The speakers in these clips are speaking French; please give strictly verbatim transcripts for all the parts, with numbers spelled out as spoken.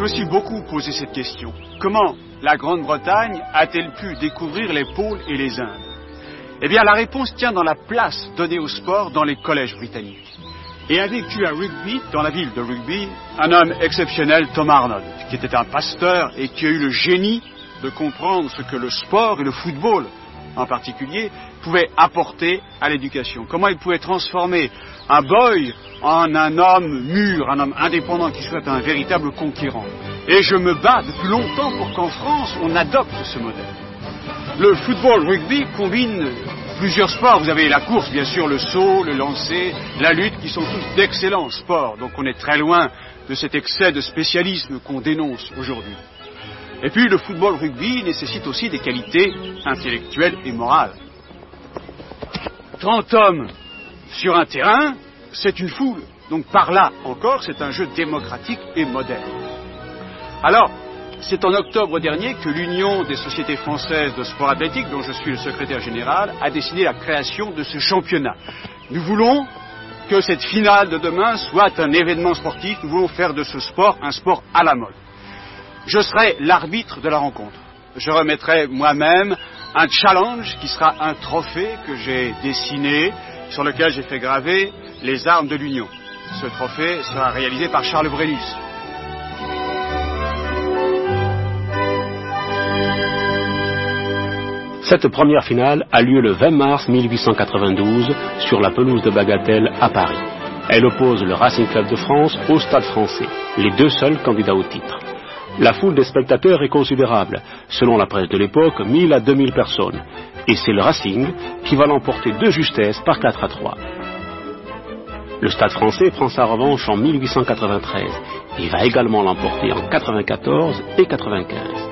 me suis beaucoup posé cette question. Comment la Grande-Bretagne a-t-elle pu découvrir les pôles et les Indes? Eh bien, la réponse tient dans la place donnée au sport dans les collèges britanniques. Et a vécu à Rugby, dans la ville de Rugby, un homme exceptionnel, Tom Arnold, qui était un pasteur et qui a eu le génie de comprendre ce que le sport et le football, en particulier, pouvaient apporter à l'éducation. Comment il pouvait transformer un boy en un homme mûr, un homme indépendant qui soit un véritable conquérant. Et je me bats depuis longtemps pour qu'en France, on adopte ce modèle. Le football rugby combine plusieurs sports. Vous avez la course, bien sûr, le saut, le lancer, la lutte, qui sont tous d'excellents sports. Donc on est très loin de cet excès de spécialisme qu'on dénonce aujourd'hui. Et puis le football rugby nécessite aussi des qualités intellectuelles et morales. trente hommes sur un terrain, c'est une foule. Donc par là encore, c'est un jeu démocratique et moderne. Alors, c'est en octobre dernier que l'Union des sociétés françaises de sport athlétique, dont je suis le secrétaire général, a décidé la création de ce championnat. Nous voulons que cette finale de demain soit un événement sportif. Nous voulons faire de ce sport un sport à la mode. Je serai l'arbitre de la rencontre. Je remettrai moi-même un challenge qui sera un trophée que j'ai dessiné, sur lequel j'ai fait graver les armes de l'Union. Ce trophée sera réalisé par Charles Brennus. Cette première finale a lieu le vingt mars mille huit cent quatre-vingt-douze sur la pelouse de Bagatelle à Paris. Elle oppose le Racing Club de France au Stade Français, les deux seuls candidats au titre. La foule des spectateurs est considérable, selon la presse de l'époque, mille à deux mille personnes, et c'est le Racing qui va l'emporter de justesse par quatre à trois. Le Stade Français prend sa revanche en mille huit cent quatre-vingt-treize, et va également l'emporter en quatre-vingt-quatorze et quatre-vingt-quinze.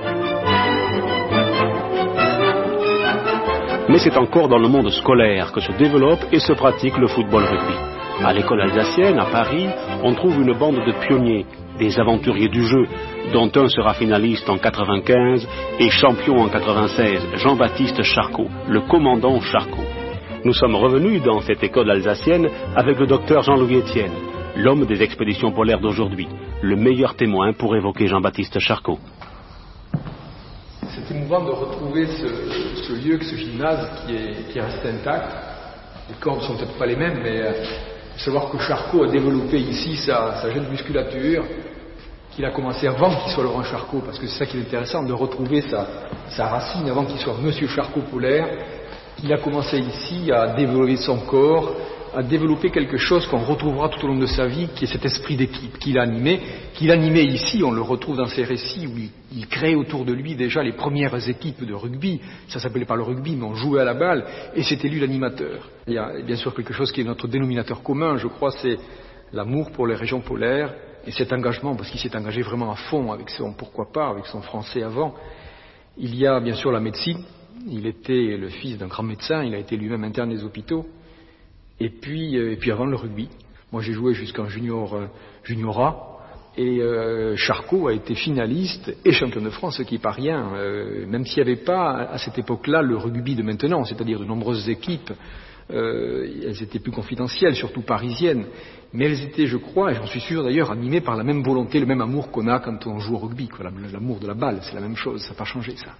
Mais c'est encore dans le monde scolaire que se développe et se pratique le football rugby. À l'école alsacienne, à Paris, on trouve une bande de pionniers, des aventuriers du jeu, dont un sera finaliste en quatre-vingt-quinze et champion en quatre-vingt-seize, Jean-Baptiste Charcot, le commandant Charcot. Nous sommes revenus dans cette école alsacienne avec le docteur Jean-Louis Etienne, l'homme des expéditions polaires d'aujourd'hui, le meilleur témoin pour évoquer Jean-Baptiste Charcot. C'est émouvant de retrouver ce, ce lieu, ce gymnase qui est, qui est resté intact. Les corps ne sont peut-être pas les mêmes, mais euh, savoir que Charcot a développé ici sa, sa jeune musculature, qu'il a commencé avant qu'il soit Laurent Charcot, parce que c'est ça qui est intéressant, de retrouver sa, sa racine avant qu'il soit Monsieur Charcot polaire. Il a commencé ici à développer son corps, à développer quelque chose qu'on retrouvera tout au long de sa vie, qui est cet esprit d'équipe qu'il a animé, qu'il animait ici. On le retrouve dans ses récits où il, il crée autour de lui déjà les premières équipes de rugby. Ça s'appelait pas le rugby, mais on jouait à la balle, et c'était lui l'animateur. Il y a bien sûr quelque chose qui est notre dénominateur commun, je crois, c'est l'amour pour les régions polaires, et cet engagement, parce qu'il s'est engagé vraiment à fond avec son pourquoi pas, avec son français avant. Il y a bien sûr la médecine. Il était le fils d'un grand médecin, il a été lui-même interne des hôpitaux. Et puis, euh, et puis avant le rugby. Moi j'ai joué jusqu'en junior, euh, junior A, et euh, Charcot a été finaliste et champion de France, ce qui n'est pas rien, euh, même s'il n'y avait pas à cette époque-là le rugby de maintenant, c'est-à-dire de nombreuses équipes, euh, elles étaient plus confidentielles, surtout parisiennes, mais elles étaient, je crois, et j'en suis sûr d'ailleurs, animées par la même volonté, le même amour qu'on a quand on joue au rugby, quoi, l'amour de la balle, c'est la même chose, ça n'a pas changé ça.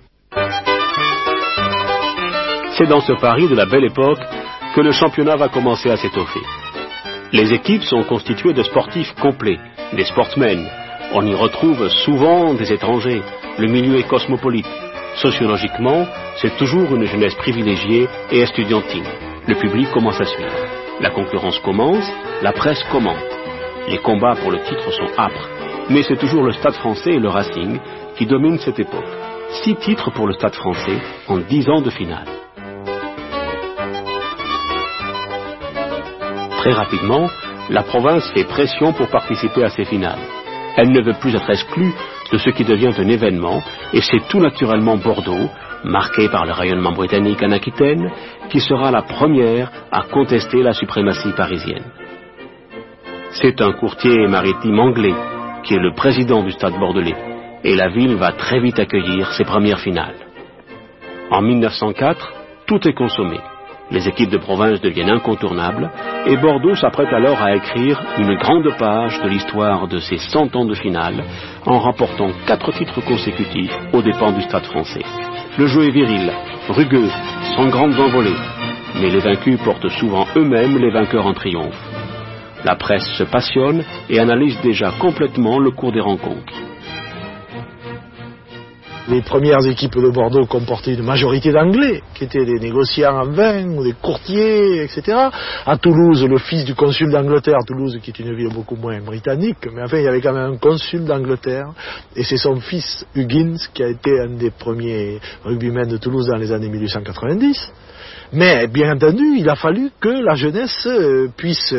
C'est dans ce Paris de la belle époque que le championnat va commencer à s'étoffer. Les équipes sont constituées de sportifs complets, des sportsmen. On y retrouve souvent des étrangers. Le milieu est cosmopolite. Sociologiquement, c'est toujours une jeunesse privilégiée et estudiantine. Le public commence à suivre. La concurrence commence, la presse commente. Les combats pour le titre sont âpres. Mais c'est toujours le Stade Français et le Racing qui dominent cette époque. Six titres pour le Stade Français en dix ans de finale. Très rapidement, la province fait pression pour participer à ces finales. Elle ne veut plus être exclue de ce qui devient un événement, et c'est tout naturellement Bordeaux, marqué par le rayonnement britannique en Aquitaine, qui sera la première à contester la suprématie parisienne. C'est un courtier maritime anglais qui est le président du Stade bordelais, et la ville va très vite accueillir ses premières finales. En mille neuf cent quatre, tout est consommé. Les équipes de province deviennent incontournables et Bordeaux s'apprête alors à écrire une grande page de l'histoire de ses cent ans de finale en remportant quatre titres consécutifs aux dépens du Stade français. Le jeu est viril, rugueux, sans grandes envolées, mais les vaincus portent souvent eux-mêmes les vainqueurs en triomphe. La presse se passionne et analyse déjà complètement le cours des rencontres. Les premières équipes de Bordeaux comportaient une majorité d'Anglais, qui étaient des négociants en vin ou des courtiers, et cetera. À Toulouse, le fils du consul d'Angleterre, Toulouse qui est une ville beaucoup moins britannique, mais enfin il y avait quand même un consul d'Angleterre, et c'est son fils Huggins qui a été un des premiers rugbymen de Toulouse dans les années mille huit cent quatre-vingt-dix. Mais bien entendu, il a fallu que la jeunesse euh, puisse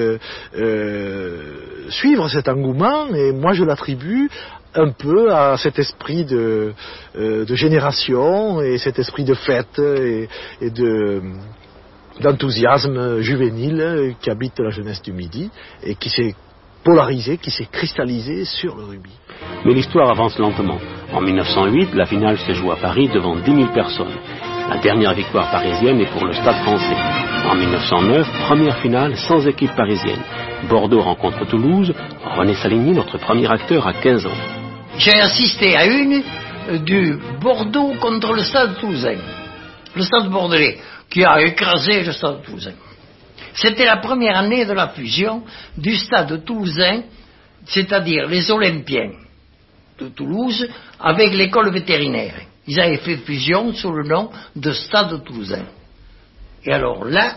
euh, suivre cet engouement, et moi je l'attribue un peu à cet esprit de, euh, de génération et cet esprit de fête et, et de, d'enthousiasme juvénile qui habite la jeunesse du Midi et qui s'est polarisé, qui s'est cristallisé sur le rugby. Mais l'histoire avance lentement. En mille neuf cent huit, la finale se joue à Paris devant dix mille personnes. La dernière victoire parisienne est pour le Stade français. En mille neuf cent neuf, première finale sans équipe parisienne. Bordeaux rencontre Toulouse. René Saligny, notre premier acteur, a quinze ans. J'ai assisté à une du Bordeaux contre le Stade toulousain. Le Stade bordelais, qui a écrasé le Stade toulousain. C'était la première année de la fusion du Stade toulousain, c'est-à-dire les Olympiens de Toulouse, avec l'école vétérinaire. Ils avaient fait fusion sous le nom de Stade toulousain. Et alors là,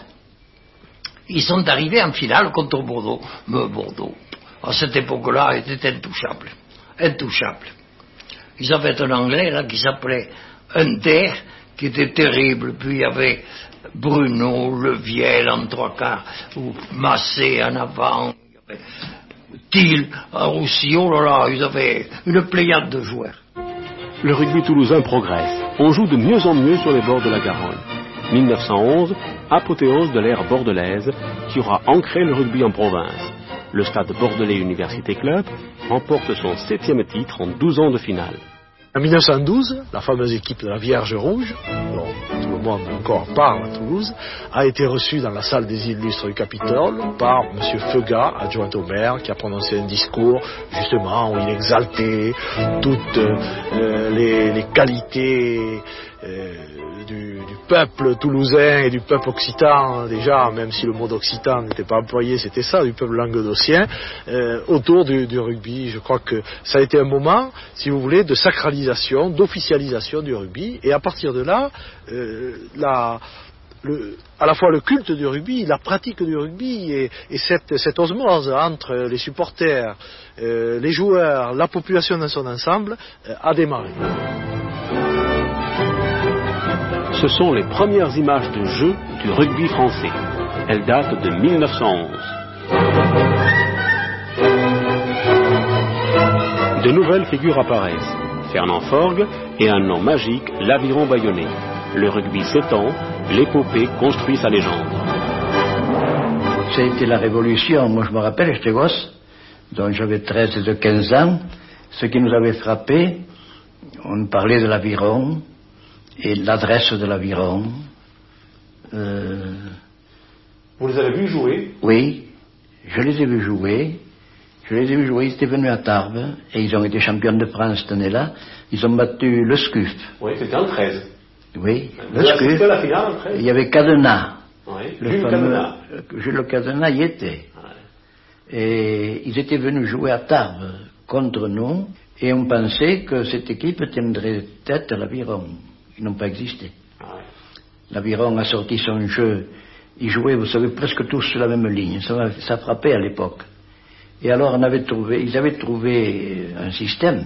ils sont arrivés en finale contre Bordeaux. Mais Bordeaux, à cette époque-là, était intouchable. Intouchable. Ils avaient un Anglais là qui s'appelait Hunter, qui était terrible. Puis il y avait Bruno, Leviel en trois quarts, ou Massé en avant, il y avait Thiel aussi. Oh là là, ils avaient une pléiade de joueurs. Le rugby toulousain progresse. On joue de mieux en mieux sur les bords de la Garonne. mille neuf cent onze, apothéose de l'ère bordelaise qui aura ancré le rugby en province. Le Stade Bordelais Université Club remporte son septième titre en douze ans de finale. En mille neuf cent douze, la fameuse équipe de la Vierge Rouge, dont tout le monde encore parle à Toulouse, a été reçue dans la salle des illustres du Capitole par M. Feugat, adjoint au maire, qui a prononcé un discours justement où il exaltait toutes euh, les, les qualités euh, du, du peuple toulousain et du peuple occitan, déjà, même si le mot d'occitan n'était pas employé, c'était ça, du peuple languedocien, euh, autour du, du rugby. Je crois que ça a été un moment, si vous voulez, de sacralisation, d'officialisation du rugby, et à partir de là, euh, la, le, à la fois le culte du rugby, la pratique du rugby et, et cette, cette osmose entre les supporters, euh, les joueurs, la population dans son ensemble, euh, a démarré. Ce sont les premières images de jeu du rugby français. Elles datent de mille neuf cent onze. De nouvelles figures apparaissent. Fernand Forgues et un nom magique, l'Aviron Bayonnais. Le rugby s'étend, l'épopée construit sa légende. Ça a été la révolution. Moi je me rappelle, j'étais gosse, donc j'avais treize et quinze ans. Ce qui nous avait frappé, on parlait de l'Aviron et l'adresse de l'Aviron. Euh... Vous les avez vus jouer? Oui, je les ai vus jouer. Je les ai vus jouer, ils étaient venus à Tarbes et ils ont été champions de France cette année-là. Ils ont battu le Scuf. Oui, c'était en treize. Oui, le Scuf. C'était la finale en treize. Il y avait Cadenas. Oui, le Jules fameux, Cadenas. Jules Cadenas y était. Ouais. Et ils étaient venus jouer à Tarbes contre nous et on pensait que cette équipe tiendrait tête à l'Aviron. Ils n'ont pas existé. Ouais. L'Aviron a sorti son jeu. Ils jouaient, vous savez, presque tous sur la même ligne. Ça, ça frappait à l'époque. Et alors on avait trouvé, ils avaient trouvé un système.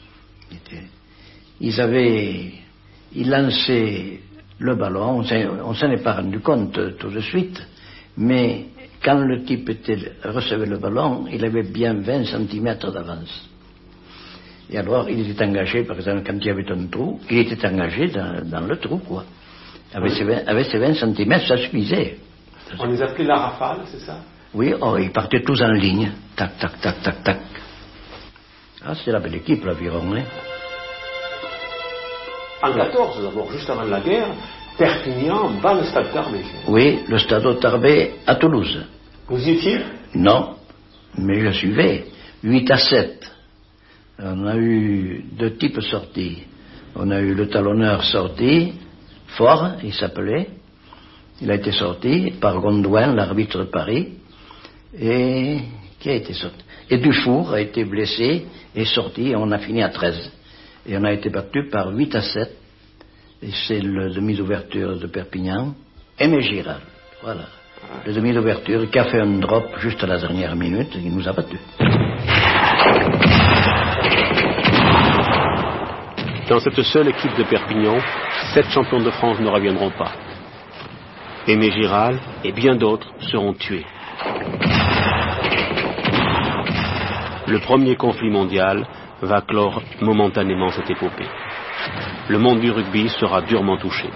Ils avaient, ils lançaient le ballon, on ne s'en est pas rendu compte tout de suite, mais quand le type était, recevait le ballon, il avait bien vingt centimètres d'avance. Et alors il était engagé, par exemple, quand il y avait un trou, il était engagé dans, dans le trou, quoi. Avec, oui. ses vingt, avec ses vingt centimètres, ça suffisait. On les appelait la rafale, c'est ça? Oui, oh, ils partaient tous en ligne. Tac, tac, tac, tac, tac. Ah, c'est la belle équipe, l'Aviron, hein. En quatorze, d'abord, juste avant la guerre, Perpignan bat le Stade Tarbé. Oui, le Stade Tarbé à Toulouse. Vous y étiez? Non, mais je suivais. huit à sept. On a eu deux types sortis. On a eu le talonneur sorti, Fort, il s'appelait. Il a été sorti par Gondouin, l'arbitre de Paris. Et qui a été sorti? Et Dufour a été blessé et sorti, et on a fini à treize. Et on a été battu par huit à sept. Et c'est le demi d'ouverture de Perpignan, Aimé Giral. Voilà. Le demi d'ouverture qui a fait un drop juste à la dernière minute et qui nous a battus. Dans cette seule équipe de Perpignan, sept champions de France ne reviendront pas. Aimé Giral et bien d'autres seront tués. Le premier conflit mondial va clore momentanément cette épopée. Le monde du rugby sera durement touché.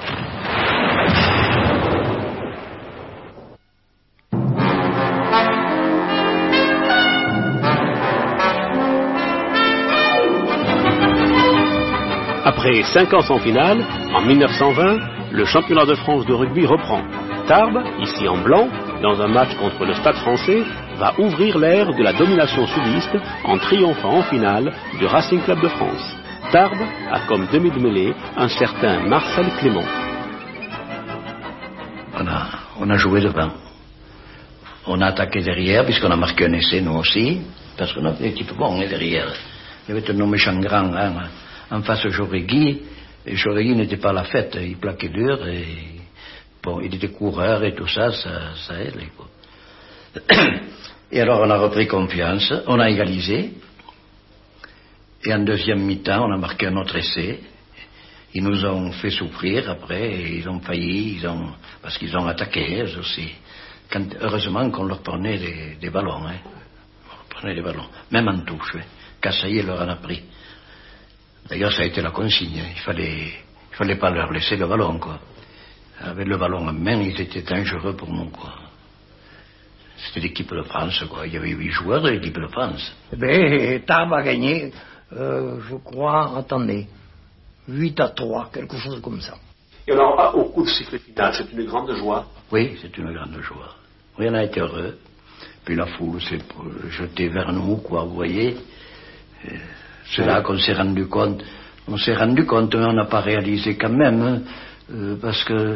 Après cinq ans sans finale, en mille neuf cent vingt, le championnat de France de rugby reprend. Tarbes, ici en blanc, dans un match contre le Stade français, va ouvrir l'ère de la domination sudiste en triomphant en finale du Racing Club de France. Tarbes a comme demi de mêlée un certain Marcel Clément. On a, on a joué devant. On a attaqué derrière, puisqu'on a marqué un essai, nous aussi, parce qu'on avait des types bons derrière. Il y avait un nom méchant grand, hein, en face Jauregui, et Jauregui n'était pas à la fête, il plaquait dur, et bon, il était coureur et tout ça, ça, ça aide, quoi. Et alors on a repris confiance, on a égalisé, et en deuxième mi-temps, on a marqué un autre essai. Ils nous ont fait souffrir après, et ils ont failli, ils ont, parce qu'ils ont attaqué, eux aussi. Quand, heureusement qu'on leur prenait des, des ballons, hein. On leur prenait des ballons, même en touche, hein. Cassaillet leur en a pris. D'ailleurs, ça a été la consigne, il fallait, il fallait pas leur laisser le ballon, quoi. Avec le ballon en main, ils étaient dangereux pour nous, quoi. C'était l'équipe de France, quoi. Il y avait huit joueurs de l'équipe de France. Eh bien, Tarbes a gagné, euh, je crois, attendez, huit à trois, quelque chose comme ça. Et alors, au coup de sifflet final, c'est une grande joie? Oui, c'est une grande joie. Oui, on a été heureux. Puis la foule s'est jetée vers nous, quoi, vous voyez. C'est là qu'on s'est rendu compte. On s'est rendu compte, mais on n'a pas réalisé quand même, hein, euh, parce que,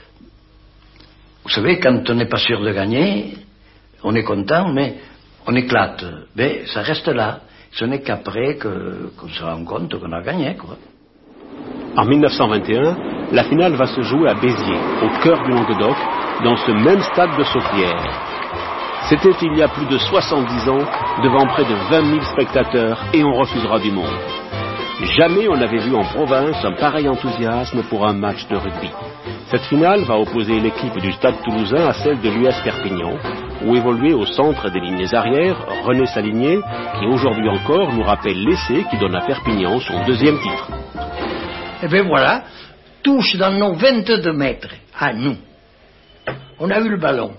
vous savez, quand on n'est pas sûr de gagner, on est content, mais on éclate. Mais ça reste là. Ce n'est qu'après que, qu'on se rend compte qu'on a gagné, quoi. En mille neuf cent vingt et un, la finale va se jouer à Béziers, au cœur du Languedoc, dans ce même stade de Saucrières. C'était il y a plus de soixante-dix ans, devant près de vingt mille spectateurs, et on refusera du monde. Jamais on n'avait vu en province un pareil enthousiasme pour un match de rugby. Cette finale va opposer l'équipe du Stade Toulousain à celle de l'U S Perpignan, où évoluait au centre des lignes arrières René Salinier, qui aujourd'hui encore nous rappelle l'essai qui donne à Perpignan son deuxième titre. Et bien voilà, touche dans nos vingt-deux mètres, à nous. On a eu le ballon.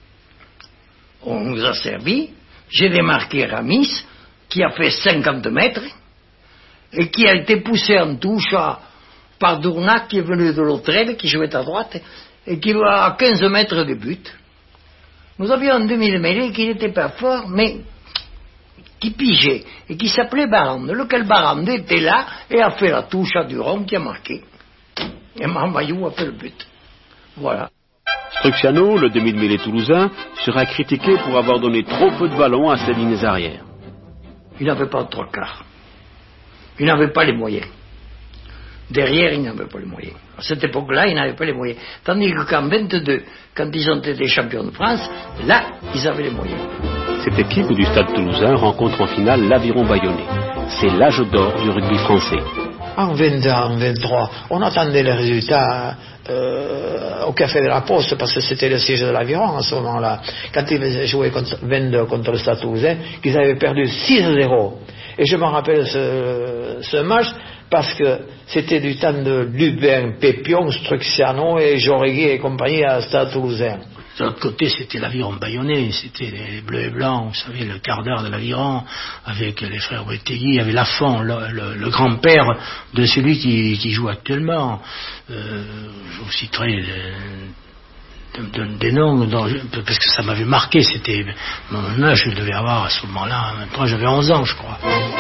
On nous a servi, j'ai démarqué Ramis, qui a fait cinquante mètres, et qui a été poussé en touche à, par Dournac, qui est venu de l'autre aile, qui jouait à droite, et qui va à quinze mètres de but. Nous avions un demi de mêlée qui n'était pas fort, mais qui pigeait, et qui s'appelait Barande, lequel Barande était là, et a fait la touche à Duron, qui a marqué. Et Marmaillou a fait le but. Voilà. Strucciano, le demi de mêlée toulousain, sera critiqué pour avoir donné trop peu de ballons à ses lignes arrières. Il n'avait pas de trois quarts. Il n'avait pas les moyens. Derrière, il n'avait pas les moyens. À cette époque-là, il n'avait pas les moyens. Tandis qu'en vingt-deux, quand ils ont été champions de France, là, ils avaient les moyens. Cette équipe du Stade Toulousain rencontre en finale l'Aviron Bayonnais. C'est l'âge d'or du rugby français. En vingt-deux, en vingt-trois, on attendait les résultats euh, au Café de la Poste, parce que c'était le siège de l'Aviron à ce moment-là. Quand ils jouaient contre, vingt-deux contre le Stade Toulousain, qu'ils avaient perdu six à zéro. Et je me rappelle ce, ce match parce que c'était du temps de Lubin, Pépion, Strucciano et Jauregui et compagnie à Stade Toulousain. De l'autre côté, c'était l'aviron bayonnais, c'était les bleus et blancs, vous savez, le quart d'heure de l'aviron, avec les frères Bretegui, il y avait Lafont, le, le, le grand-père de celui qui, qui joue actuellement. Euh, je vous citerai de, de, de, des noms, dont je, parce que ça m'avait marqué, c'était mon âge, je devais avoir à ce moment-là, maintenant j'avais onze ans, je crois.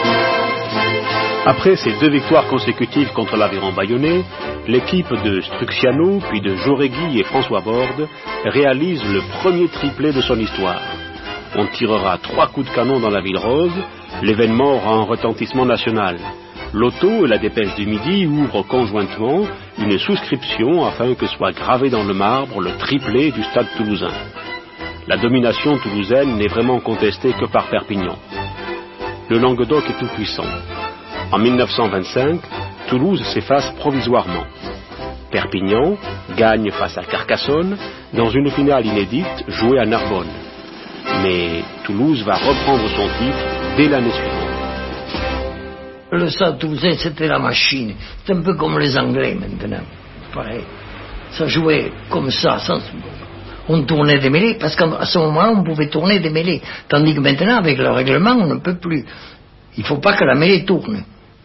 Après ces deux victoires consécutives contre l'aviron bayonnais, l'équipe de Struxiano, puis de Jauregui et François Borde réalise le premier triplé de son histoire. On tirera trois coups de canon dans la ville rose, l'événement aura un retentissement national. L'Auto et la Dépêche du Midi ouvrent conjointement une souscription afin que soit gravé dans le marbre le triplé du stade toulousain. La domination toulousaine n'est vraiment contestée que par Perpignan. Le Languedoc est tout puissant. En mille neuf cent vingt-cinq, Toulouse s'efface provisoirement. Perpignan gagne face à Carcassonne dans une finale inédite jouée à Narbonne. Mais Toulouse va reprendre son titre dès l'année suivante. Le Stade Toulousain, c'était la machine. C'est un peu comme les Anglais maintenant. Pareil. Ça jouait comme ça. Sans... On tournait des mêlées, parce qu'à ce moment-là, on pouvait tourner des mêlées. Tandis que maintenant, avec le règlement, on ne peut plus. Il ne faut pas que la mêlée tourne.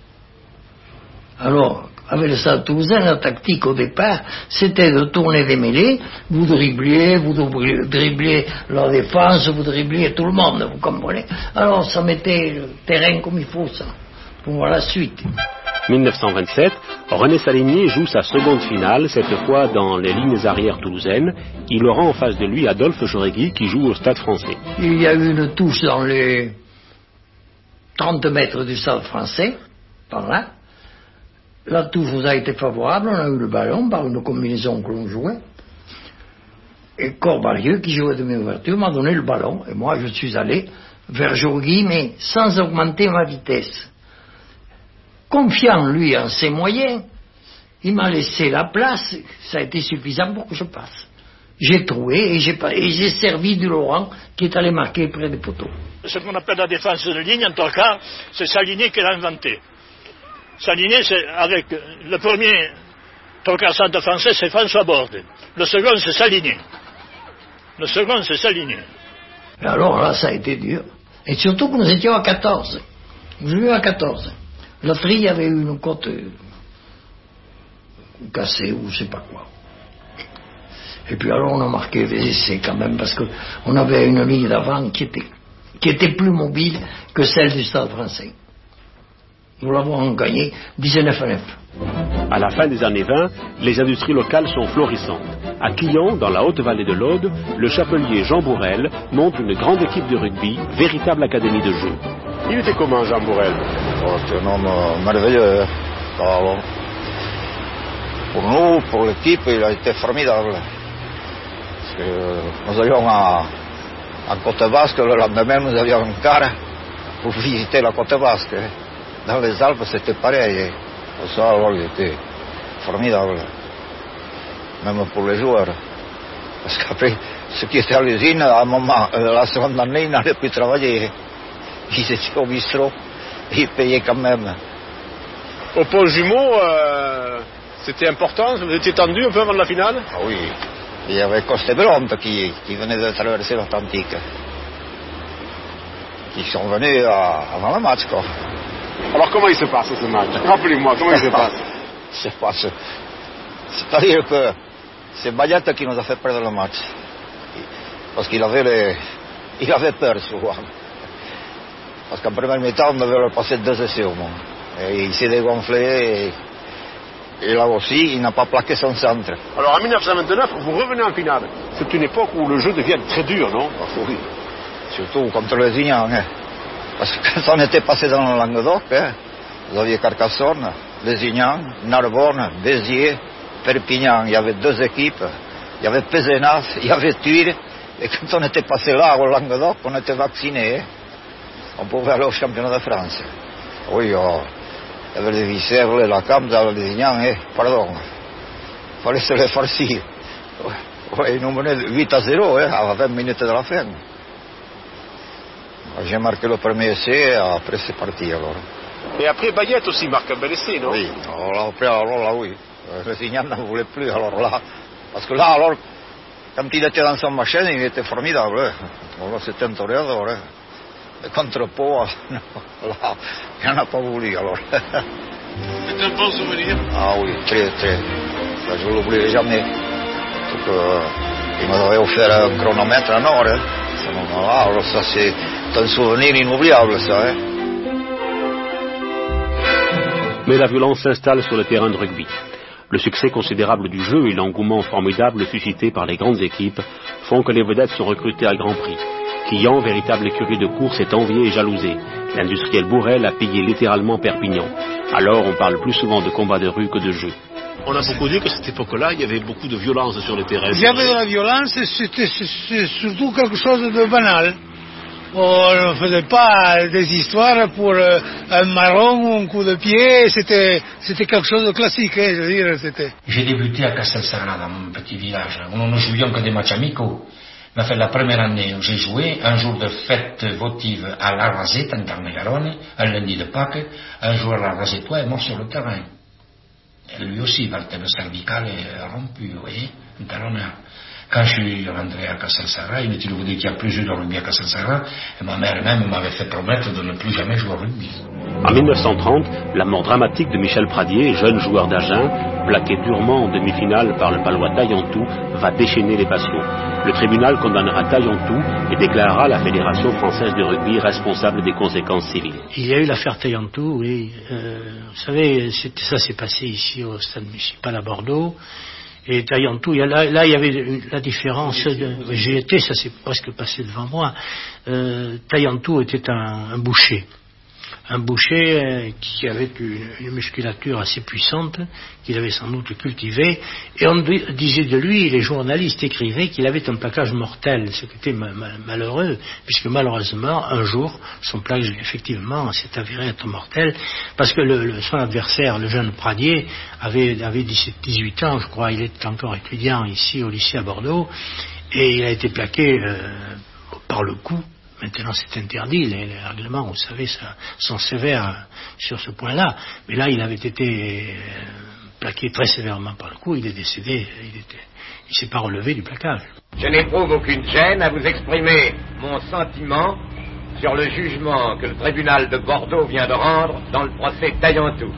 Alors, avec le Stade Toulousain, la tactique au départ, c'était de tourner des mêlées, vous dribbliez, vous dribbliez la défense, vous dribbliez tout le monde, vous comprenez. Alors, ça mettait le terrain comme il faut, ça, pour voir la suite. mille neuf cent vingt-sept, René Saligné joue sa seconde finale, cette fois dans les lignes arrières toulousaines. Il aura en face de lui Adolphe Jauregui qui joue au Stade Français. Il y a eu une touche dans les trente mètres du Stade Français, par là. La touche nous a été favorable, on a eu le ballon par une combinaison que l'on jouait. Et Corbarieux, qui jouait de mes ouvertures, m'a donné le ballon. Et moi, je suis allé vers Jauregui, mais sans augmenter ma vitesse. Confiant, lui, en ses moyens, il m'a laissé la place, ça a été suffisant pour que je passe. J'ai trouvé et j'ai, et j'ai servi du Laurent qui est allé marquer près des poteaux. Ce qu'on appelle la défense de ligne, en tout cas, c'est Saligné qui l'a inventé. Saligné, c'est avec le premier trocasante français, c'est François Borde. Le second, c'est Saligné. Le second, c'est Saligné. Et alors là, ça a été dur. Et surtout que nous étions à quatorze. Nous jouions à quatorze. La trille avait eu une côte euh, cassée ou je sais pas quoi. Et puis alors on a marqué des essais quand même parce qu'on avait une ligne d'avant qui était, qui était plus mobile que celle du Stade Français. Nous l'avons gagné dix-neuf à neuf. À la fin des années vingt, les industries locales sont florissantes. À Quillan, dans la haute vallée de l'Aude, le chapelier Jean Bourrel monte une grande équipe de rugby, véritable académie de jeu. Il était comment, Jean Bourrel? Oh, c'est un homme merveilleux. Alors, pour nous, pour l'équipe, il a été formidable. Parce que nous allions à, à Côte Basque, le lendemain, nous avions un car pour visiter la Côte Basque. Dans les Alpes, c'était pareil. Pour ça, alors, il était formidable. Même pour les joueurs. Parce qu'après, ceux qui étaient à l'usine, à un moment, la seconde année, ils n'allaient plus travailler. Ils étaient au bistrot. Ils payaient quand même. Au pôle jumeau, euh, c'était important. Vous étiez tendu un peu avant la finale? Ah oui. Il y avait Costebelonte qui, qui venait de traverser l'Atlantique. Qui sont venus à, avant le match, quoi. Alors comment il se passe ce match? Rappelez-moi, comment il se passe? Se passe. C'est-à-dire que c'est Bayette qui nous a fait perdre le match. Parce qu'il avait, les... il avait peur souvent. Parce qu'en première mi-temps, on devait leur passer deux essais au moins. Et il s'est dégonflé et, et là aussi, il n'a pas plaqué son centre. Alors en mille neuf cent vingt-neuf, vous revenez en finale. C'est une époque où le jeu devient très dur, non? Oui, surtout contre les Ignans. Hein. Parce que quand on était passé dans le Languedoc, hein, vous aviez Carcassonne, les Ignans, Narbonne, Béziers, Perpignan. Il y avait deux équipes. Il y avait Pézenas, il y avait Tuire. Et quand on était passé là, au Languedoc, on était vaccinés. Hein. On pouvait aller au championnat de France. Oui, oh, il y avait les Viscères, les Lacam, les Ignans, hein, pardon. Il fallait se les farcir. Oui, ils nous menaient huit à zéro, hein, à vingt minutes de la fin. J'ai marqué le premier essai, après c'est parti alors. Et après Bayette aussi marque un bel essai, non? Oui, alors là, après, alors là, oui. Les Ignans n'en voulaient plus, alors là. Parce que là, alors, quand il était dans son machine, il était formidable. Hein. Voilà, c'était un toréador. Hein. Et contre Pau, là, il n'en a pas voulu alors. C'est un bon souvenir. Ah oui, très, très. Ça, je ne l'oublierai jamais. Donc, euh, il m'avait offert un chronomètre en or. Hein. Ça, alors, ça, c'est un souvenir inoubliable, ça. Hein. Mais la violence s'installe sur le terrain de rugby. Le succès considérable du jeu et l'engouement formidable suscité par les grandes équipes font que les vedettes sont recrutées à grand prix. Quillan, véritable écurie de course, est envié et jalousé. L'industriel Bourrel a pillé littéralement Perpignan. Alors on parle plus souvent de combats de rue que de jeu. On a beaucoup dit qu'à cette époque-là, il y avait beaucoup de violence sur le terrain. Il y avait de la violence, c'était surtout quelque chose de banal. On ne faisait pas des histoires pour euh, un marron ou un coup de pied, c'était, c'était quelque chose de classique, hein, je veux dire, c'était... J'ai débuté à Castelsarra, dans mon petit village, où nous ne jouions que des matchs amicaux. Mais fait la première année où j'ai joué, un jour de fête votive à la Rasette, en Tarn-et-Garonne, un lundi de Pâques, un joueur à la Rasetois est mort sur le terrain. Et lui aussi, vertèbre cervicale est rompue, vous voyez, un talonneur. Quand je suis rentré à Castelsarra, inutile de vous dire qu'il n'y a plus eu de rugby à Castelsarra, et ma mère même m'avait fait promettre de ne plus jamais jouer au rugby. En mille neuf cent trente, la mort dramatique de Michel Pradier, jeune joueur d'Agen, plaqué durement en demi-finale par le Palois Taillantou, va déchaîner les passions. Le tribunal condamnera Taillantou et déclarera la Fédération française de rugby responsable des conséquences civiles. Il y a eu l'affaire Taillantou, oui. Euh, vous savez, ça s'est passé ici au stade municipal à Bordeaux. Et Taillantou, là, là il y avait une, la différence. De, j'y étais, ça s'est presque passé devant moi. Euh, Taillantou était un, un boucher. Un boucher euh, qui avait une, une musculature assez puissante, qu'il avait sans doute cultivée, et on disait de lui, les journalistes écrivaient qu'il avait un plaquage mortel, ce qui était ma, ma, malheureux, puisque malheureusement, un jour, son plaquage, effectivement, s'est avéré être mortel, parce que le, le, son adversaire, le jeune Pradier, avait, avait dix-sept dix-huit ans, je crois, il était encore étudiant ici au lycée à Bordeaux, et il a été plaqué euh, par le cou. Maintenant, c'est interdit, les, les règlements, vous savez, ça, sont sévères sur ce point-là. Mais là, il avait été euh, plaqué très sévèrement par le coup, il est décédé, il était, il s'est pas relevé du plaquage. Je n'éprouve aucune gêne à vous exprimer mon sentiment sur le jugement que le tribunal de Bordeaux vient de rendre dans le procès Taillantou.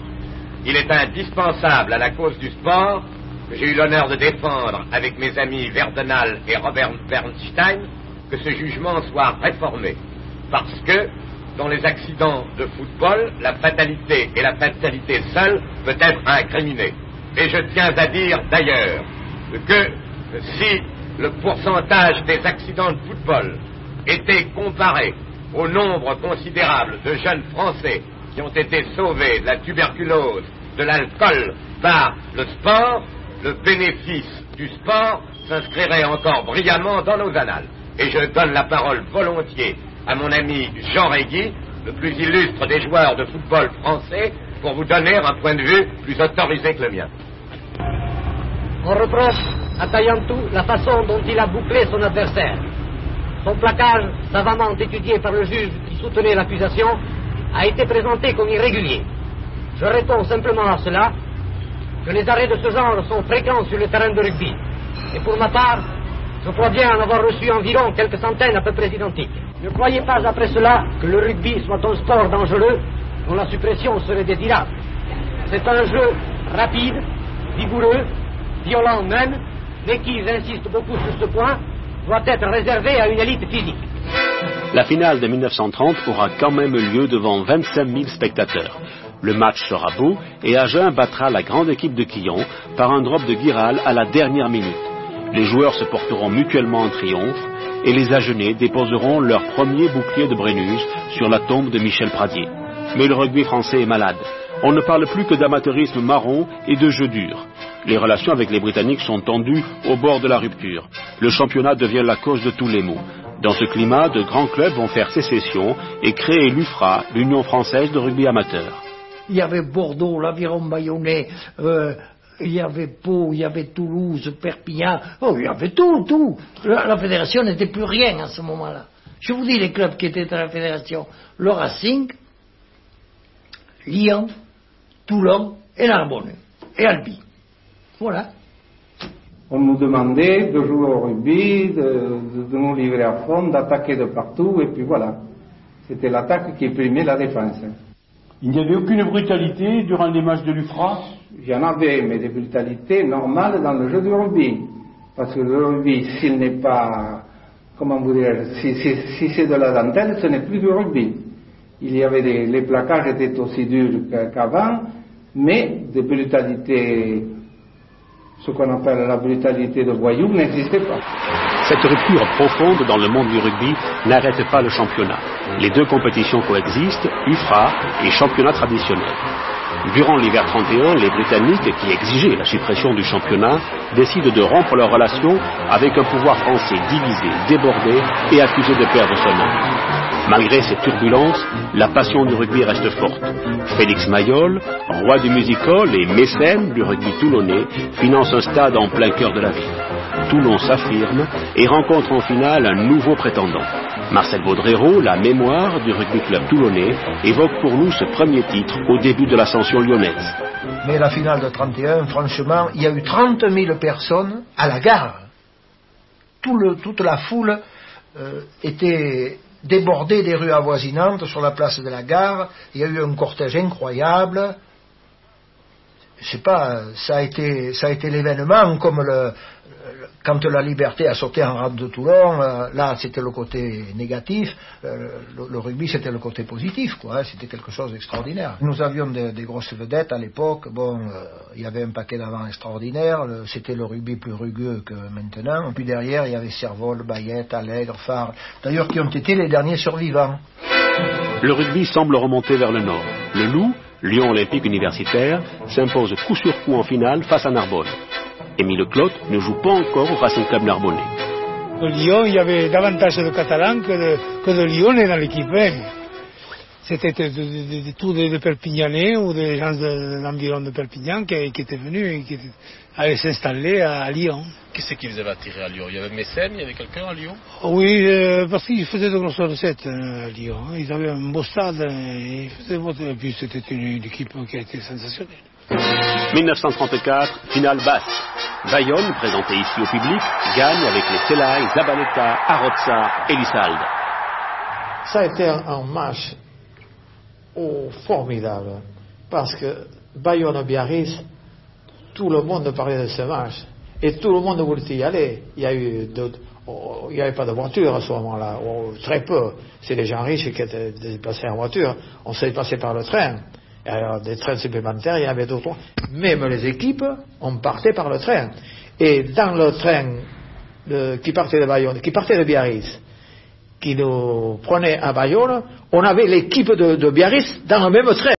Il est indispensable à la cause du sport que j'ai eu l'honneur de défendre avec mes amis Verdenal et Robert Bernstein, que ce jugement soit réformé. Parce que, dans les accidents de football, la fatalité et la fatalité seule peut être incriminée. Et je tiens à dire d'ailleurs que si le pourcentage des accidents de football était comparé au nombre considérable de jeunes Français qui ont été sauvés de la tuberculose, de l'alcool par le sport, le bénéfice du sport s'inscrirait encore brillamment dans nos annales. Et je donne la parole volontiers à mon ami Jean Régui, le plus illustre des joueurs de football français, pour vous donner un point de vue plus autorisé que le mien. On reproche à Taillantou la façon dont il a bouclé son adversaire. Son plaquage, savamment étudié par le juge qui soutenait l'accusation, a été présenté comme irrégulier. Je réponds simplement à cela que les arrêts de ce genre sont fréquents sur le terrain de rugby. Et pour ma part, je crois bien en avoir reçu environ quelques centaines à peu près identiques. Ne croyez pas après cela que le rugby soit un sport dangereux dont la suppression serait désirable. C'est un jeu rapide, vigoureux, violent même, mais qui, j'insiste beaucoup sur ce point, doit être réservé à une élite physique. La finale de mille neuf cent trente aura quand même lieu devant vingt-cinq mille spectateurs. Le match sera beau et Agen battra la grande équipe de Quillan par un drop de Guiral à la dernière minute. Les joueurs se porteront mutuellement en triomphe et les Agenais déposeront leur premier bouclier de Brennus sur la tombe de Michel Pradier. Mais le rugby français est malade. On ne parle plus que d'amateurisme marron et de jeu dur. Les relations avec les Britanniques sont tendues au bord de la rupture. Le championnat devient la cause de tous les maux. Dans ce climat, de grands clubs vont faire sécession et créer l'U F R A, l'Union française de rugby amateur. Il y avait Bordeaux, l'Aviron Bayonnais, euh, il y avait Pau, il y avait Toulouse, Perpignan, oh, il y avait tout, tout. La, la fédération n'était plus rien à ce moment-là. Je vous dis les clubs qui étaient à la fédération, le Racing, Lyon, Toulon et Narbonne, et Albi. Voilà. On nous demandait de jouer au rugby, de, de, de nous livrer à fond, d'attaquer de partout, et puis voilà. C'était l'attaque qui primait la défense. Il n'y avait aucune brutalité durant les matchs de l'U F R A? Il y en avait, mais des brutalités normales dans le jeu du rugby. Parce que le rugby, s'il n'est pas, comment vous dire, si, si, si c'est de la dentelle, ce n'est plus du rugby. Il y avait des, les plaquages étaient aussi durs qu'avant, mais des brutalités, ce qu'on appelle la brutalité de voyou, n'existait pas. Cette rupture profonde dans le monde du rugby n'arrête pas le championnat. Les deux compétitions coexistent, U F R A et championnat traditionnel. Durant l'hiver trente et un, les Britanniques, qui exigeaient la suppression du championnat, décident de rompre leurs relations avec un pouvoir français divisé, débordé et accusé de perdre son âme. Malgré ces turbulences, la passion du rugby reste forte. Félix Mayol, roi du music-hall et mécène du rugby toulonnais, finance un stade en plein cœur de la ville. Toulon s'affirme et rencontre en finale un nouveau prétendant. Marcel Baudrero, la mémoire du rugby club toulonnais, évoque pour nous ce premier titre au début de l'ascension lyonnaise. Mais la finale de trente et un, franchement, il y a eu trente mille personnes à la gare. Tout le, toute la foule euh, était débordée des rues avoisinantes sur la place de la gare. Il y a eu un cortège incroyable. Je sais pas, ça a été, ça a été l'événement, comme le, quand la Liberté a sauté en rade de Toulon, euh, là c'était le côté négatif, euh, le, le rugby c'était le côté positif, quoi, hein, c'était quelque chose d'extraordinaire. Nous avions des, des grosses vedettes à l'époque, bon, il euh, y avait un paquet d'avant extraordinaire, le, c'était le rugby plus rugueux que maintenant, et puis derrière il y avait Servol, Bayette, Allègre, Phare, d'ailleurs qui ont été les derniers survivants. Le rugby semble remonter vers le nord. Le Loup, Lyon Olympique Universitaire, s'impose coup sur coup en finale face à Narbonne. Émile Clotte ne joue pas encore au Racing Club Narbonnais. Au Lyon, il y avait davantage de Catalans que de, que de Lyonnais dans l'équipe. C'était tous des de Perpignanais ou des gens de l'environ de Perpignan qui, qui étaient venus et qui allaient s'installer à, à Lyon. Qu'est-ce qui les avait attirés à Lyon? Il y avait Mécène, il y avait quelqu'un à Lyon? Oui, euh, parce qu'ils faisaient de grosses recettes euh, à Lyon. Ils avaient un beau stade et, ils faisaient, et puis c'était une, une équipe qui a été sensationnelle. mille neuf cent trente-quatre, finale basse. Bayonne, présenté ici au public, gagne avec les Selaï, Zabaleta, Arotza et Lissalde. Ça a été un, un match oh, formidable, parce que Bayonne-Biarritz, tout le monde parlait de ce match, et tout le monde voulait y aller. Il y a eu de, oh, il n'y avait pas de voiture à ce moment-là, oh, très peu. C'est les gens riches qui étaient déplacés en voiture. On s'est déplacé par le train. Alors, des trains supplémentaires, il y en avait d'autres. Même les équipes, on partait par le train. Et dans le train de, qui partait de Bayonne, qui partait de Biarritz, qui nous prenait à Bayonne, on avait l'équipe de, de Biarritz dans le même train.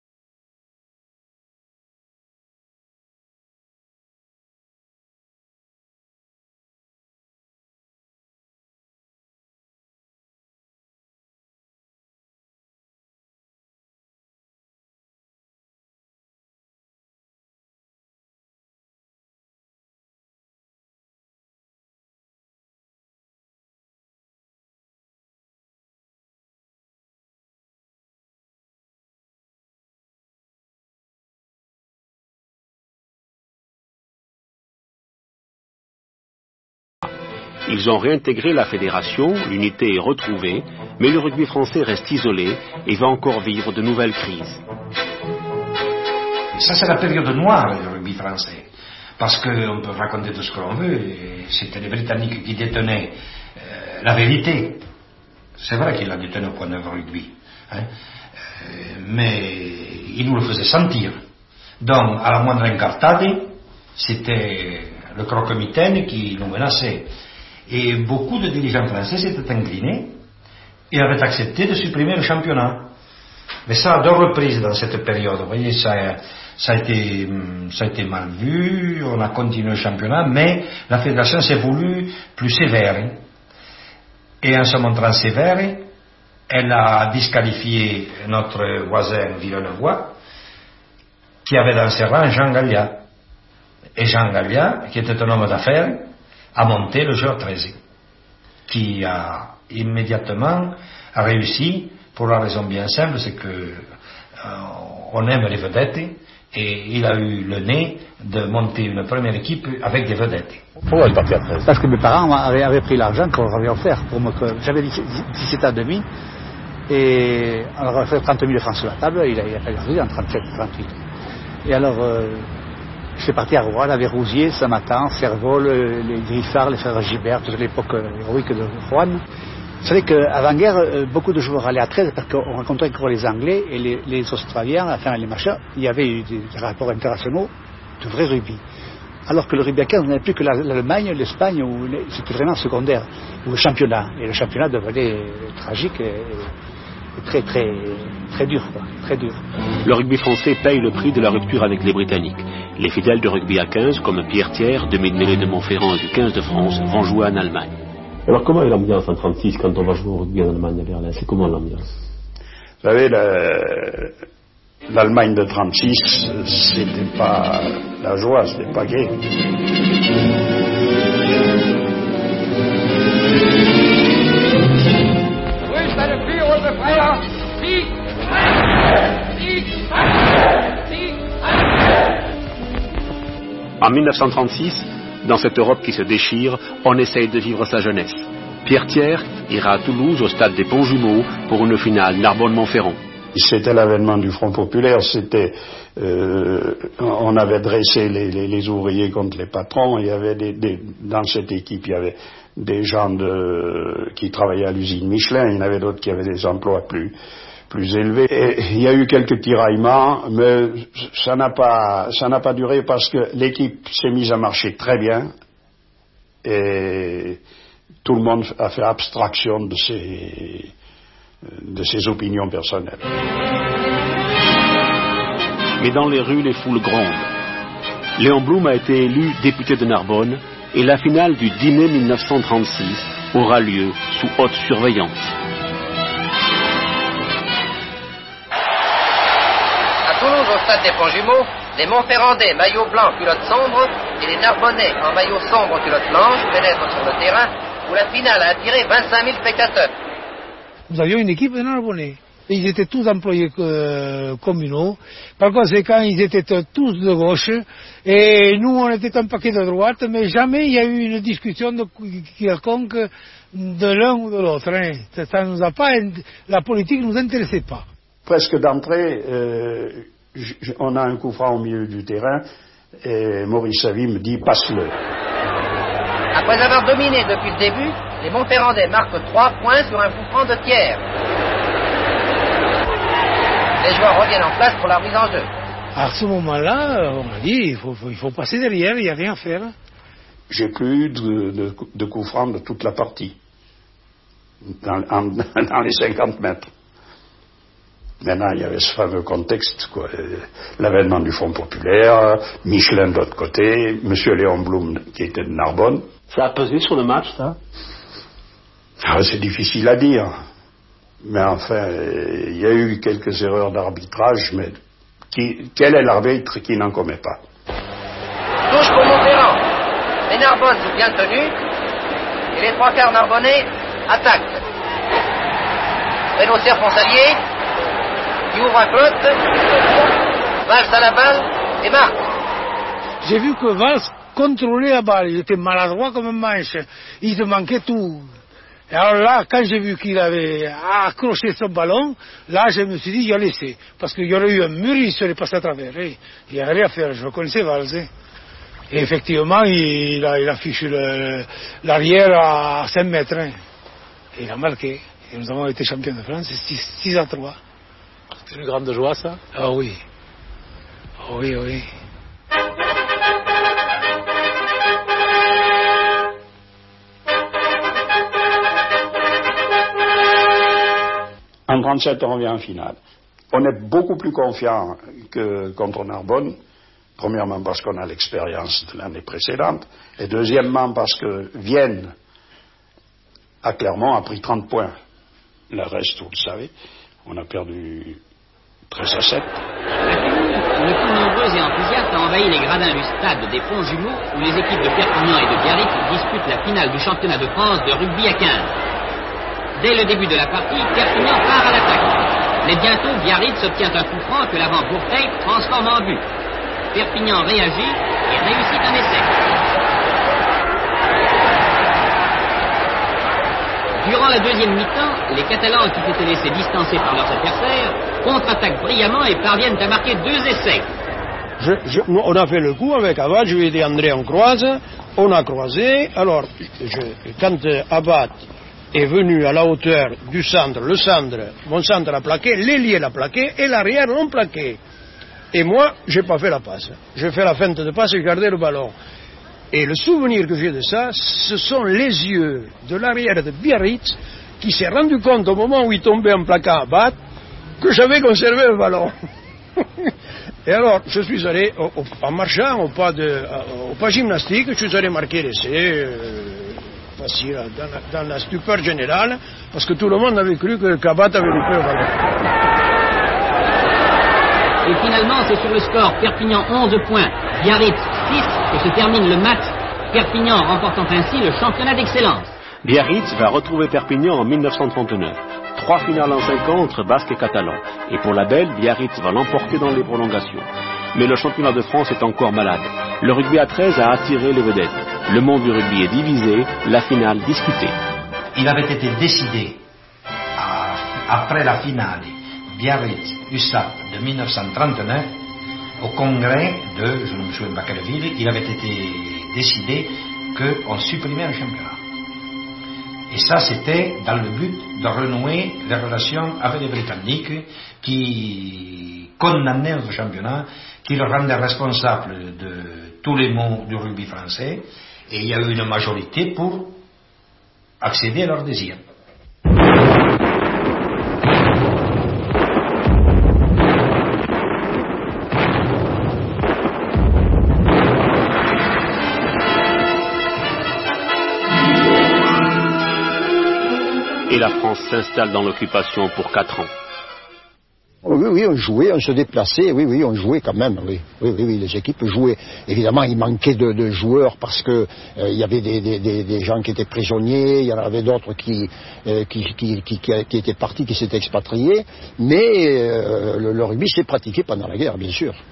Ils ont réintégré la fédération, l'unité est retrouvée, mais le rugby français reste isolé et va encore vivre de nouvelles crises. Ça, c'est la période noire du rugby français, parce qu'on peut raconter tout ce que l'on veut, c'était les Britanniques qui détenaient euh, la vérité. C'est vrai qu'ils la détenaient au point de vue rugby, hein, euh, mais ils nous le faisaient sentir. Donc, à la moindre incartade, c'était le croque-mitaine qui nous menaçait. Et beaucoup de dirigeants français s'étaient inclinés et avaient accepté de supprimer le championnat. Mais ça a deux reprises dans cette période. Vous voyez, ça, ça, a été, ça a été mal vu, on a continué le championnat, mais la fédération s'est voulue plus sévère. Et en se montrant sévère, elle a disqualifié notre voisin Villeneuvois, qui avait dans ses rangs Jean Gallia. Et Jean Gallia, qui était un homme d'affaires, a monté le jeu treize, qui a immédiatement a réussi, pour la raison bien simple, c'est que euh, on aime les vedettes, Et il a eu le nez de monter une première équipe avec des vedettes. Pourquoi il est parti après? Parce que mes parents avaient, avaient pris l'argent qu'on leur avait offert. Pour moi, j'avais dix-sept ans et demi, et on leur avait fait trente mille francs sur la table, il a, il a fallu arriver en trente-sept, trente-huit. Et alors, euh, je suis parti à Rouen, à Verrouzier, Saint-Matan, Cervol, les Griffard, les frères Gilbert, toute l'époque héroïque de Rouen. Vous savez qu'avant-guerre, beaucoup de joueurs allaient à treize parce qu'on rencontrait encore les Anglais et les, les Australiens, enfin les machins. Il y avait eu des, des rapports internationaux de vrai rugby. Alors que le rugby à quinze, on n'avait plus que l'Allemagne, l'Espagne, où c'était vraiment secondaire, ou le championnat. Et le championnat devenait tragique et, et très, très, très dur, quoi, très dur. Le rugby français paye le prix de la rupture avec les Britanniques. Les fidèles du rugby à quinze, comme Pierre Thiers, demi-de-mêlée de Montferrand et du quinze de France, vont jouer en Allemagne. Alors comment est l'ambiance en trente-six quand on va jouer au rugby en Allemagne à Berlin? C'est comment l'ambiance? Vous savez, l'Allemagne de trente-six, c'était pas la joie, c'était pas gai. En mille neuf cent trente-six, dans cette Europe qui se déchire, on essaye de vivre sa jeunesse. Pierre Thiers ira à Toulouse, au stade des Ponts-Jumeaux, pour une finale Narbonne-Montferrand. C'était l'avènement du Front populaire, c'était, euh, on avait dressé les, les, les ouvriers contre les patrons, il y avait des, des, dans cette équipe, il y avait des gens de, qui travaillaient à l'usine Michelin, il y en avait d'autres qui avaient des emplois plus, plus élevés. Et il y a eu quelques tiraillements, mais ça n'a pas, ça n'a pas duré parce que l'équipe s'est mise à marcher très bien et tout le monde a fait abstraction de ses, de ses opinions personnelles. Mais dans les rues, les foules grondent. Léon Blum a été élu député de Narbonne et la finale du dîner mille neuf cent trente-six aura lieu sous haute surveillance. Toulouse, au stade des Ponts-Jumeaux, les Montferrandais, maillot blanc, culotte sombre, et les Narbonnais, en maillot sombre, culotte blanche, pénètrent sur le terrain, où la finale a attiré vingt-cinq mille spectateurs. Nous avions une équipe de Narbonnais. Ils étaient tous employés euh, communaux. Par conséquent, ils étaient tous de gauche. Et nous, on était un paquet de droite, mais jamais il y a eu une discussion de quelconque de l'un ou de l'autre. Hein. Ça, ça nous a pas, la politique ne nous intéressait pas. Presque d'entrée, euh, on a un coup franc au milieu du terrain et Maurice Savy me dit « passe-le ». Après avoir dominé depuis le début, les Montferrandais marquent trois points sur un coup franc de Thiers. Les joueurs reviennent en place pour la mise en jeu. À ce moment-là, on a dit il faut, il faut passer derrière, il n'y a rien à faire. J'ai plus eu de, de, de coup franc de toute la partie, dans, en, dans les cinquante mètres. Maintenant, il y avait ce fameux contexte, quoi. L'avènement du Front populaire, Michelin de l'autre côté, M. Léon Blum qui était de Narbonne. Ça a pesé sur le match, ça? Ah, c'est difficile à dire. Mais enfin, il y a eu quelques erreurs d'arbitrage, mais qui, quel est l'arbitre qui n'en commet pas? Touche pour Montferrand. Les Narbonnes sont bien tenus, et les trois quarts narbonnais attaquent. Renaud Serre-Fonsalier, qui ouvre un clotte, Valls à la balle et marque. J'ai vu que Valls contrôlait la balle, il était maladroit comme un manche, il te manquait tout. Et alors là, quand j'ai vu qu'il avait accroché son ballon, là je me suis dit, il a laissé. Parce qu'il y aurait eu un mur, il serait passé à travers. Et il n'y a rien à faire, je connaissais Valls. Hein. Et effectivement, il a, il a fichu le, l'arrière à cinq mètres. Hein. Et il a marqué. Et nous avons été champions de France, six à trois. C'est une grande joie, ça? Ah oui. Oh, oui, oui. En trente-sept, on revient en finale. On est beaucoup plus confiant que contre Narbonne. Premièrement parce qu'on a l'expérience de l'année précédente. Et deuxièmement parce que Vienne, à Clermont, a pris trente points. Le reste, vous le savez, on a perdu treize à sept. Une foule nombreuse et enthousiaste a envahi les gradins du stade des Ponts-Jumeaux où les équipes de Perpignan et de Biarritz disputent la finale du championnat de France de rugby à quinze. Dès le début de la partie, Perpignan part à l'attaque. Mais bientôt, Biarritz obtient un coup franc que l'avant Bourteil transforme en but. Perpignan réagit et réussit un essai. Durant la deuxième mi-temps, les Catalans qui s'étaient laissés distancer par leurs adversaires contre-attaquent brillamment et parviennent à marquer deux essais. Je, je, on a fait le coup avec Abad, je lui ai dit André on croise, on a croisé, alors je, quand Abad est venu à la hauteur du centre, le centre, mon centre a plaqué, l'ailier l'a plaqué et l'arrière l'ont plaqué. Et moi, j'ai pas fait la passe. J'ai fait la feinte de passe et gardé le ballon. Et le souvenir que j'ai de ça, ce sont les yeux de l'arrière de Biarritz qui s'est rendu compte au moment où il tombait en plaquant Abad que j'avais conservé le ballon. Et alors, je suis allé, au, au, en marchant au pas, de, au pas gymnastique, je suis allé marquer l'essai, euh, facile, dans la, dans la stupeur générale, parce que tout le monde avait cru que Kabat avait loupé le ballon. Et finalement, c'est sur le score Perpignan onze points, Biarritz six, que se termine le match, Perpignan remportant ainsi le championnat d'excellence. Biarritz va retrouver Perpignan en mille neuf cent trente-neuf. Trois finales en cinq ans entre Basques et Catalans. Et pour la belle, Biarritz va l'emporter dans les prolongations. Mais le championnat de France est encore malade. Le rugby à treize a attiré les vedettes. Le monde du rugby est divisé, la finale discutée. Il avait été décidé, à, après la finale Biarritz-U S A P de mille neuf cent trente-neuf, au congrès de, je ne me souviens pas quelle ville, il avait été décidé qu'on supprimait le championnat. Et ça, c'était dans le but de renouer les relations avec les Britanniques qui condamnaient notre championnat, qui le rendaient responsable de tous les maux du rugby français. Et il y a eu une majorité pour accéder à leurs désirs. Et la France s'installe dans l'occupation pour quatre ans. Oui, oui, on jouait, on se déplaçait, oui, oui, on jouait quand même, oui, oui, oui, oui les équipes jouaient. Évidemment, il manquait de, de joueurs parce que euh, il y avait des, des, des, des gens qui étaient prisonniers, il y en avait d'autres qui, euh, qui, qui, qui, qui étaient partis, qui s'étaient expatriés, mais euh, le, le rugby s'est pratiqué pendant la guerre, bien sûr.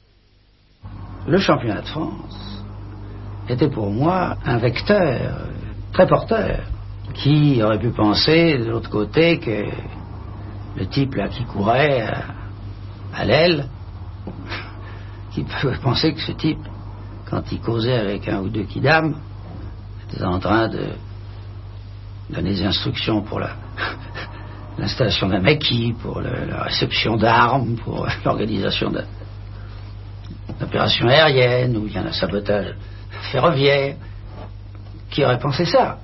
Le championnat de France était pour moi un vecteur très porteur. Qui aurait pu penser de l'autre côté que le type là qui courait à, à l'aile, qui pouvait penser que ce type, quand il causait avec un ou deux kidam, était en train de donner des instructions pour la, l'installation d'un maquis, pour le, la réception d'armes, pour l'organisation d'opérations aériennes, ou il y en a un sabotage ferroviaire. Qui aurait pensé ça?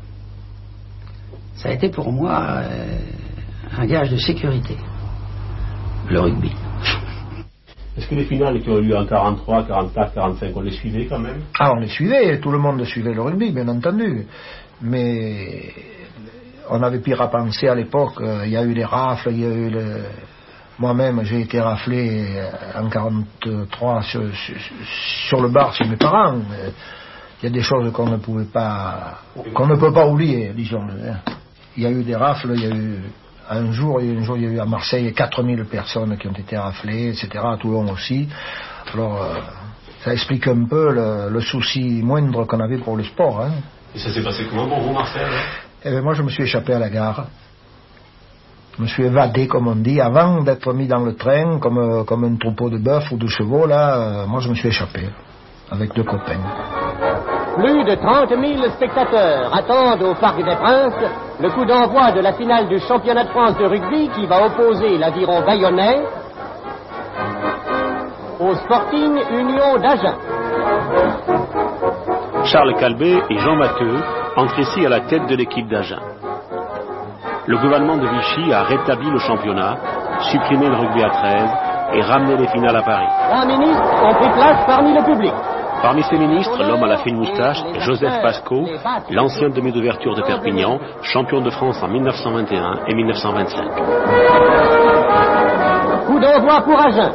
Ça a été pour moi euh, un gage de sécurité, le rugby. Est-ce que les finales qui ont eu lieu en quarante-trois, quarante-quatre, quarante-cinq, on les suivait quand même? Ah, on les suivait, tout le monde suivait le rugby, bien entendu. Mais on avait pire à penser à l'époque, il y a eu les rafles, il y a eu le... Moi-même, j'ai été raflé en quarante-trois sur, sur, sur le bar chez mes parents. Il y a des choses qu'on ne pouvait pas, qu'on ne peut pas oublier, disons-le. Il y a eu des rafles, il y a eu un jour, un jour il y a eu à Marseille quatre mille personnes qui ont été raflées, et cetera, à Toulon aussi. Alors, euh, ça explique un peu le, le souci moindre qu'on avait pour le sport. Hein. Et ça s'est passé comment pour vous, Marcel? Eh bien, moi, je me suis échappé à la gare. Je me suis évadé, comme on dit, avant d'être mis dans le train, comme, comme un troupeau de bœufs ou de chevaux, là, euh, moi, je me suis échappé, avec deux copains. Plus de trente mille spectateurs attendent au Parc des Princes le coup d'envoi de la finale du championnat de France de rugby qui va opposer l'aviron bayonnais au Sporting Union d'Agen. Charles Calbet et Jean Matteux entrent ici à la tête de l'équipe d'Agen. Le gouvernement de Vichy a rétabli le championnat, supprimé le rugby à treize et ramené les finales à Paris. Trois ministres ont pris place parmi le public. Parmi ces ministres, l'homme à la fine moustache, Joseph Pasco, l'ancien demi d'ouverture de Perpignan, champion de France en mille neuf cent vingt et un et mille neuf cent vingt-cinq. Coup d'envoi pour Agen.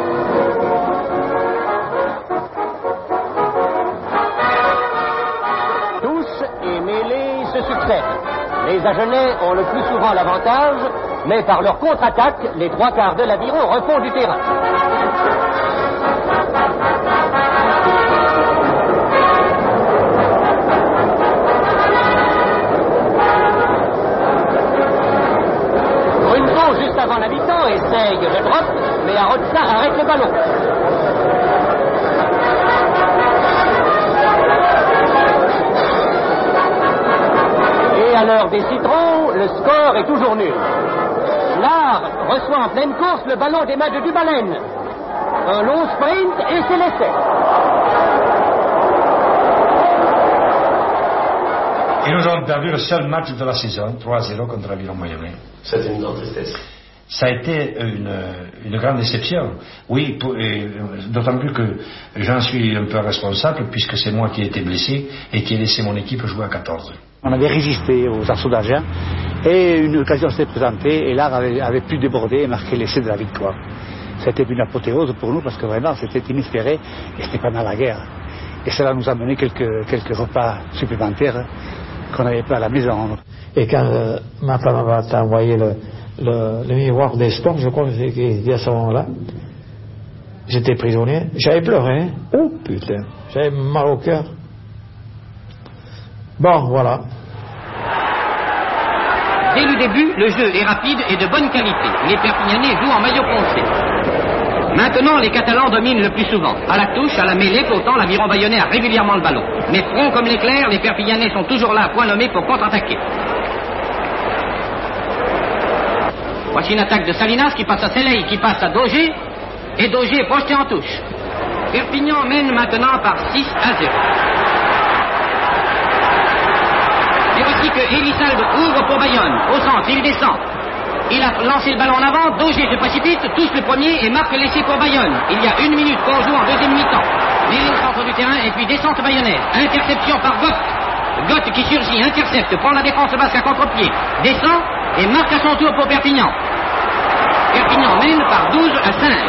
Touche et mêlée se succèdent. Les Agenais ont le plus souvent l'avantage, mais par leur contre-attaque, les trois quarts de l'aviron refont du terrain. Perpignan essaye de drop, mais Arotza arrête le ballon. Et à l'heure des citrons, le score est toujours nul. L'Ar reçoit en pleine course le ballon des mains de Dubalen. Un long sprint et c'est l'essai. Et nous avons perdu le seul match de la saison, trois à zéro contre l'Aviron Bayonnais. C'était une grande tristesse. Ça a été une, une grande déception. Oui, pour, et, d'autant plus que j'en suis un peu responsable puisque c'est moi qui ai été blessé et qui ai laissé mon équipe jouer à quatorze. On avait résisté aux assauts d'Agen et une occasion s'est présentée et l'Ar avait, avait pu déborder et marquer l'essai de la victoire. C'était une apothéose pour nous parce que vraiment c'était inespéré et c'était pendant la guerre. Et cela nous a mené quelques, quelques repas supplémentaires qu'on n'avait pas à la maison. Et quand euh, ma femme m'a envoyé le, le, le miroir des sports, je crois que c'était à ce moment-là, j'étais prisonnier, j'avais pleuré, hein. Oh putain, j'avais mal au cœur. Bon, voilà. Dès le début, le jeu est rapide et de bonne qualité. Les Perpignanais jouent en maillot foncé. Maintenant, les Catalans dominent le plus souvent. À la touche, à la mêlée, pourtant, l'Aviron Bayonnais a régulièrement le ballon. Mais prompt comme l'éclair, les Perpignanais sont toujours là à point nommé pour contre-attaquer. Voici une attaque de Salinas qui passe à Selei, qui passe à Daugé. Et Daugé est projeté en touche. Perpignan mène maintenant par six à zéro. Et voici que Elisalde ouvre pour Bayonne. Au centre, il descend. Il a lancé le ballon en avant, Daugé se précipite, touche le premier et marque l'essai pour Bayonne. Il y a une minute qu'on joue en deuxième mi-temps. Mêlée au centre du terrain et puis descente bayonnaise. Interception par Gott. Gott qui surgit, intercepte, prend la défense basque à contre-pied, descend et marque à son tour pour Perpignan. Perpignan mène par douze à cinq.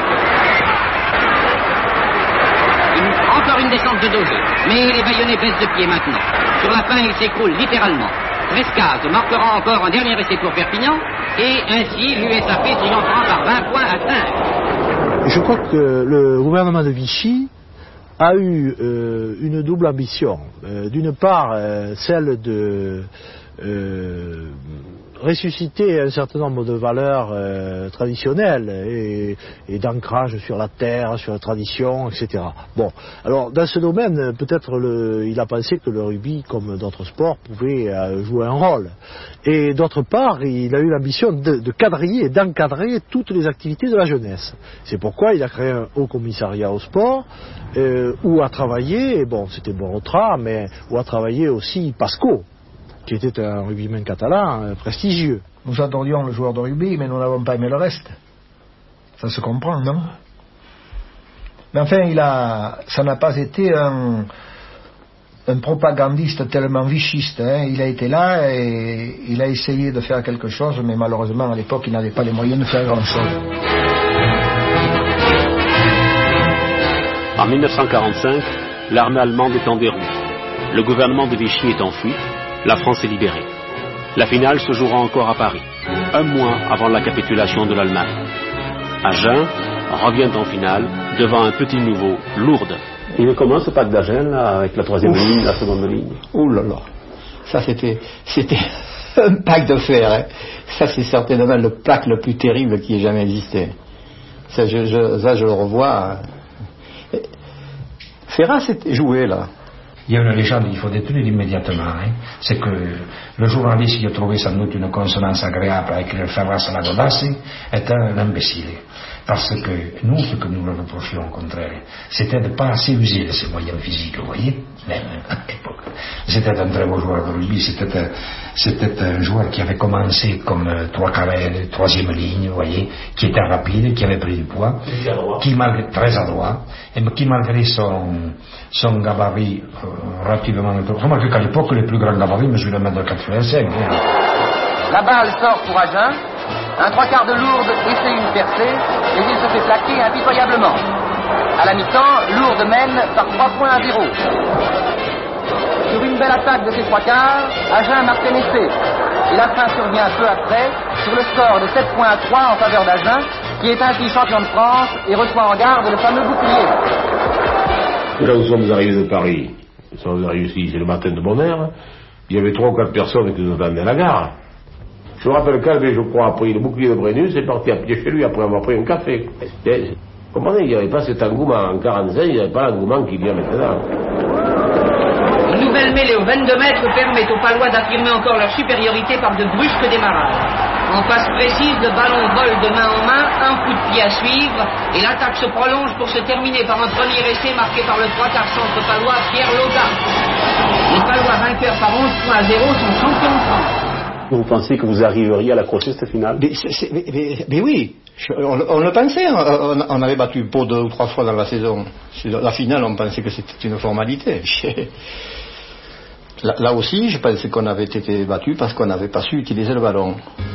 Une, encore une descente de Daugé. Mais les Bayonnais baissent de pied maintenant. Sur la fin, ils s'écroulent littéralement. Trescaz marquera encore un dernier essai pour Perpignan et ainsi l'U S A P triomphera par vingt points à cinq. Je crois que le gouvernement de Vichy a eu euh, une double ambition. Euh, d'une part, euh, celle de euh, ressusciter un certain nombre de valeurs euh, traditionnelles et, et d'ancrage sur la terre, sur la tradition, et cetera. Bon, alors dans ce domaine, peut-être le, il a pensé que le rugby, comme d'autres sports, pouvait euh, jouer un rôle. Et d'autre part, il a eu l'ambition de, de quadriller et d'encadrer toutes les activités de la jeunesse. C'est pourquoi il a créé un haut commissariat au sport, euh, où a travaillé, bon, c'était Borotra, mais où a travaillé aussi Pasco, qui était un rugbyman catalan euh, prestigieux. Nous adorions le joueur de rugby, mais nous n'avons pas aimé le reste. Ça se comprend, non? Mais enfin, il a, ça n'a pas été un, un propagandiste tellement vichiste. Hein. Il a été là et il a essayé de faire quelque chose, mais malheureusement, à l'époque, il n'avait pas les moyens de faire grand-chose. En mille neuf cent quarante-cinq, l'armée allemande est en déroute. Le gouvernement de Vichy est en fuite. La France est libérée. La finale se jouera encore à Paris, un mois avant la capitulation de l'Allemagne. Agen revient en finale devant un petit nouveau, Lourdes. Il est comment ce pack d'Agen là, avec la troisième Ouf. ligne, la seconde ligne? Ouh là là, ça c'était, c'était un pack de fer. Hein. Ça c'est certainement le pack le plus terrible qui ait jamais existé. Ça je, je, ça, je le revois. Ferrat s'est joué là. Il y a une légende qu'il faut détruire immédiatement. Hein. C'est que le journaliste qui a trouvé sans doute une consonance agréable à écrire Ferras à la Godassi est un imbécile. Parce que nous, ce que nous le reprochions au contraire, c'était de ne pas assez user de ses moyens physiques, vous voyez, même à l'époque. C'était un très beau joueur de rugby, c'était un, c'était un joueur qui avait commencé comme euh, trois carrés, troisième ligne, vous voyez, qui était rapide, qui avait pris du poids, qui malgré, très adroit, et qui malgré son, son gabarit euh, relativement... Remarquez qu'à l'époque, les plus grands gabarits mesuraient un mètre quatre-vingt-cinq. Hein. La balle sort pour Agen. Un trois quarts de Lourdes essaie une percée, mais il se fait plaquer impitoyablement. À la mi-temps, Lourdes mène par trois points à zéro. Sur une belle attaque de ces trois quarts, Agen marque un essai. Et la fin survient peu après, sur le score de sept points à trois en faveur d'Agen, qui est ainsi champion de France et reçoit en garde le fameux bouclier. Quand nous sommes arrivés de Paris, nous sommes arrivés ici, c'est le matin de bonne heure, il y avait trois ou quatre personnes qui nous attendaient à la gare. Je me rappelle qu'Albé, je crois, a pris le bouclier de Brennus et est parti à pied chez lui après avoir pris un café. Et, comprenez, il n'y avait pas cet engouement en quarante-cinq, il n'y avait pas l'engouement qu'il y a maintenant. Une nouvelle mêlée aux vingt-deux mètres permet aux Palois d'affirmer encore leur supériorité par de brusques démarrages. En passe précise, le ballon vole de main en main, un coup de pied à suivre, et l'attaque se prolonge pour se terminer par un premier essai marqué par le trois quarts centre palois Pierre Lauda. Les Palois vainqueurs par onze points à zéro sont champions de France. Vous pensez que vous arriveriez à la crocher cette finale? mais, c'est, c'est, mais, mais, mais oui, je, on, on le pensait, on, on avait battu Pau deux ou trois fois dans la saison. La finale, on pensait que c'était une formalité. Là, là aussi, je pensais qu'on avait été battu parce qu'on n'avait pas su utiliser le ballon.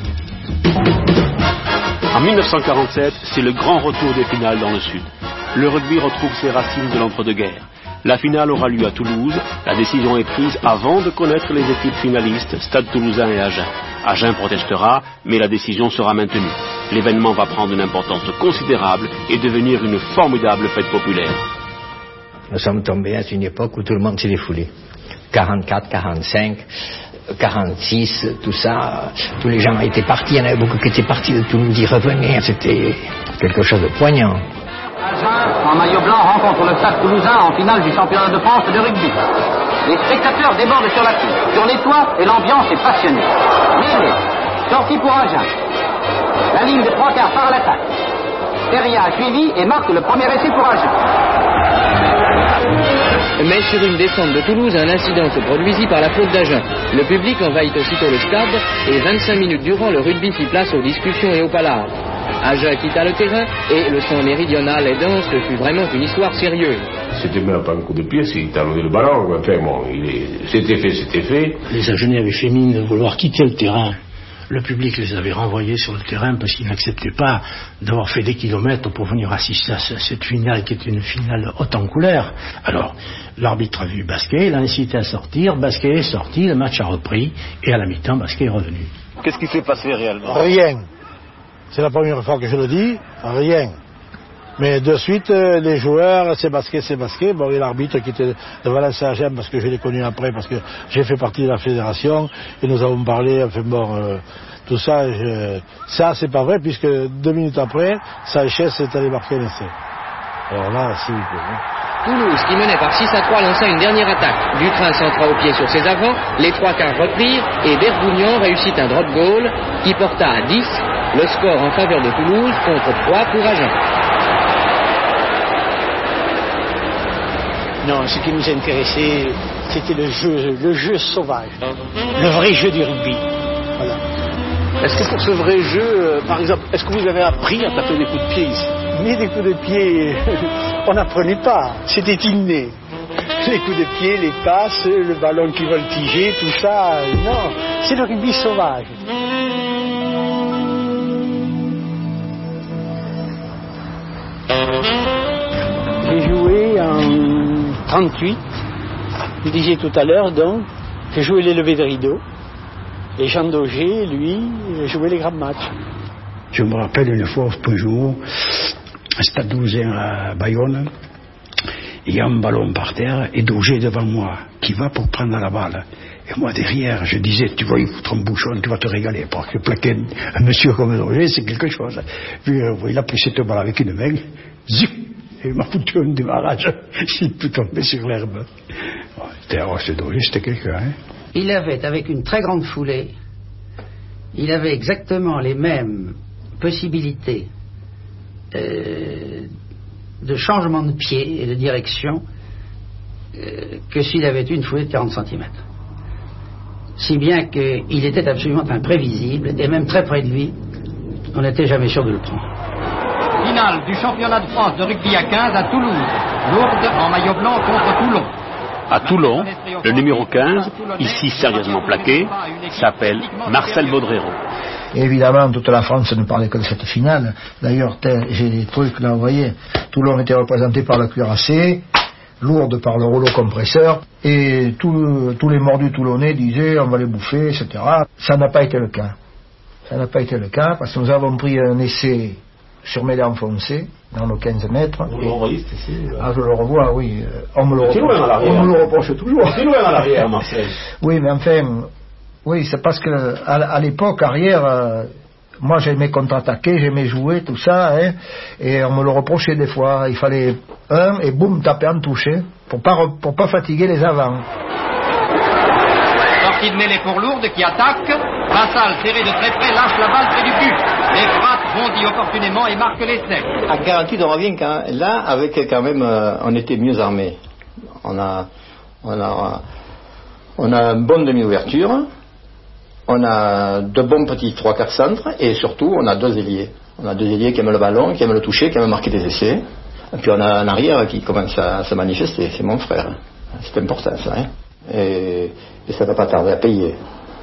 En mille neuf cent quarante-sept, c'est le grand retour des finales dans le Sud. Le rugby retrouve ses racines de l'entre-deux-guerres. La finale aura lieu à Toulouse. La décision est prise avant de connaître les équipes finalistes, Stade Toulousain et Agen. Agen protestera, mais la décision sera maintenue. L'événement va prendre une importance considérable et devenir une formidable fête populaire. Nous sommes tombés à une époque où tout le monde s'est défoulé. quarante-quatre, quarante-cinq, quarante-six, tout ça, tous les gens étaient partis, il y en avait beaucoup qui étaient partis de Toulouse, ils revenaient, c'était quelque chose de poignant. Agen, en maillot blanc, rencontre le Stade Toulousain en finale du championnat de France de rugby. Les spectateurs débordent sur la piste, sur les toits, et l'ambiance est passionnée. Mêlée, sortie pour Agen. La ligne de trois quarts par l'attaque. Terrien a suivi et marque le premier essai pour Agen. Mais sur une descente de Toulouse, un incident se produisit par la faute d'Agen. Le public envahit aussitôt le stade et vingt-cinq minutes durant, le rugby fit place aux discussions et aux palabres. Agen quitta le terrain et le sang méridional et dense fut vraiment une histoire sérieuse. C'était même pas un coup de pied, s'il talonnait le ballon. Enfin bon, il est... c'était fait, c'était fait. Les Agenais avaient fait mine de vouloir quitter le terrain. Le public les avait renvoyés sur le terrain parce qu'ils n'acceptaient pas d'avoir fait des kilomètres pour venir assister à cette finale qui était une finale haute en couleur. Alors, l'arbitre a vu Basquet, il a incité à sortir, Basquet est sorti, le match a repris et à la mi-temps, Basquet est revenu. Qu'est-ce qui s'est passé réellement? Rien. C'est la première fois que je le dis, rien. Mais de suite, euh, les joueurs, c'est Basquet, c'est Basquet. Bon, et l'arbitre qui était de Valence-Agen, parce que je l'ai connu après, parce que j'ai fait partie de la fédération, et nous avons parlé, enfin bon, euh, tout ça, je... ça c'est pas vrai, puisque deux minutes après, Sanchez est allé marquer un essai. Alors là, c'est... Toulouse, qui menait par six à trois, lança une dernière attaque. Dutrin centra au pied sur ses avants, les trois quarts reprirent, et Bergougnan réussit un drop goal qui porta à dix le score en faveur de Toulouse contre trois pour Agen. Non, ce qui nous intéressait, c'était le jeu, le jeu sauvage, le vrai jeu du rugby. Voilà. Est-ce que pour ce vrai jeu, euh, par exemple, est-ce que vous avez appris à taper des coups de pied ici? Mais des coups de pied, on n'apprenait pas, c'était inné. Les coups de pied, les passes, le ballon qui voltigeait, tout ça, non, c'est le rugby sauvage. J'ai joué en trente-huit, je disais tout à l'heure, donc, j'ai joué les levées de rideau. Et Jean Daugé, lui, jouait les grands matchs. Je me rappelle une fois au jour, un stade toulousain à Bayonne, il y a un ballon par terre et Daugé devant moi, qui va pour prendre la balle. Et moi derrière, je disais, tu vas y foutre un bouchon, tu vas te régaler, parce que plaquer un monsieur comme Daugé, c'est quelque chose. Puis euh, il a pris cette balle avec une main, zip, et il m'a foutu un démarrage, il peut tomber sur l'herbe. C'était oh, Daugé, c'était quelqu'un, hein. Il avait, avec une très grande foulée, il avait exactement les mêmes possibilités euh, de changement de pied et de direction euh, que s'il avait une foulée de quarante centimètres. Si bien qu'il était absolument imprévisible, et même très près de lui, on n'était jamais sûr de le prendre. Finale du championnat de France de rugby à quinze à Toulouse. Lourdes en maillot blanc contre Toulon. À Toulon, le numéro quinze, ici sérieusement plaqué, s'appelle Marcel Baudrero. Évidemment, toute la France ne parlait que de cette finale. D'ailleurs, j'ai des trucs là, vous voyez. Toulon était représenté par la cuirassée, Lourdes par le rouleau compresseur, et tous les mordus toulonnais disaient on va les bouffer, et cetera. Ça n'a pas été le cas. Ça n'a pas été le cas, parce que nous avons pris un essai sur mêlée enfoncée, dans nos quinze mètres. Vous le revoyez cet essai là? Ah, je le revois, oui. On me le, reproche, on me le reproche toujours. C'est loin à l'arrière, Marcel. Oui, mais enfin, Oui, c'est parce que à, à l'époque, arrière, euh, moi j'aimais contre-attaquer, j'aimais jouer, tout ça, hein, et on me le reprochait des fois. Il fallait un et boum, taper en touche, hein, pour pas pour pas fatiguer les avants. Sortie de mêlée pour Lourdes qui attaque. Vassal, serré de très près, lâche la balle près du but. Les frappes bondit opportunément et marque l'essai. À garantie, on revient quand, là avec quand même, euh, on était mieux armés. On a, on a, on a une bonne demi-ouverture. On a de bons petits trois quatre centres et surtout on a deux ailiers. On a deux ailiers qui aiment le ballon, qui aiment le toucher, qui aiment marquer des essais. Et puis on a un arrière qui commence à se manifester, c'est mon frère. C'est important ça, hein. Et, et ça ne va pas tarder à payer.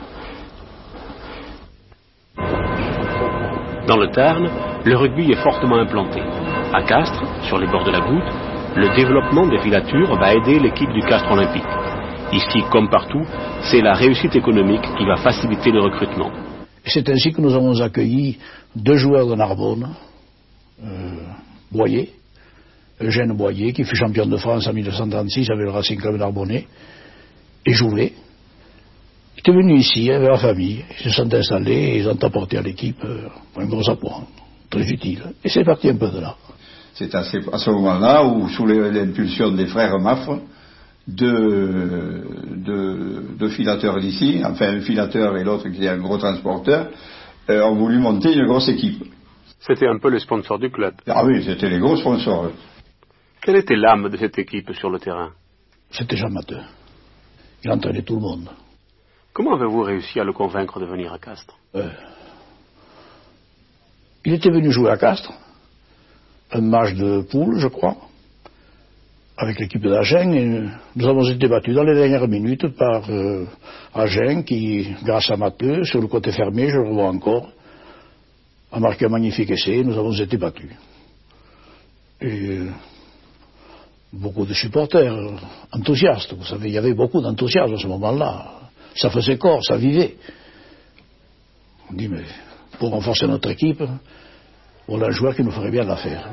Dans le Tarn, le rugby est fortement implanté. À Castres, sur les bords de la Goutte, le développement des filatures va aider l'équipe du Castres Olympique. Ici, comme partout, c'est la réussite économique qui va faciliter le recrutement. C'est ainsi que nous avons accueilli deux joueurs de Narbonne, euh, Boyer, Eugène Boyer, qui fut champion de France en mille neuf cent trente-six avec le Racing Club Narbonnais, et Joulet, qui étaient venus ici avec la famille. Ils se sont installés et ils ont apporté à l'équipe euh, un gros apport, très utile. Et c'est parti un peu de là. C'est à ce, à ce moment-là où, sous l'impulsion des frères Maffre, deux, deux, deux filateurs d'ici, enfin un filateur et l'autre qui est un gros transporteur, euh, ont voulu monter une grosse équipe. C'était un peu le sponsor du club. Ah oui, c'était les gros sponsors. Quelle était l'âme de cette équipe sur le terrain? C'était Jean Matteux. Il entraînait tout le monde. Comment avez-vous réussi à le convaincre de venir à Castres? euh, Il était venu jouer à Castres, un match de poule, je crois, avec l'équipe d'Agen, et nous avons été battus dans les dernières minutes par euh, Agen qui, grâce à Matteux, sur le côté fermé, je le revois encore, a marqué un magnifique essai, et nous avons été battus. Et euh, beaucoup de supporters euh, enthousiastes, vous savez, il y avait beaucoup d'enthousiasme à ce moment-là. Ça faisait corps, ça vivait. On dit, mais pour renforcer notre équipe, voilà un joueur qui nous ferait bien l'affaire.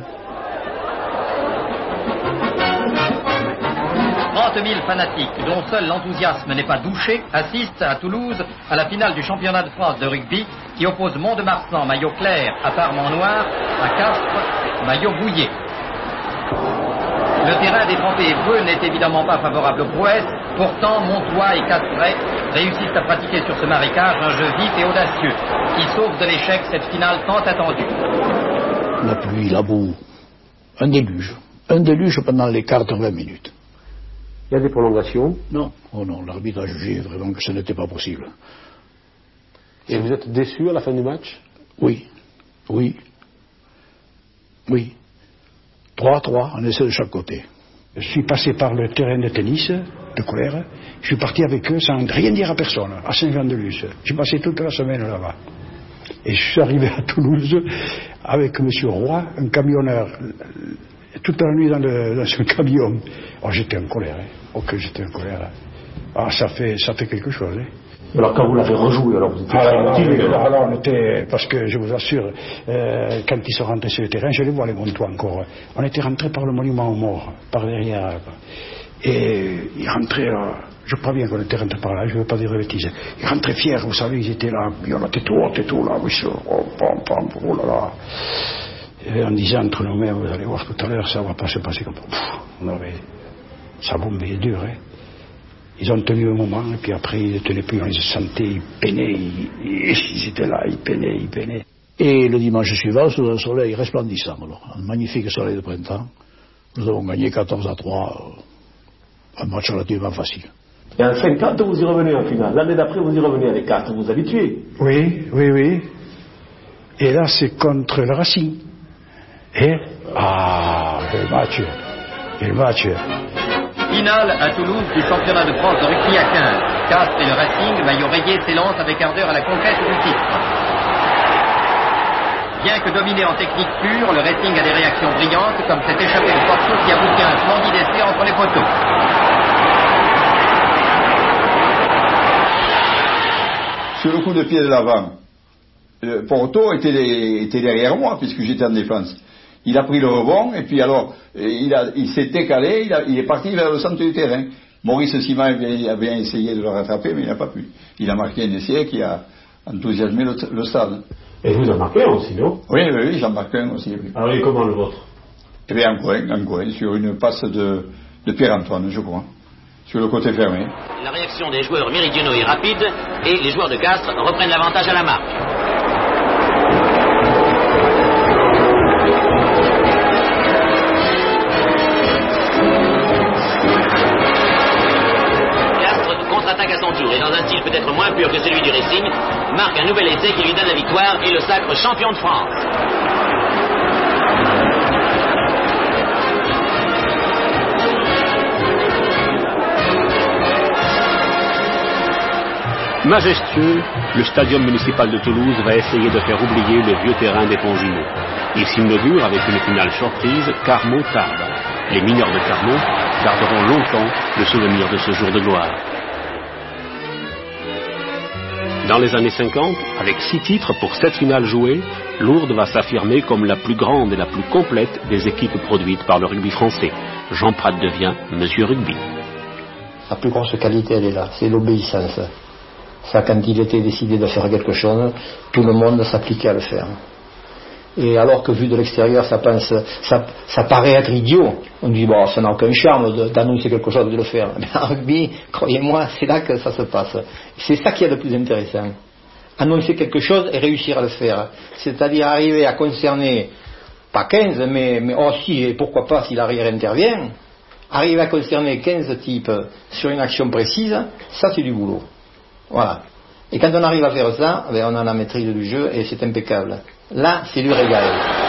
trente mille fanatiques, dont seul l'enthousiasme n'est pas douché, assistent à Toulouse à la finale du championnat de France de rugby qui oppose Mont-de-Marsan, maillot clair, à Parement noir, à Castres, maillot bouillé. Le terrain des trempés hébreux n'est évidemment pas favorable aux prouesses, pourtant Montois et Castrais réussissent à pratiquer sur ce marécage un jeu vif et audacieux qui sauve de l'échec cette finale tant attendue. La pluie, la boue, un déluge, un déluge pendant les quatre-vingts minutes. Il y a des prolongations? Non. Oh non, l'arbitre a jugé vraiment que ce n'était pas possible. Et vous êtes déçu à la fin du match? Oui, oui, oui. trois à trois, un essai de chaque côté. Je suis passé par le terrain de tennis de Colère. Je suis parti avec eux sans rien dire à personne, à Saint-Jean-de-Luz. J'ai passé toute la semaine là-bas. Et je suis arrivé à Toulouse avec M. Roy, un camionneur, toute la nuit dans, le, dans ce camion. Oh, j'étais en colère, hein. Oh, que j'étais en colère. Ah, ça fait, ça fait quelque chose, hein. Alors quand vous l'avez rejoué, alors vous étiez alors, alors, alors on était, parce que je vous assure, euh, quand ils sont rentrés sur le terrain, je les vois les Montois encore, on était rentrés par le monument aux morts, par derrière, et ils rentraient, euh, je crois bien qu'on était rentrés par là, je ne veux pas dire de bêtises, ils rentraient fiers, vous savez, ils étaient là, puis on était tout haut et tout là, oui, oh, pam, pam, oh là là, et en disant entre nous-mêmes, vous allez voir tout à l'heure, ça ne va pas se passer comme ça, non mais, ça bombait dur, hein. Ils ont tenu un moment, et puis après, ils ne tenaient plus, on les sentait, ils peinaient, ils, ils étaient là, ils peinaient, ils peinaient. Et le dimanche suivant, sous un soleil resplendissant, alors, un magnifique soleil de printemps, nous avons gagné quatorze à trois, un match relativement facile. Et en cinquante, vous y revenez en finale. L'année d'après, vous y revenez avec quatre, vous habituez. Oui, oui, oui. Et là, c'est contre le Racing. Et, ah, quel match, quel match. Finale à Toulouse du championnat de France de rugby à quinze. Castres et le Racing, maillot rayé, s'élancent avec ardeur à la conquête du titre. Bien que dominé en technique pure, le Racing a des réactions brillantes, comme cette échappée de Porto qui aboutit à un splendide essai entre les poteaux. Sur le coup de pied de l'avant, Porto était, était derrière moi, puisque j'étais en défense. Il a pris le rebond, et puis alors, il, a, il s'était calé, il, a, il est parti vers le centre du terrain. Maurice Simon avait, avait essayé de le rattraper, mais il n'a pas pu. Il a marqué un essai qui a enthousiasmé le, le stade. Et vous en marquez un aussi, non? Oui, oui, oui, j'en marque un aussi. Oui. Alors, et comment le vôtre? Eh bien, en coin, en coin, sur une passe de, de Pierre-Antoine, je crois, sur le côté fermé. La réaction des joueurs méridionaux est rapide et les joueurs de Castres reprennent l'avantage à la marque. Castres contre-attaque à son tour et dans un style peut-être moins pur que celui du Racing, marque un nouvel essai qui lui donne la victoire et le sacre champion de France. Majestueux, le stadium municipal de Toulouse va essayer de faire oublier le vieux terrain des Ponts-Jumeaux. Il s'inaugure avec une finale surprise Carmaux-Tarbes. Les mineurs de Carmaux garderont longtemps le souvenir de ce jour de gloire. Dans les années cinquante, avec six titres pour sept finales jouées, Lourdes va s'affirmer comme la plus grande et la plus complète des équipes produites par le rugby français. Jean Prat devient Monsieur Rugby. La plus grosse qualité, elle est là, c'est l'obéissance. Ça, quand il était décidé de faire quelque chose, tout le monde s'appliquait à le faire. Et alors que vu de l'extérieur, ça, pense, ça, ça paraît être idiot. On dit, bon, ça n'a aucun charme d'annoncer quelque chose, de le faire. Mais en rugby, croyez-moi, c'est là que ça se passe. C'est ça qui est le plus intéressant. Annoncer quelque chose et réussir à le faire. C'est-à-dire arriver à concerner, pas quinze, mais, mais aussi, et pourquoi pas si l'arrière intervient, arriver à concerner quinze types sur une action précise, ça c'est du boulot. Voilà. Et quand on arrive à faire ça, on a la maîtrise du jeu et c'est impeccable. Là, c'est du régal.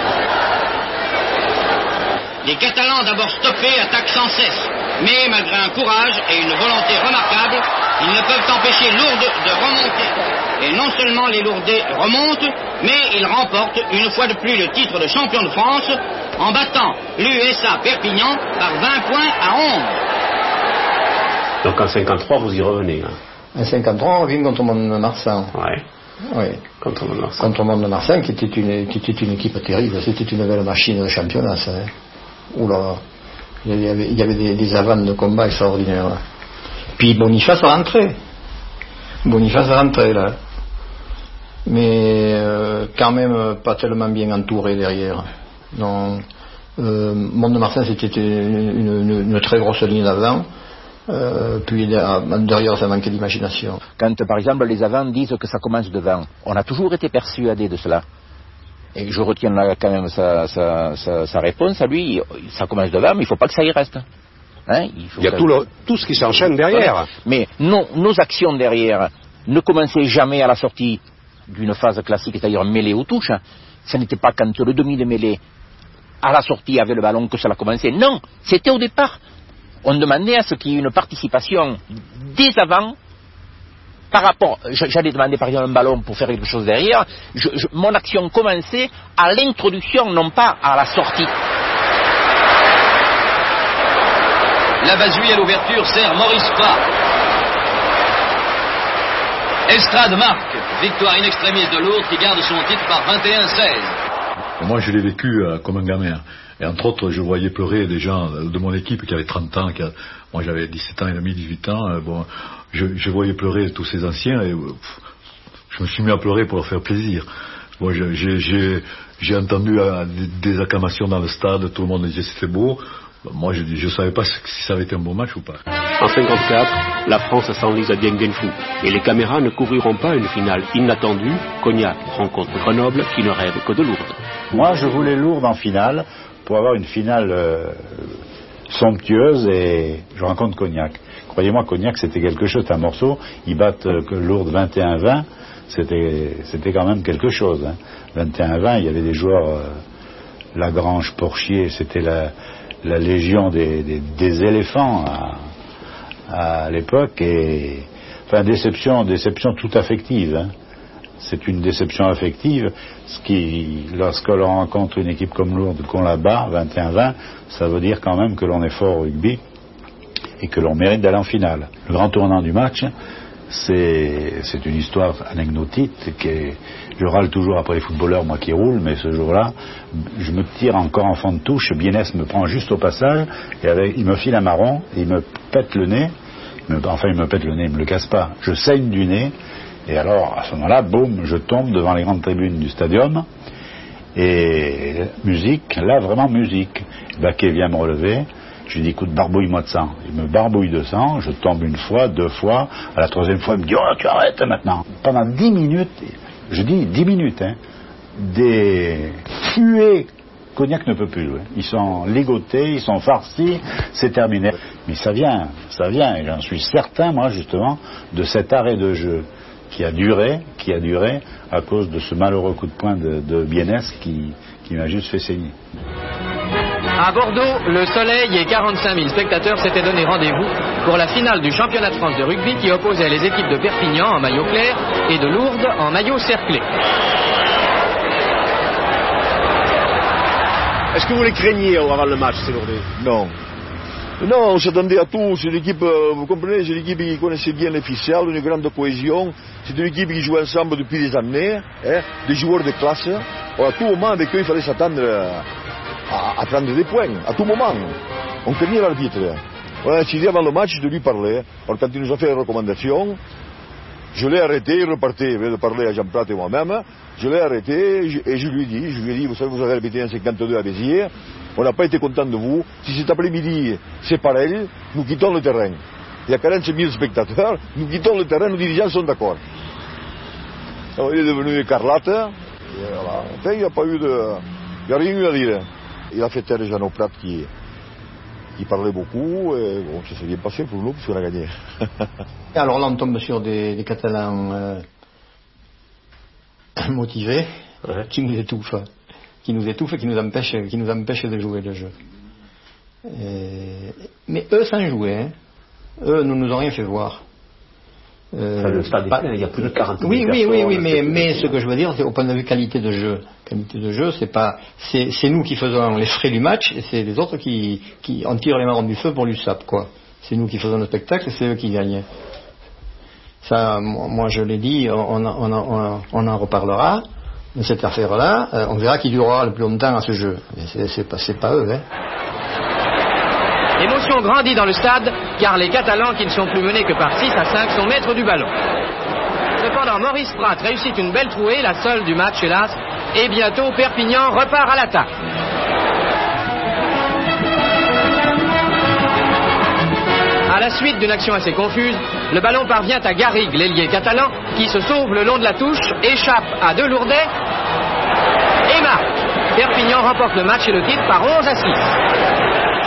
Les Catalans, d'abord stoppés, attaquent sans cesse. Mais malgré un courage et une volonté remarquable, ils ne peuvent empêcher Lourdes de remonter. Et non seulement les Lourdais remontent, mais ils remportent une fois de plus le titre de champion de France en battant l'U S A Perpignan par vingt points à onze. Donc en cinquante-trois, vous y revenez, hein. En cinquante-trois, on revient contre Mont-de-Marsan. Ouais. Oui. Contre Mont-de-Marsan. Contre Mont-de-Marsan, qui était une, qui était une équipe terrible. C'était une belle machine de championnat, ça. Hein. Oula. Il y avait, il y avait des, des avances de combat extraordinaires. Là. Puis Boniface rentrait. Boniface rentrait, là. Mais euh, quand même pas tellement bien entouré derrière. Donc, euh, Mont-de-Marsan, c'était une, une, une très grosse ligne d'avant. Euh, puis derrière ça manquait d'imagination. Quand par exemple les avants disent que ça commence devant, on a toujours été persuadé de cela. Et je retiens là quand même sa, sa, sa, sa réponse à lui, ça commence devant, mais il ne faut pas que ça y reste. Hein, il, faut il y a ça... tout, le, tout ce qui s'enchaîne derrière. Voilà. Mais non, nos actions derrière ne commençaient jamais à la sortie d'une phase classique, c'est-à-dire mêlée aux touches. Ce n'était pas quand le demi de mêlée à la sortie avait le ballon que cela commençait. Non, c'était au départ. On demandait à ce qu'il y ait une participation dès avant, par rapport, j'allais demander par exemple un ballon pour faire quelque chose derrière, je, je, mon action commençait à l'introduction, non pas à la sortie. La Basui à l'ouverture sert Maurice Prat. Estrade marque, victoire in extremis de Lourdes qui garde son titre par vingt et un seize. Moi je l'ai vécu euh, comme un gamin. Et entre autres, je voyais pleurer des gens de mon équipe qui avaient trente ans, qui a... moi j'avais dix-sept ans et demi, dix-huit ans, euh, bon, je, je voyais pleurer tous ces anciens et pff, je me suis mis à pleurer pour leur faire plaisir. Bon, j'ai, j'ai, j'ai entendu euh, des, des acclamations dans le stade, tout le monde disait c'était beau. Moi je ne savais pas si ça avait été un bon match ou pas. En cinquante-quatre, la France s'enlise à Dien Bien Phu et les caméras ne couvriront pas une finale inattendue. Cognac rencontre Grenoble qui ne rêve que de Lourdes. Moi je voulais Lourdes en finale pour avoir une finale euh, somptueuse et je rencontre Cognac. Croyez-moi, Cognac c'était quelque chose, c'est un morceau, ils battent euh, que Lourdes vingt et un vingt, c'était, c'était quand même quelque chose. Hein. vingt et un vingt, il y avait des joueurs, euh, Lagrange, Porchier, c'était la, la légion des, des, des éléphants à, à l'époque et enfin déception, déception toute affective. Hein. C'est une déception affective, ce qui, lorsque l'on rencontre une équipe comme Lourdes, qu'on la bat, vingt et un vingt, ça veut dire quand même que l'on est fort au rugby et que l'on mérite d'aller en finale. Le grand tournant du match, c'est, c'est une histoire anecdotique qui est, je râle toujours après les footballeurs, moi qui roule, mais ce jour-là, je me tire encore en fond de touche, Bienès me prend juste au passage, et avec, il me file un marron, et il me pète le nez, il me, enfin il me pète le nez, il me le casse pas, je saigne du nez, et alors à ce moment-là, boum, je tombe devant les grandes tribunes du stadium, et musique, là vraiment musique. Baquet vient me relever, je lui dis écoute, barbouille-moi de sang. Il me barbouille de sang, je tombe une fois, deux fois, à la troisième fois il me dit oh tu arrêtes maintenant. Pendant dix minutes, je dis dix minutes, hein, des tués. Cognac ne peut plus jouer. Ils sont ligotés, ils sont farcis, c'est terminé. Mais ça vient, ça vient, et j'en suis certain, moi, justement, de cet arrêt de jeu qui a duré, qui a duré à cause de ce malheureux coup de poing de, de Bienès qui, qui m'a juste fait saigner. À Bordeaux, le Soleil et quarante-cinq mille spectateurs s'étaient donné rendez-vous pour la finale du championnat de France de rugby qui opposait les équipes de Perpignan en maillot clair et de Lourdes en maillot cerclé. Est-ce que vous les craigniez avant le match, ces Lourdais? Non. Non, on s'attendait à tout. C'est une équipe, vous comprenez, c'est une équipe qui connaissait bien les ficelles, une grande cohésion. C'est une équipe qui joue ensemble depuis des années, hein, des joueurs de classe. Alors, à tout moment, avec eux, il fallait s'attendre à, à prendre des points, à tout moment. On craignait l'arbitre. On a décidé avant le match de lui parler. Alors, quand il nous a fait les recommandations, je l'ai arrêté, il repartait, il venait de parler à Jean-Prat et moi-même. Je l'ai arrêté et je lui ai dit, je lui ai dit, vous savez, vous avez répété un cinquante-deux à Béziers, on n'a pas été content de vous. Si cet après-midi c'est pareil, nous quittons le terrain. Il y a quarante mille spectateurs, nous quittons le terrain, nos dirigeants sont d'accord. Alors, il est devenu écarlate, et voilà. Enfin, il n'y a pas eu de... Il n'y a rien eu à dire. Il a fait taire Jeannot Prat qui, qui parlait beaucoup, et bon, ça s'est bien passé pour nous, parce qu'on a gagné. Alors là, on tombe sur des, des Catalans euh, motivés, ouais. qui nous étouffent, qui nous étouffent et qui nous empêchent, qui nous empêchent de jouer le jeu. Et, mais eux, sans jouer, hein, eux ne nous ont rien fait voir. Euh, enfin, le stade pas, il y a plus de quarante oui, oui, oui, oui, mais, mais ce que je veux dire, c'est au point de vue qualité de jeu. Qualité de jeu, c'est pas, c'est, c'est nous qui faisons les frais du match et c'est les autres qui, qui en tirent les marrons du feu pour l'U S A P, quoi. C'est nous qui faisons le spectacle et c'est eux qui gagnent. Ça, moi, je l'ai dit, on, on, on, on en reparlera de cette affaire-là. On verra qui durera le plus longtemps à ce jeu. Et c'est, c'est pas, c'est pas eux, hein. L'émotion grandit dans le stade, car les Catalans, qui ne sont plus menés que par six à cinq, sont maîtres du ballon. Cependant, Maurice Prat réussit une belle trouée, la seule du match, hélas, et bientôt Perpignan repart à l'attaque. À la suite d'une action assez confuse, le ballon parvient à Garrigue, l'ailier catalan, qui se sauve le long de la touche, échappe à deux Lourdais et marque. Perpignan remporte le match et le titre par onze à six.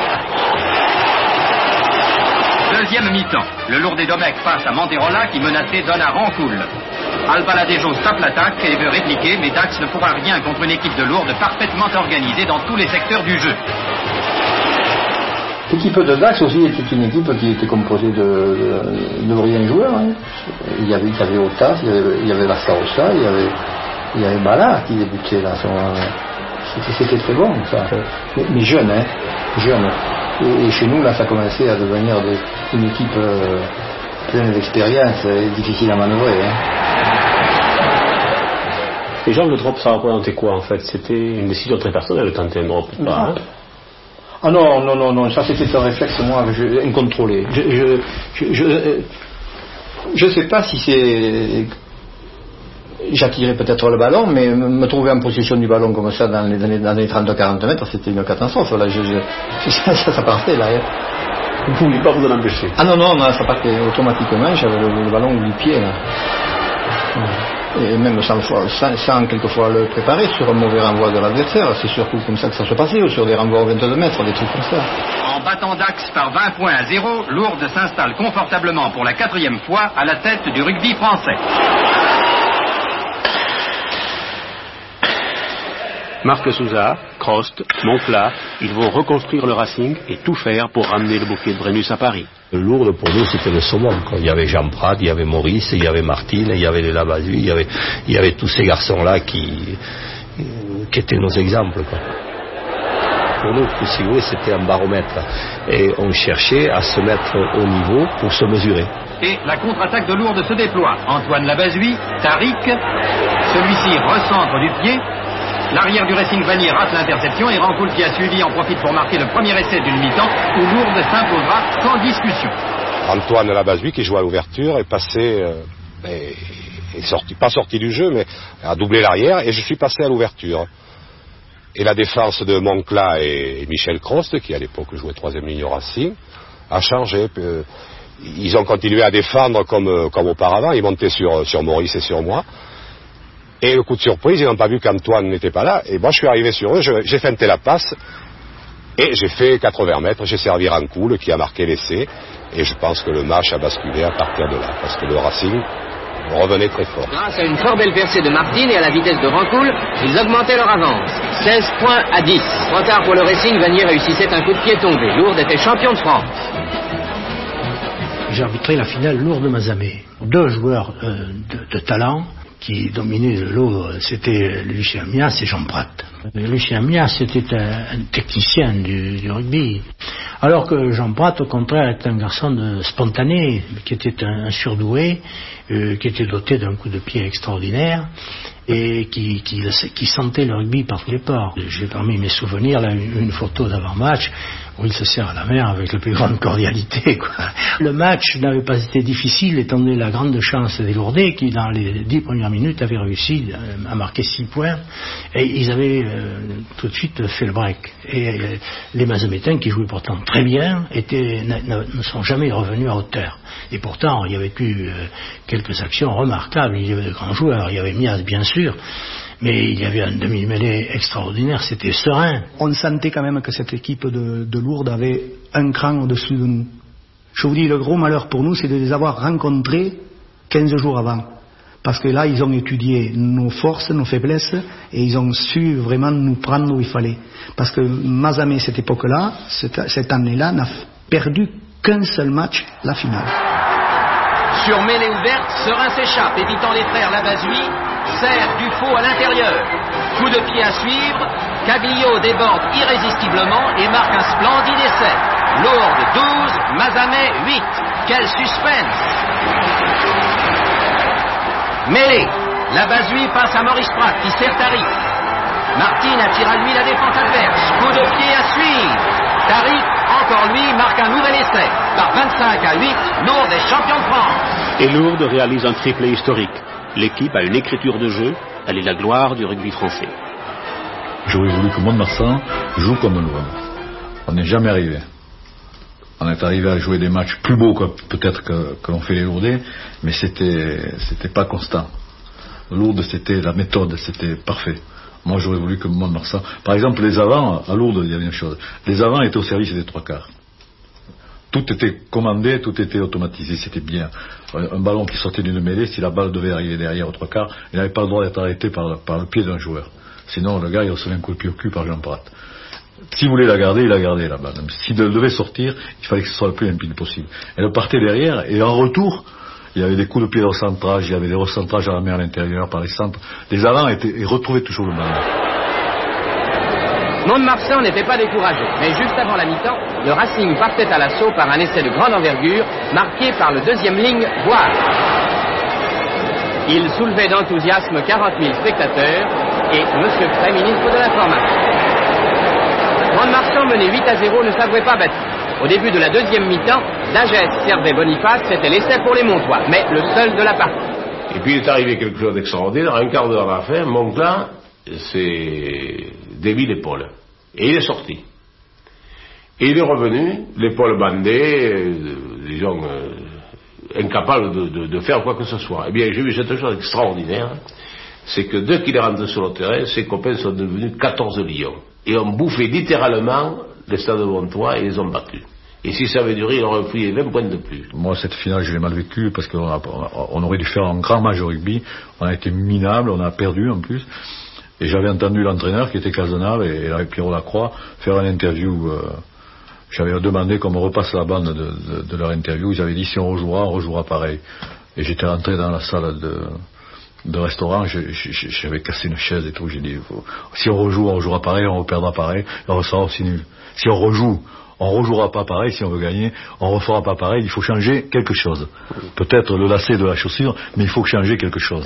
Deuxième mi-temps. Le Lourdais Domecq passe à Monterola qui menaçait donne à Rancoul. Albaladejo tape l'attaque et veut répliquer, mais Dax ne pourra rien contre une équipe de Lourdes parfaitement organisée dans tous les secteurs du jeu. L'équipe de Dax aussi était une équipe qui était composée de, de, de brillants joueurs. Hein. Il y avait, il y avait Otas, il y avait, il y avait Lascarossa, il y avait, il y avait Bala qui débutait là. C'était, c'était très bon, ça. Mais, mais jeune, hein, jeune. Et, et chez nous, là, ça commençait à devenir des, une équipe euh, pleine d'expérience et difficile à manœuvrer. Hein. Et Jean, le drop, ça représentait quoi en fait? C'était une décision très personnelle de tenter un drop, pas, hein? Ah non, non, non, non, ça c'était un réflexe, moi, je, incontrôlé. Je, je, je, je, je sais pas si c'est... J'attirais peut-être le ballon, mais me trouver en possession du ballon comme ça dans les, dans les, dans les trente à quarante mètres, c'était une catastrophe. Là, je, je, ça, ça partait là. Hein. Vous ne pouviez pas vous en empêcher? Ah non, non, non, ça partait automatiquement, j'avais le, le ballon au pied là. Et même sans, sans, sans quelquefois le préparer sur un mauvais renvoi de l'adversaire, c'est surtout comme ça que ça se passait, ou sur des renvois au vingt-deux mètres, des trucs comme ça. En battant Dax par vingt points à zéro, Lourdes s'installe confortablement pour la quatrième fois à la tête du rugby français. Marc Souza, Crost, Montplat, ils vont reconstruire le Racing et tout faire pour ramener le bouquet de Brennus à Paris. Lourdes, pour nous, c'était le summum, quoi. Il y avait Jean Prat, il y avait Maurice, il y avait Martine, il y avait les Lavazu, il y avait, il y avait tous ces garçons-là qui, qui étaient nos exemples, quoi. pour nous, si vous voulez, c'était un baromètre. Et on cherchait à se mettre au niveau pour se mesurer. Et la contre-attaque de Lourdes se déploie. Antoine Labazui, Tariq, celui-ci recentre du pied. L'arrière du Racing Vanier rate l'interception et Rancoul, qui a suivi, en profite pour marquer le premier essai d'une mi-temps où Lourdes s'imposera sans discussion. Antoine Labazui, qui joue à l'ouverture, est passé, euh, est, est sorti, pas sorti du jeu, mais a doublé l'arrière, et je suis passé à l'ouverture. Et la défense de Moncla et, et Michel Crost, qui à l'époque jouait troisième ligne au Racing, a changé. Euh, ils ont continué à défendre comme, comme auparavant, ils montaient sur, sur Maurice et sur moi. Et le coup de surprise, ils n'ont pas vu qu'Antoine n'était pas là. Et moi, je suis arrivé sur eux, je, j'ai feinté la passe. Et j'ai fait quatre-vingts mètres, j'ai servi Rancoul qui a marqué l'essai. Et je pense que le match a basculé à partir de là. Parce que le Racing revenait très fort. Grâce à une fort belle percée de Martine et à la vitesse de Rancoul, ils augmentaient leur avance. seize points à dix. Trop tard pour le Racing, Vanier réussissait un coup de pied tombé. Lourdes était champion de France. J'ai arbitré la finale Lourdes-Mazamet. Deux joueurs euh, de, de talent qui dominaient le lot, c'était Lucien Mias et Jean Prat. Lucien Mias était un, un technicien du, du rugby, alors que Jean Prat, au contraire, était un garçon de, spontané, qui était un, un surdoué, euh, qui était doté d'un coup de pied extraordinaire et qui, qui, qui sentait le rugby par tous les pores. J'ai parmi mes souvenirs là une, une photo d'avant-match où il se serre à la main avec la plus grande cordialité, quoi. Le match n'avait pas été difficile étant donné la grande chance des Lourdais qui dans les dix premières minutes avaient réussi à marquer six points et ils avaient euh, tout de suite fait le break. Et euh, les Mazamétains qui jouaient pourtant très bien étaient, ne, ne sont jamais revenus à hauteur. Et pourtant il y avait eu euh, quelques actions remarquables, il y avait de grands joueurs, il y avait Mias bien sûr, mais il y avait un demi-mêlée extraordinaire, c'était serein. On sentait quand même que cette équipe de, de Lourdes avait un cran au-dessus de nous. Je vous dis, le gros malheur pour nous, c'est de les avoir rencontrés quinze jours avant. Parce que là, ils ont étudié nos forces, nos faiblesses, et ils ont su vraiment nous prendre où il fallait. Parce que Mazamet, cette époque-là, cette, cette année-là, n'a perdu qu'un seul match, la finale. Sur mêlée ouverte, Serein s'échappe, évitant les frères Labazui, serre Dufaux à l'intérieur. Coup de pied à suivre, Cabillaud déborde irrésistiblement et marque un splendide essai. Lourdes douze, Mazamet huit. Quel suspense! Mêlée, Labazui passe à Maurice Prat qui sert Tariq. Martine attire à lui la défense adverse. Coup de pied à suivre. Tariq, encore lui, marque un nouvel essai. Par vingt-cinq à huit, Lourdes est champion de France. Et Lourdes réalise un triplé historique. L'équipe a une écriture de jeu, elle est la gloire du rugby français. J'aurais voulu que Mont-de-Marsan joue comme Lourdes. On n'est jamais arrivé. On est arrivé à jouer des matchs plus beaux que peut-être que, que l'on fait les Lourdais, mais c'était, c'était pas constant. Lourdes, c'était la méthode, c'était parfait. Moi, j'aurais voulu que Mont-de-Marsan... Par exemple, les avants, à Lourdes, il y avait une chose. Les avants étaient au service des trois quarts. Tout était commandé, tout était automatisé, c'était bien. Un ballon qui sortait d'une mêlée, si la balle devait arriver derrière aux trois quarts, il n'avait pas le droit d'être arrêté par, par le pied d'un joueur. Sinon, le gars, il recevait un coup de pied au cul par Jean Prat. S'il voulait la garder, il la gardait la balle. S'il devait sortir, il fallait que ce soit le plus limpide possible. Elle partait derrière, et en retour, il y avait des coups de pied de recentrage, il y avait des recentrages à la main à l'intérieur par les centres. Les avants étaient, ils retrouvaient toujours le ballon. Mont-de-Marsan n'était pas découragé, mais juste avant la mi-temps, le Racing partait à l'assaut par un essai de grande envergure, marqué par le deuxième ligne, Boire. Il soulevait d'enthousiasme quarante mille spectateurs et M. Frey, ministre de l'Information. Mont-de-Marsan, mené huit à zéro, ne s'avouait pas battu. Au début de la deuxième mi-temps, Dagès servait Boniface, c'était l'essai pour les Montois, mais le seul de la partie. Et puis il est arrivé quelque chose d'extraordinaire, un quart d'heure à la fin, Moncla s'est démis l'épaule. Et il est sorti. Et il est revenu, l'épaule bandée, euh, disons, euh, incapable de, de, de faire quoi que ce soit. Eh bien, j'ai vu cette chose extraordinaire, c'est que dès qu'il est rentré sur le terrain, ses copains sont devenus quatorze lions. Et ont bouffé littéralement les stades de Montois et les ont battus. Et si ça avait duré, il aurait pris vingt points de plus. Moi, cette finale, je l'ai mal vécue parce qu'on a, on aurait dû faire un grand match au rugby. On a été minable, on a perdu en plus. Et j'avais entendu l'entraîneur qui était Cazenave et, et Pierrot Lacroix faire une interview. Euh, j'avais demandé qu'on me repasse la bande de, de, de leur interview. Ils avaient dit si on rejouera, on rejouera pareil. Et j'étais rentré dans la salle de, de restaurant, j'avais cassé une chaise et tout. J'ai dit, faut, si on rejoue, on rejouera pareil, on reperdra pareil, et on sera aussi nul. Si on rejoue, on rejouera pas pareil, si on veut gagner, on refera pas pareil, il faut changer quelque chose. Peut-être le lacet de la chaussure, mais il faut changer quelque chose.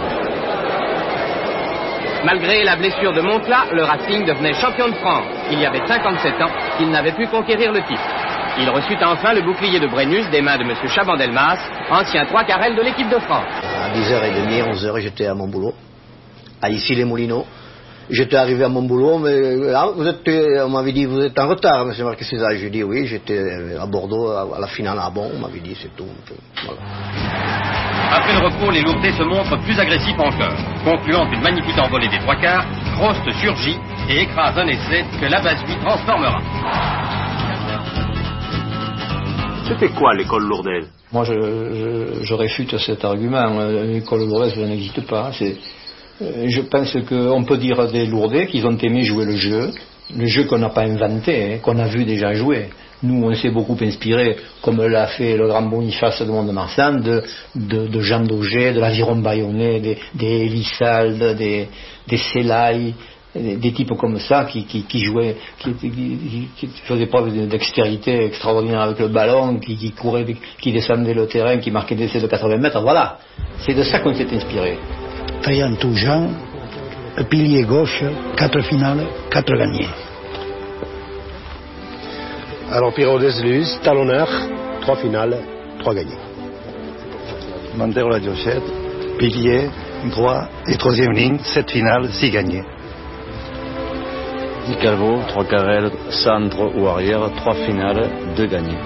Malgré la blessure de Moncla, le Racing devenait champion de France. Il y avait cinquante-sept ans qu'il n'avait pu conquérir le titre. Il reçut enfin le bouclier de Brennus des mains de M. Chabandelmas, ancien trois quarts de l'équipe de France. À dix heures trente, onze heures, j'étais à mon boulot, à Issy-les-Moulineaux. J'étais arrivé à mon boulot, mais ah, vous êtes, on m'avait dit, vous êtes en retard, M. Marc César. J'ai dit oui, j'étais à Bordeaux, à la finale à Bon, on m'avait dit, c'est tout. Voilà. Après le repos, les lourdés se montrent plus agressifs encore. Concluant une magnifique envolée des trois quarts, Prost surgit et écrase un essai que Labazui transformera. C'était quoi l'école lourdaise? Moi, je, je, je réfute cet argument. L'école lourdaise, ça n'existe pas. C'est, je pense qu'on peut dire des Lourdais qu'ils ont aimé jouer le jeu, le jeu qu'on n'a pas inventé, hein, qu'on a vu déjà jouer. Nous, on s'est beaucoup inspiré, comme l'a fait le grand Boniface de Mont-de-Marsan, de, de, de Jean Daugé, de l'Aviron Bayonnais, des, des Elissalde, des, des Selaï, des, des types comme ça qui, qui, qui jouaient, qui, qui, qui faisaient preuve d'une dextérité extraordinaire avec le ballon, qui, qui couraient, qui descendaient le terrain, qui marquaient des essais de quatre-vingts mètres. Voilà, c'est de ça qu'on s'est inspiré. Taillant Toujean, pilier gauche, quatre finales, quatre gagnés. Alors Pierrot Desluz, talonneur, trois finales, trois gagnés. Mandero La Diochette, pilier, droit et troisième ligne, sept finales, six gagnés. Di Calvo, trois carrels, centre ou arrière, trois finales, deux gagnés.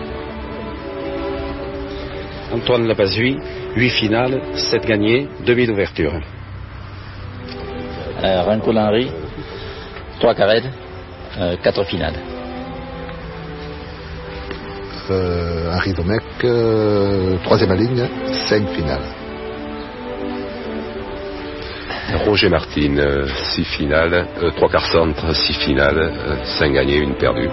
Antoine Labazui, huit finales, sept gagnés, demi d'ouverture. Euh, Renko Henry, trois carrels, euh, quatre finales. Euh, Henri Domecq, euh, troisième ligne, cinq finales. Roger Martin, euh, six finales, euh, trois quarts centre, six finales, euh, cinq gagnés, une perdue.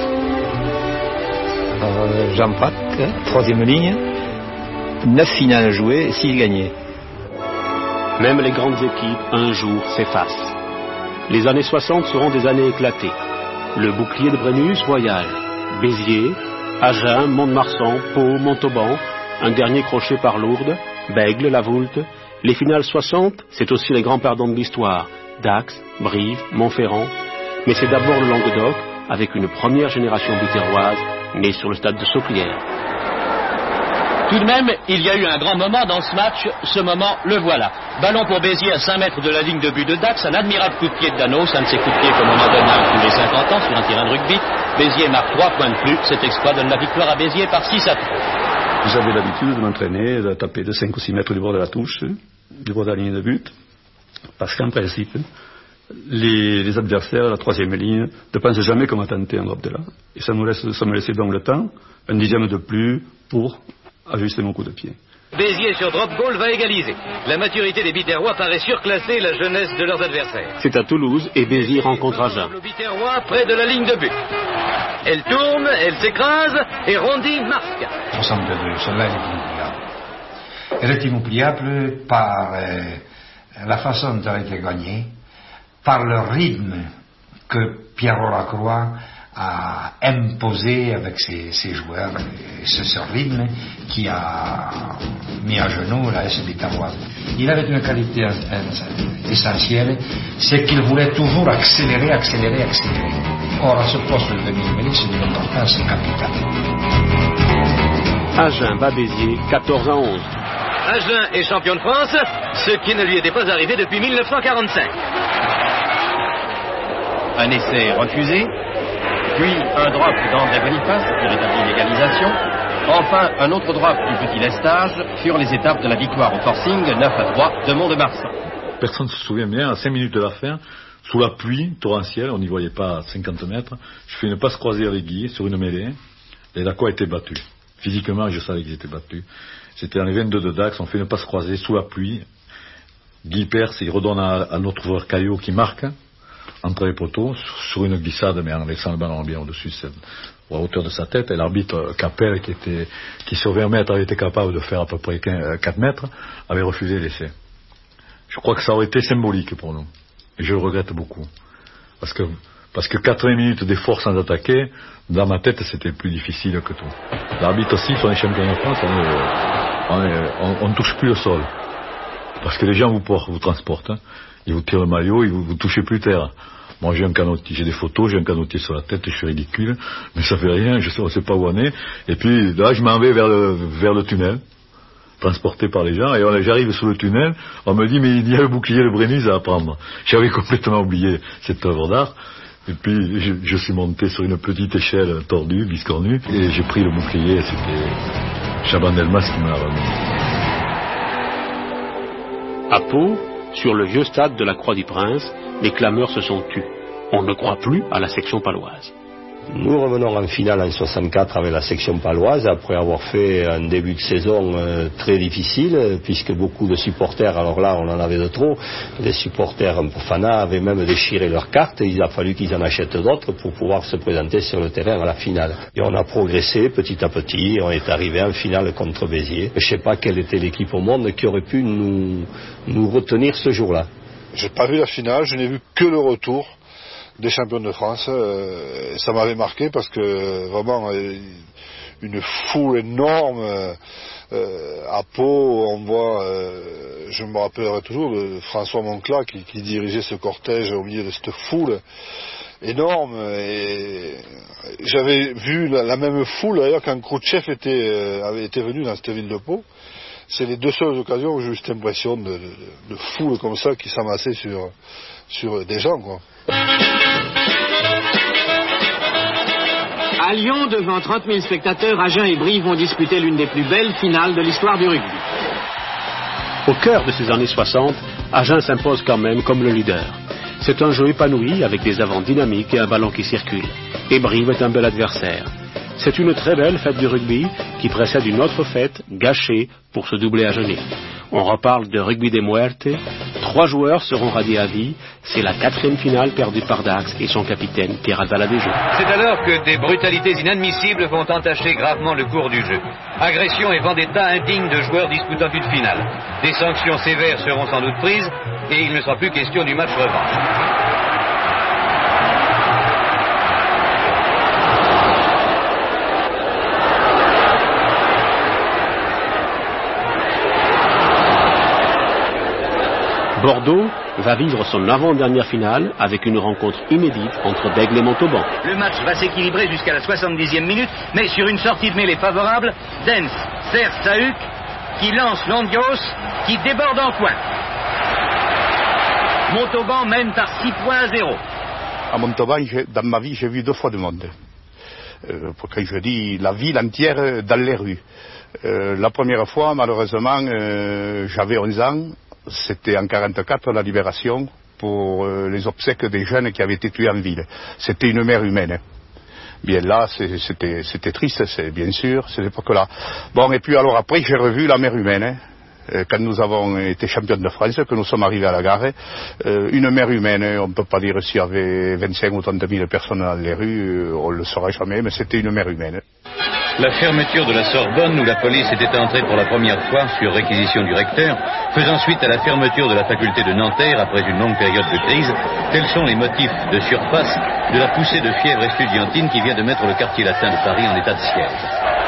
Euh, Jean Prac, troisième ligne, neuf finales jouées, six gagnés. Même les grandes équipes, un jour, s'effacent. Les années soixante seront des années éclatées. Le bouclier de Brennus voyage. Béziers, Agen, Mont-de-Marsan, Pau, Montauban, un dernier crochet par Lourdes, Bègle, La Voulte. Les finales soixante, c'est aussi les grands perdants de l'histoire, Dax, Brive, Montferrand. Mais c'est d'abord le Languedoc, avec une première génération biterroise, née sur le stade de Sauplières. Tout de même, il y a eu un grand moment dans ce match, ce moment, le voilà. Ballon pour Béziers à cinq mètres de la ligne de but de Dax, un admirable coup de pied de Danos, un de ces coups de pied comme on en donne un tous les cinquante ans sur un terrain de rugby. Béziers marque trois points de plus, cet exploit donne la victoire à Béziers par six à trois. J'avais l'habitude de m'entraîner, de taper de cinq ou six mètres du bord de la touche, du bord de la ligne de but, parce qu'en principe, les, les adversaires à la troisième ligne ne pensent jamais comment tenter un drop de là. Et ça, nous laisse, ça me laissait donc le temps, un dixième de plus pour ajuster mon coup de pied. Béziers sur drop goal va égaliser. La maturité des Biterrois paraît surclasser la jeunesse de leurs adversaires. C'est à Toulouse et Béziers rencontre Agen. Le Biterrois près de la ligne de but. Elle tourne, elle s'écrase et Rondy marque. soixante-deux, celle-là elle est inoubliable. Elle est inoubliable par euh, la façon dont elle a été gagnée, par le rythme que Pierrot Lacroix a imposé avec ses, ses joueurs, c'est ce rythme qui a mis à genoux la S Biterrois. Il avait une qualité essentielle, c'est qu'il voulait toujours accélérer, accélérer, accélérer. Or, à ce poste de demi-mêlée, c'est d'une importance capitale. Agen bat Béziers, quatorze à onze. Agen est champion de France, ce qui ne lui était pas arrivé depuis mille neuf cent quarante-cinq. Un essai refusé, puis un drop d'André Boniface qui rétablit l'égalisation. Enfin, un autre drop du petit lestage sur les étapes de la victoire au forcing neuf à trois de Mont-de-Marsan. Personne ne se souvient bien, à cinq minutes de la fin, sous la pluie torrentielle, on n'y voyait pas à cinquante mètres, je fais une passe croisée avec Guy sur une mêlée, et Lacroix était battu. Physiquement, je savais qu'ils étaient battus. C'était dans les vingt-deux de Dax, on fait une passe croisée sous la pluie. Guy perce, il redonne à, à notre joueur Caillot qui marque, entre les poteaux, sur une glissade, mais en laissant le ballon bien au-dessus, à hauteur de sa tête. Et l'arbitre Capel, qui, était, qui sur vingt mètres avait été capable de faire à peu près quatre mètres, avait refusé l'essai. Je crois que ça aurait été symbolique pour nous. Et je le regrette beaucoup. Parce que, parce que quatre-vingts minutes d'effort sans attaquer, dans ma tête, c'était plus difficile que tout. L'arbitre siffle, on est champion de France, on est, on est, on, on touche plus le sol. Parce que les gens vous portent, vous transportent, hein. Ils vous tirent le maillot, ils vous, vous touchez plus terre. Moi, j'ai un canotier, j'ai des photos, j'ai un canotier sur la tête, je suis ridicule, mais ça fait rien, je sais, on sait pas où on est. Et puis, là, je m'en vais vers le, vers le tunnel, transporté par les gens, et on, j'arrive sous le tunnel, on me dit, mais il y a le bouclier de Brénise à apprendre. J'avais complètement oublié cette œuvre d'art. Et puis, je, je suis monté sur une petite échelle tordue, biscornue, et j'ai pris le bouclier, et c'était Chaban-Delmas qui m'a remis. À Pau, sur le vieux stade de la Croix-du-Prince, les clameurs se sont tues. On ne croit plus à la section paloise. Nous revenons en finale en soixante-quatre avec la section paloise, après avoir fait un début de saison euh, très difficile, puisque beaucoup de supporters, alors là on en avait de trop, les supporters un peu fanats avaient même déchiré leurs cartes, et il a fallu qu'ils en achètent d'autres pour pouvoir se présenter sur le terrain à la finale. Et on a progressé petit à petit, et on est arrivé en finale contre Béziers. Je ne sais pas quelle était l'équipe au monde qui aurait pu nous, nous retenir ce jour-là. J'ai pas vu la finale, je n'ai vu que le retour des champions de France. Euh, ça m'avait marqué parce que vraiment euh, une foule énorme euh, à Pau. On voit, euh, je me rappellerai toujours de François Moncla qui, qui dirigeait ce cortège au milieu de cette foule énorme. Et j'avais vu la, la même foule d'ailleurs quand Khrouchtchev était, euh, avait été venu dans cette ville de Pau. C'est les deux seules occasions où j'ai eu cette impression de, de, de foule comme ça qui s'amassait sur, sur des gens, quoi. À Lyon, devant trente mille spectateurs, Agen et Brive vont disputer l'une des plus belles finales de l'histoire du rugby. Au cœur de ces années soixante, Agen s'impose quand même comme le leader. C'est un jeu épanoui avec des avants dynamiques et un ballon qui circule. Et Brive est un bel adversaire. C'est une très belle fête du rugby qui précède une autre fête gâchée pour se doubler à Genève. On reparle de rugby des muertes. Trois joueurs seront radiés à vie. C'est la quatrième finale perdue par Dax et son capitaine Pierre Advaladejeu. C'est alors que des brutalités inadmissibles vont entacher gravement le cours du jeu. Agression et vendetta indignes de joueurs disputant une finale. Des sanctions sévères seront sans doute prises et il ne sera plus question du match revanche. Bordeaux va vivre son avant-dernière finale avec une rencontre inédite entre Daigle et Montauban. Le match va s'équilibrer jusqu'à la soixante-dixième minute, mais sur une sortie de mêlée favorable, Dens sert Sahuc qui lance Londios qui déborde en coin. Montauban mène par six points à zéro. À Montauban, dans ma vie, j'ai vu deux fois du monde. Euh, quand je dis la ville entière dans les rues. Euh, la première fois, malheureusement, euh, j'avais onze ans. C'était en quarante-quatre la libération pour euh, les obsèques des jeunes qui avaient été tués en ville. C'était une mer humaine. Hein. Bien là, c'était, c'était triste, c'est bien sûr, cette époque-là. Bon, et puis alors après, j'ai revu la mer humaine. Hein. Quand nous avons été champions de France, que nous sommes arrivés à la gare, euh, une mer humaine, on ne peut pas dire s'il y avait vingt-cinq ou trente mille personnes dans les rues, on ne le saura jamais, mais c'était une mer humaine. La fermeture de la Sorbonne, où la police était entrée pour la première fois sur réquisition du recteur, faisant suite à la fermeture de la faculté de Nanterre après une longue période de crise, tels sont les motifs de surface de la poussée de fièvre estudiantine qui vient de mettre le quartier latin de Paris en état de siège.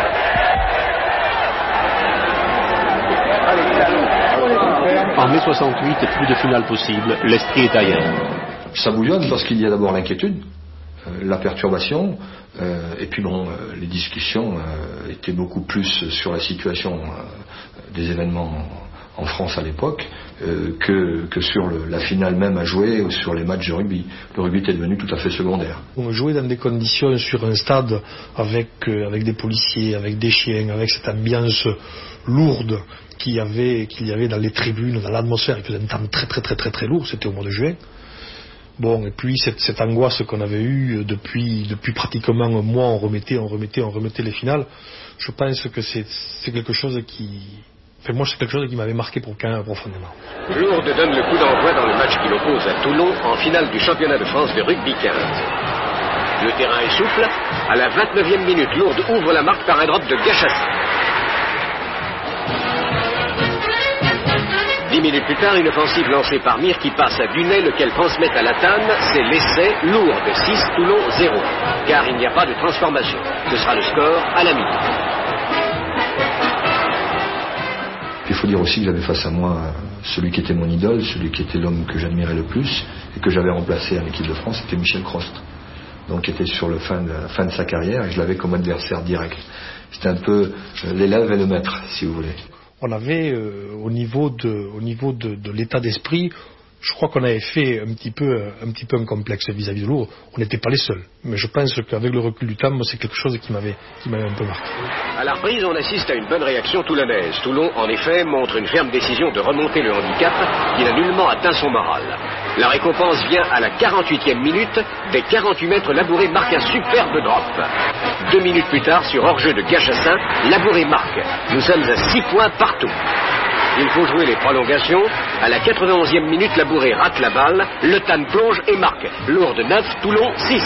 En mai soixante-huit, plus de finale possible, l'esprit est ailleurs. Ça bouillonne parce qu'il y a d'abord l'inquiétude, euh, la perturbation, euh, et puis bon, euh, les discussions euh, étaient beaucoup plus sur la situation euh, des événements en France à l'époque euh, que, que sur le, la finale même à jouer ou sur les matchs de rugby. Le rugby était devenu tout à fait secondaire. On jouait dans des conditions sur un stade avec, euh, avec des policiers, avec des chiens, avec cette ambiance lourde qu'il y avait, qu'il y avait dans les tribunes, dans l'atmosphère. Il faisait un temps très très très très très lourd, c'était au mois de juin. Bon, et puis cette, cette angoisse qu'on avait eue depuis, depuis pratiquement un mois, on remettait, on remettait, on remettait les finales. Je pense que c'est, c'est quelque chose qui... Enfin, moi, c'est quelque chose qui m'avait marqué pour quand profondément. Lourdes donne le coup d'envoi dans le match qui l'oppose à Toulon en finale du championnat de France de rugby quinze. Le terrain essouffle. À la vingt-neuvième minute, Lourdes ouvre la marque par un drop de Gachassi. Dix Dix minutes plus tard, une offensive lancée par Mir qui passe à Dunet, lequel transmet à Latane. C'est l'essai lourd de six, Toulon zéro. Car il n'y a pas de transformation. Ce sera le score à la mi-temps. Il faut dire aussi que j'avais face à moi celui qui était mon idole, celui qui était l'homme que j'admirais le plus et que j'avais remplacé en équipe de France, c'était Michel Crost. Donc qui était sur le fin de, la fin de sa carrière et je l'avais comme adversaire direct. C'était un peu l'élève et le maître, si vous voulez. On avait euh, au niveau de, au niveau de, de l'état d'esprit, je crois qu'on avait fait un petit peu, un petit peu un complexe vis-à-vis de l'eau. On n'était pas les seuls. Mais je pense qu'avec le recul du temps, c'est quelque chose qui m'avait, qui m'avait un peu marqué. À la reprise, on assiste à une bonne réaction toulonnaise. Toulon, en effet, montre une ferme décision de remonter le handicap qui n'a nullement atteint son moral. La récompense vient à la quarante-huitième minute. Des quarante-huit mètres, Labouré marque un superbe drop. Deux minutes plus tard, sur hors-jeu de Gachassin, Labouré marque. Nous sommes à six points partout. Il faut jouer les prolongations. À la quatre-vingt-onzième minute, Labouré rate la balle. Le Tan plonge et marque. Lourdes neuf, Toulon six.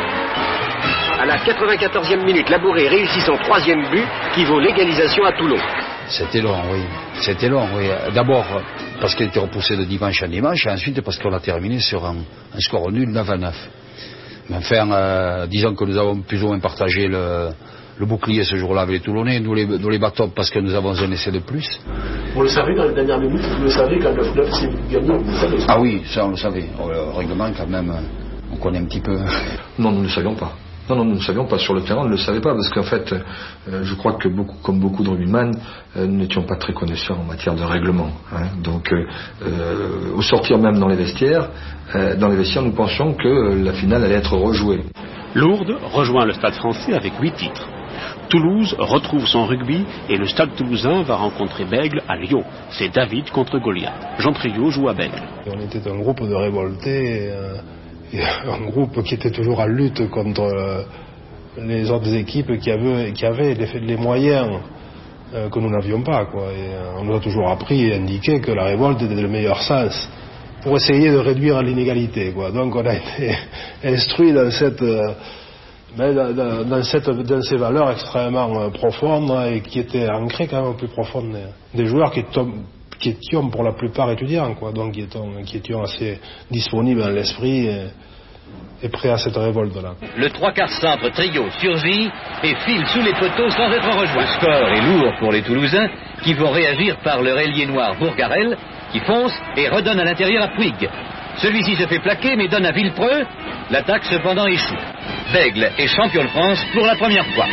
À la quatre-vingt-quatorzième minute, Labouré réussit son troisième but qui vaut l'égalisation à Toulon. C'était long, oui. C'était long, oui. D'abord parce qu'il était repoussé de dimanche en dimanche et ensuite parce qu'on a terminé sur un, un score nul neuf à neuf. Mais enfin, euh, disons que nous avons plus ou moins partagé le... le bouclier ce jour-là avec les Toulonnais, nous les, nous les battons parce que nous avons un essai de plus. Vous le savez dans les dernières minutes, vous le savez quand neuf neuf c'est gagné, vous le savez. Ah oui, ça on le savait. Le règlement quand même, on connaît un petit peu. Non, nous ne le savions pas. Non, non, nous ne le savions pas. Sur le terrain, on ne le savait pas parce qu'en fait, euh, je crois que beaucoup, comme beaucoup de rugbyman, euh, nous n'étions pas très connaisseurs en matière de règlement. Hein. Donc, euh, euh, au sortir même dans les vestiaires, euh, dans les vestiaires, nous pensions que euh, la finale allait être rejouée. Lourdes rejoint le Stade français avec huit titres. Toulouse retrouve son rugby et le Stade toulousain va rencontrer Bègle à Lyon. C'est David contre Goliath. Jean Priault joue à Bègle. On était un groupe de révoltés, euh, et un groupe qui était toujours en lutte contre euh, les autres équipes qui avaient, qui avaient les, les moyens euh, que nous n'avions pas, quoi. Et, euh, on nous a toujours appris et indiqué que la révolte était le meilleur sens pour essayer de réduire l'inégalité, quoi. Donc on a été instruit dans cette... Euh, Mais dans, dans, cette, dans ces valeurs extrêmement profondes et qui étaient ancrées quand même au plus profond des, des joueurs qui, étant, qui étions pour la plupart étudiants, quoi, donc qui étions, qui étions assez disponibles dans l'esprit et, et prêts à cette révolte-là. Le trois quarts centre trio surgit et file sous les poteaux sans être rejoint. Le score est lourd pour les Toulousains qui vont réagir par leur ailier noir Bourgarel qui fonce et redonne à l'intérieur à Puig. Celui-ci se fait plaquer mais donne à Villepreux. L'attaque cependant échoue. Bègle est champion de France pour la première fois.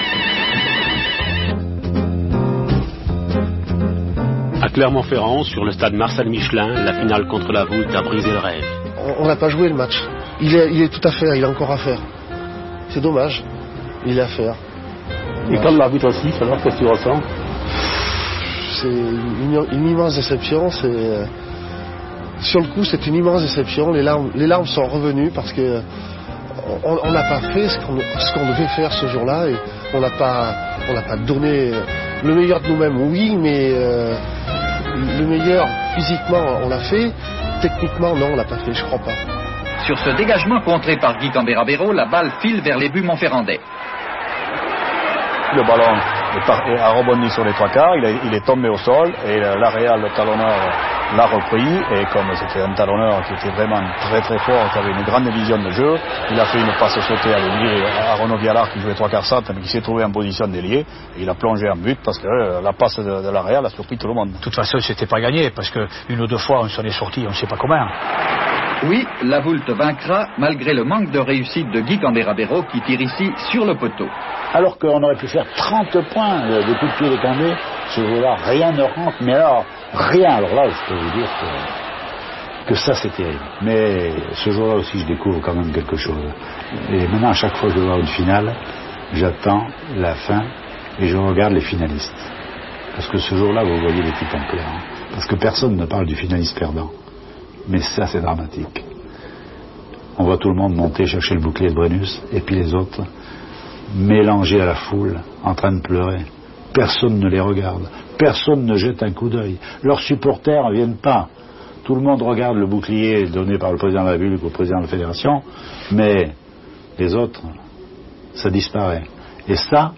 À Clermont-Ferrand, sur le stade Marcel Michelin, la finale contre la Voulte a brisé le rêve. On n'a pas joué le match. Il est, il est tout à faire, il a encore à faire. C'est dommage. Il est à faire. Et comme l'arbitre aussi, alors qu'est-ce que tu ressens? C'est une, une immense déception. C'est... Sur le coup, c'est une immense déception. Les larmes, les larmes sont revenues parce que on n'a pas fait ce qu'on, ce qu'on devait faire ce jour-là et on n'a pas, on n'a pas donné le meilleur de nous-mêmes. Oui, mais euh, le meilleur physiquement, on l'a fait. Techniquement, non, on l'a pas fait. Je crois pas. Sur ce dégagement contré par Guy Cambera-Béraud, la balle file vers les buts montferrandais. Le ballon est a rebondi sur les trois quarts, il est, il est tombé au sol et la Real, le talonneur, l'a repris et comme c'était un talonneur qui était vraiment très très fort, qui avait une grande vision de jeu, il a fait une passe sautée avec lui à Renaud Vialard qui jouait trois quarts centre mais qui s'est trouvé en position d'ailier et il a plongé en but parce que la passe de, de la Real a surpris tout le monde. De toute façon c'était pas gagné parce qu'une ou deux fois on s'en est sorti, on ne sait pas comment. Oui, la Voulte vaincra malgré le manque de réussite de Guy Cambera-Béraud qui tire ici sur le poteau. Alors qu'on aurait pu faire trente points de coups de pied de Cambé, ce jour-là, rien ne rentre, mais alors, rien. Alors là, je peux vous dire que, que ça, c'est terrible. Mais ce jour-là aussi, je découvre quand même quelque chose. Et maintenant, à chaque fois que je vois une finale, j'attends la fin et je regarde les finalistes. Parce que ce jour-là, vous voyez l'équipe en clair. Hein. Parce que personne ne parle du finaliste perdant. Mais ça, c'est dramatique. On voit tout le monde monter chercher le bouclier de Brennus, et puis les autres mélangés à la foule, en train de pleurer. Personne ne les regarde. Personne ne jette un coup d'œil. Leurs supporters ne viennent pas. Tout le monde regarde le bouclier donné par le président de la République au président de la Fédération, mais les autres, ça disparaît. Et ça,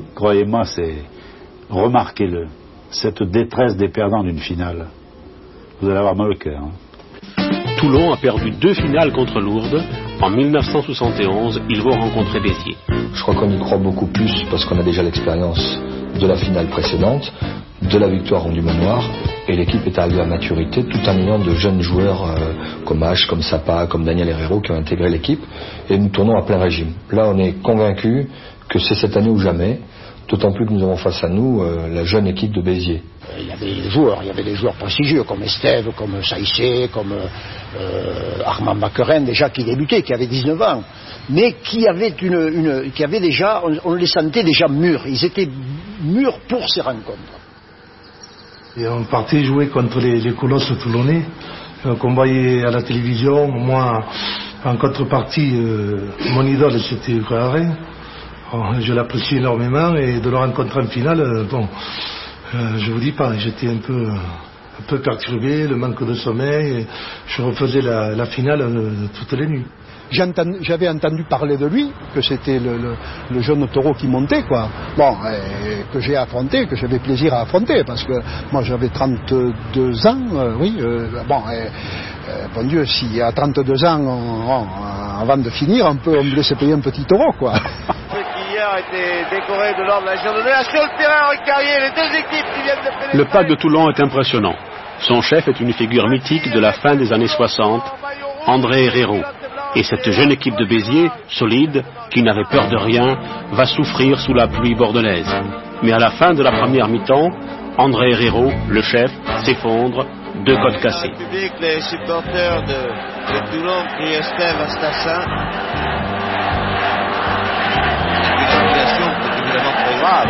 croyez-moi, c'est... Remarquez-le. Cette détresse des perdants d'une finale, vous allez avoir mal au cœur. Hein. Toulon a perdu deux finales contre Lourdes. En mille neuf cent soixante et onze, ils vont rencontrer Béziers. Je crois qu'on y croit beaucoup plus parce qu'on a déjà l'expérience de la finale précédente, de la victoire en du manoir, et l'équipe est arrivée à maturité tout en ayant de jeunes joueurs euh, comme H, comme Sapa, comme Daniel Herrero qui ont intégré l'équipe, et nous tournons à plein régime. Là, on est convaincus que c'est cette année ou jamais, d'autant plus que nous avons face à nous euh, la jeune équipe de Béziers. Il y avait des joueurs, il y avait des joueurs prestigieux comme Estève, comme Saïssé, comme euh, Armand Bacquerin, déjà qui débutaient, qui avaient dix-neuf ans, mais qui avaient, une, une, qui avaient déjà, on, on les sentait déjà mûrs, ils étaient mûrs pour ces rencontres. Et on partait jouer contre les, les colosses toulonnais, euh, qu'on voyait à la télévision. Moi, en contrepartie, euh, mon idole c'était Graré. Je l'apprécie énormément et de le rencontrer en finale, euh, bon, euh, je vous dis pas, j'étais un peu, un peu perturbé, le manque de sommeil, et je refaisais la, la finale euh, toutes les nuits. J'avais entendu parler de lui, que c'était le, le, le jeune taureau qui montait, quoi. Bon, et que j'ai affronté, que j'avais plaisir à affronter, parce que moi j'avais trente-deux ans, euh, oui, euh, bon, et, euh, bon Dieu, si à trente-deux ans, on, on, avant de finir, on peut, on voulait se payer un petit taureau, quoi. Hier a été décoré de l'ordre de la Légion d'honneur. Sur le terrain, Henri Carrier, les deux équipes qui viennent de pénétrer. Le pack de Toulon est impressionnant. Son chef est une figure mythique de la fin des années soixante, André Herrero. Et cette jeune équipe de Béziers, solide, qui n'avait peur de rien, va souffrir sous la pluie bordelaise. Mais à la fin de la première mi-temps, André Herrero, le chef, s'effondre, deux côtes cassées. Le public, les supporters de, de Toulon crient Estève à Stassin. Très grave.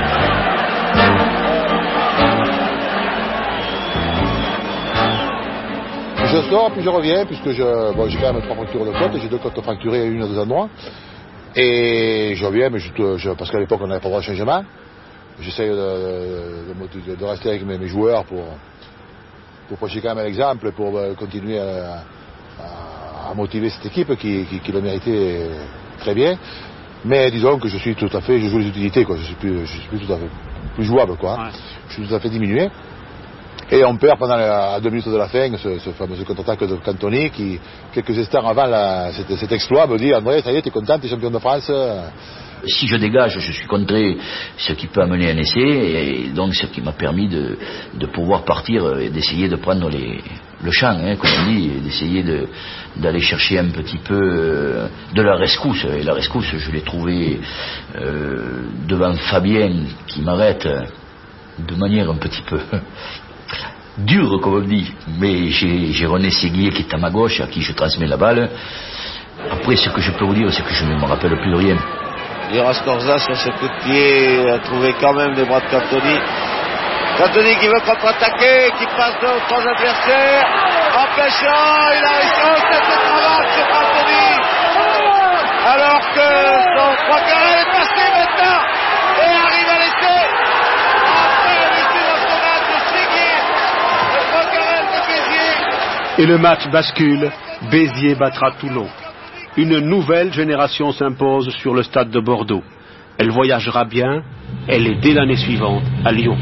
Je sors, puis je reviens, puisque je, bon, j'ai quand même trois fractures de côte, j'ai deux côtes fracturées à une ou deux endroits. Et je reviens, mais je, je, parce qu'à l'époque on n'avait pas le droit de changement. J'essaye de, de, de rester avec mes, mes joueurs pour, pour prêcher quand même l'exemple, pour continuer à, à, à motiver cette équipe qui, qui, qui le méritait très bien. Mais disons que je suis tout à fait, je joue les utilités, quoi. Je suis plus, je suis plus tout à fait plus jouable, quoi. Ouais. Je suis tout à fait diminué. Et on perd pendant la, à deux minutes de la fin ce, ce fameux contre-attaque de Cantoni qui, quelques instants avant la, cet, cet exploit, me dit André, ça y est, t'es content, t'es champion de France. Si je dégage, je suis contré, ce qui peut amener un essai, et donc ce qui m'a permis de, de pouvoir partir et d'essayer de prendre les, le champ, hein, comme on dit, d'essayer de, d'aller chercher un petit peu euh, de la rescousse. Et la rescousse, je l'ai trouvée euh, devant Fabien, qui m'arrête de manière un petit peu dure, comme on dit. Mais j'ai, j'ai René Séguier qui est à ma gauche, à qui je transmets la balle. Après, ce que je peux vous dire, c'est que je ne me rappelle plus de rien. Ira Scorza sur ce coup de pied a trouvé quand même les bras de Cantoni. Cantoni qui veut contre-attaquer, qui passe deux ou trois adversaires, empêchant, il a réussi, oh, cette travaille sur Cantoni. Alors que son trois carrés est passé maintenant et arrive à l'essai. Après l'issue de ce match de Séguier, le trois carrés de Béziers. Et le match bascule, Béziers battra Toulon. Une nouvelle génération s'impose sur le stade de Bordeaux. Elle voyagera bien, elle est dès l'année suivante à Lyon.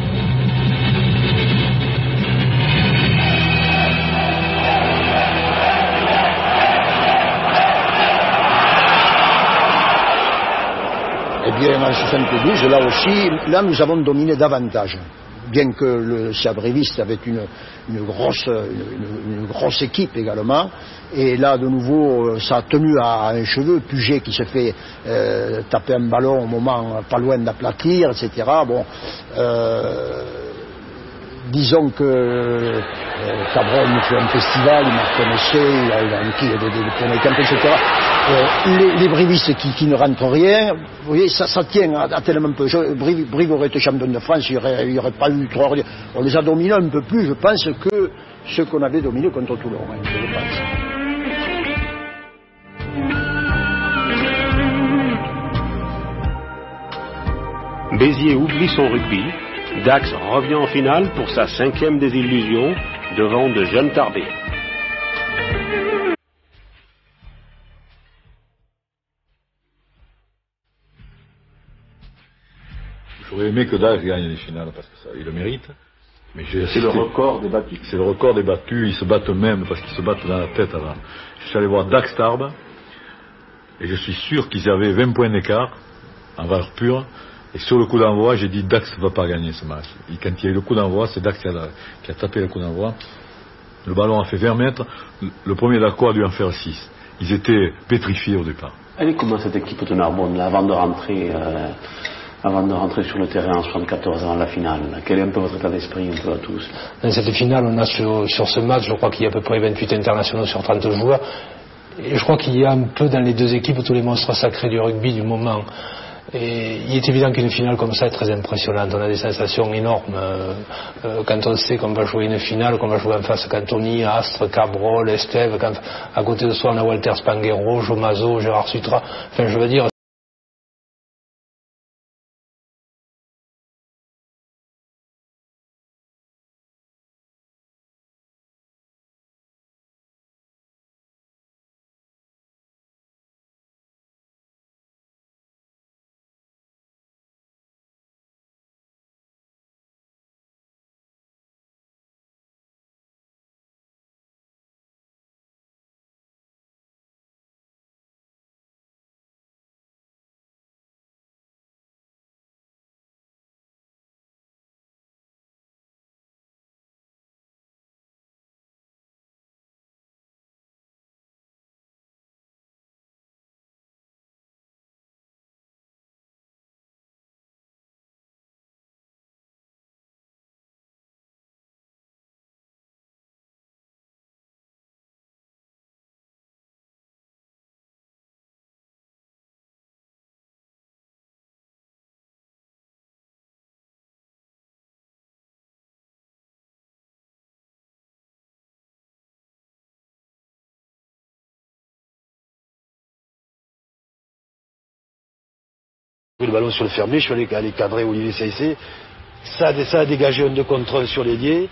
Eh bien, en soixante-douze, là aussi, là nous avons dominé davantage. Bien que le Sabréviste avait une, une, grosse, une, une grosse équipe également. Et là, de nouveau, ça a tenu à un cheveu. Puget qui se fait euh, taper un ballon au moment pas loin d'aplatir, et cetera. Bon, euh, disons que euh, Cabron nous fait un festival, il m'a reconnaissé, il a, il a acquis des, des, des premiers camps, et cetera. Euh, les, les brivistes qui, qui ne rentrent rien, vous voyez, ça, ça tient à, à tellement peu. Brive, Brive aurait été champion de France, il n'y aurait, aurait pas eu trop. On les a dominés un peu plus, je pense, que ceux qu'on avait dominés contre Toulon, hein, je pense. Béziers oublie son rugby. Dax revient en finale pour sa cinquième désillusion devant de jeunes Tarbé. J'aurais aimé que Dax gagne les finales parce que ça, il le mérite. C'est le record des battus. C'est le record des battus, ils se battent eux-mêmes parce qu'ils se battent dans la tête avant. Je suis allé voir Dax Tarbes et je suis sûr qu'ils avaient vingt points d'écart en valeur pure. Et sur le coup d'envoi, j'ai dit Dax ne va pas gagner ce match. Et quand il y a eu le coup d'envoi, c'est Dax qui a, qui a tapé le coup d'envoi. Le ballon a fait vingt mètres, le premier Daco a dû en faire six. Ils étaient pétrifiés au départ. Elle est comment cette équipe de Narbonne là, avant de rentrer euh, avant de rentrer sur le terrain en soixante-quatorze avant la finale? Quel est un peu votre état d'esprit un peu à tous? Dans cette finale, on a sur, sur ce match, je crois qu'il y a à peu près vingt-huit internationaux sur trente joueurs. Et je crois qu'il y a un peu dans les deux équipes tous les monstres sacrés du rugby du moment. Et il est évident qu'une finale comme ça est très impressionnante. On a des sensations énormes euh, euh, quand on sait qu'on va jouer une finale, qu'on va jouer en face Cantoni, Astre, Cabrol, Estève, quand à côté de soi on a Walter Spanghero, Jomazo, Gérard Sutra. Enfin, je veux dire. Le ballon sur le fermé, je suis allé, allé cadrer Olivier Saïssé. Ça, ça a dégagé un deux contre un sur l'ailier.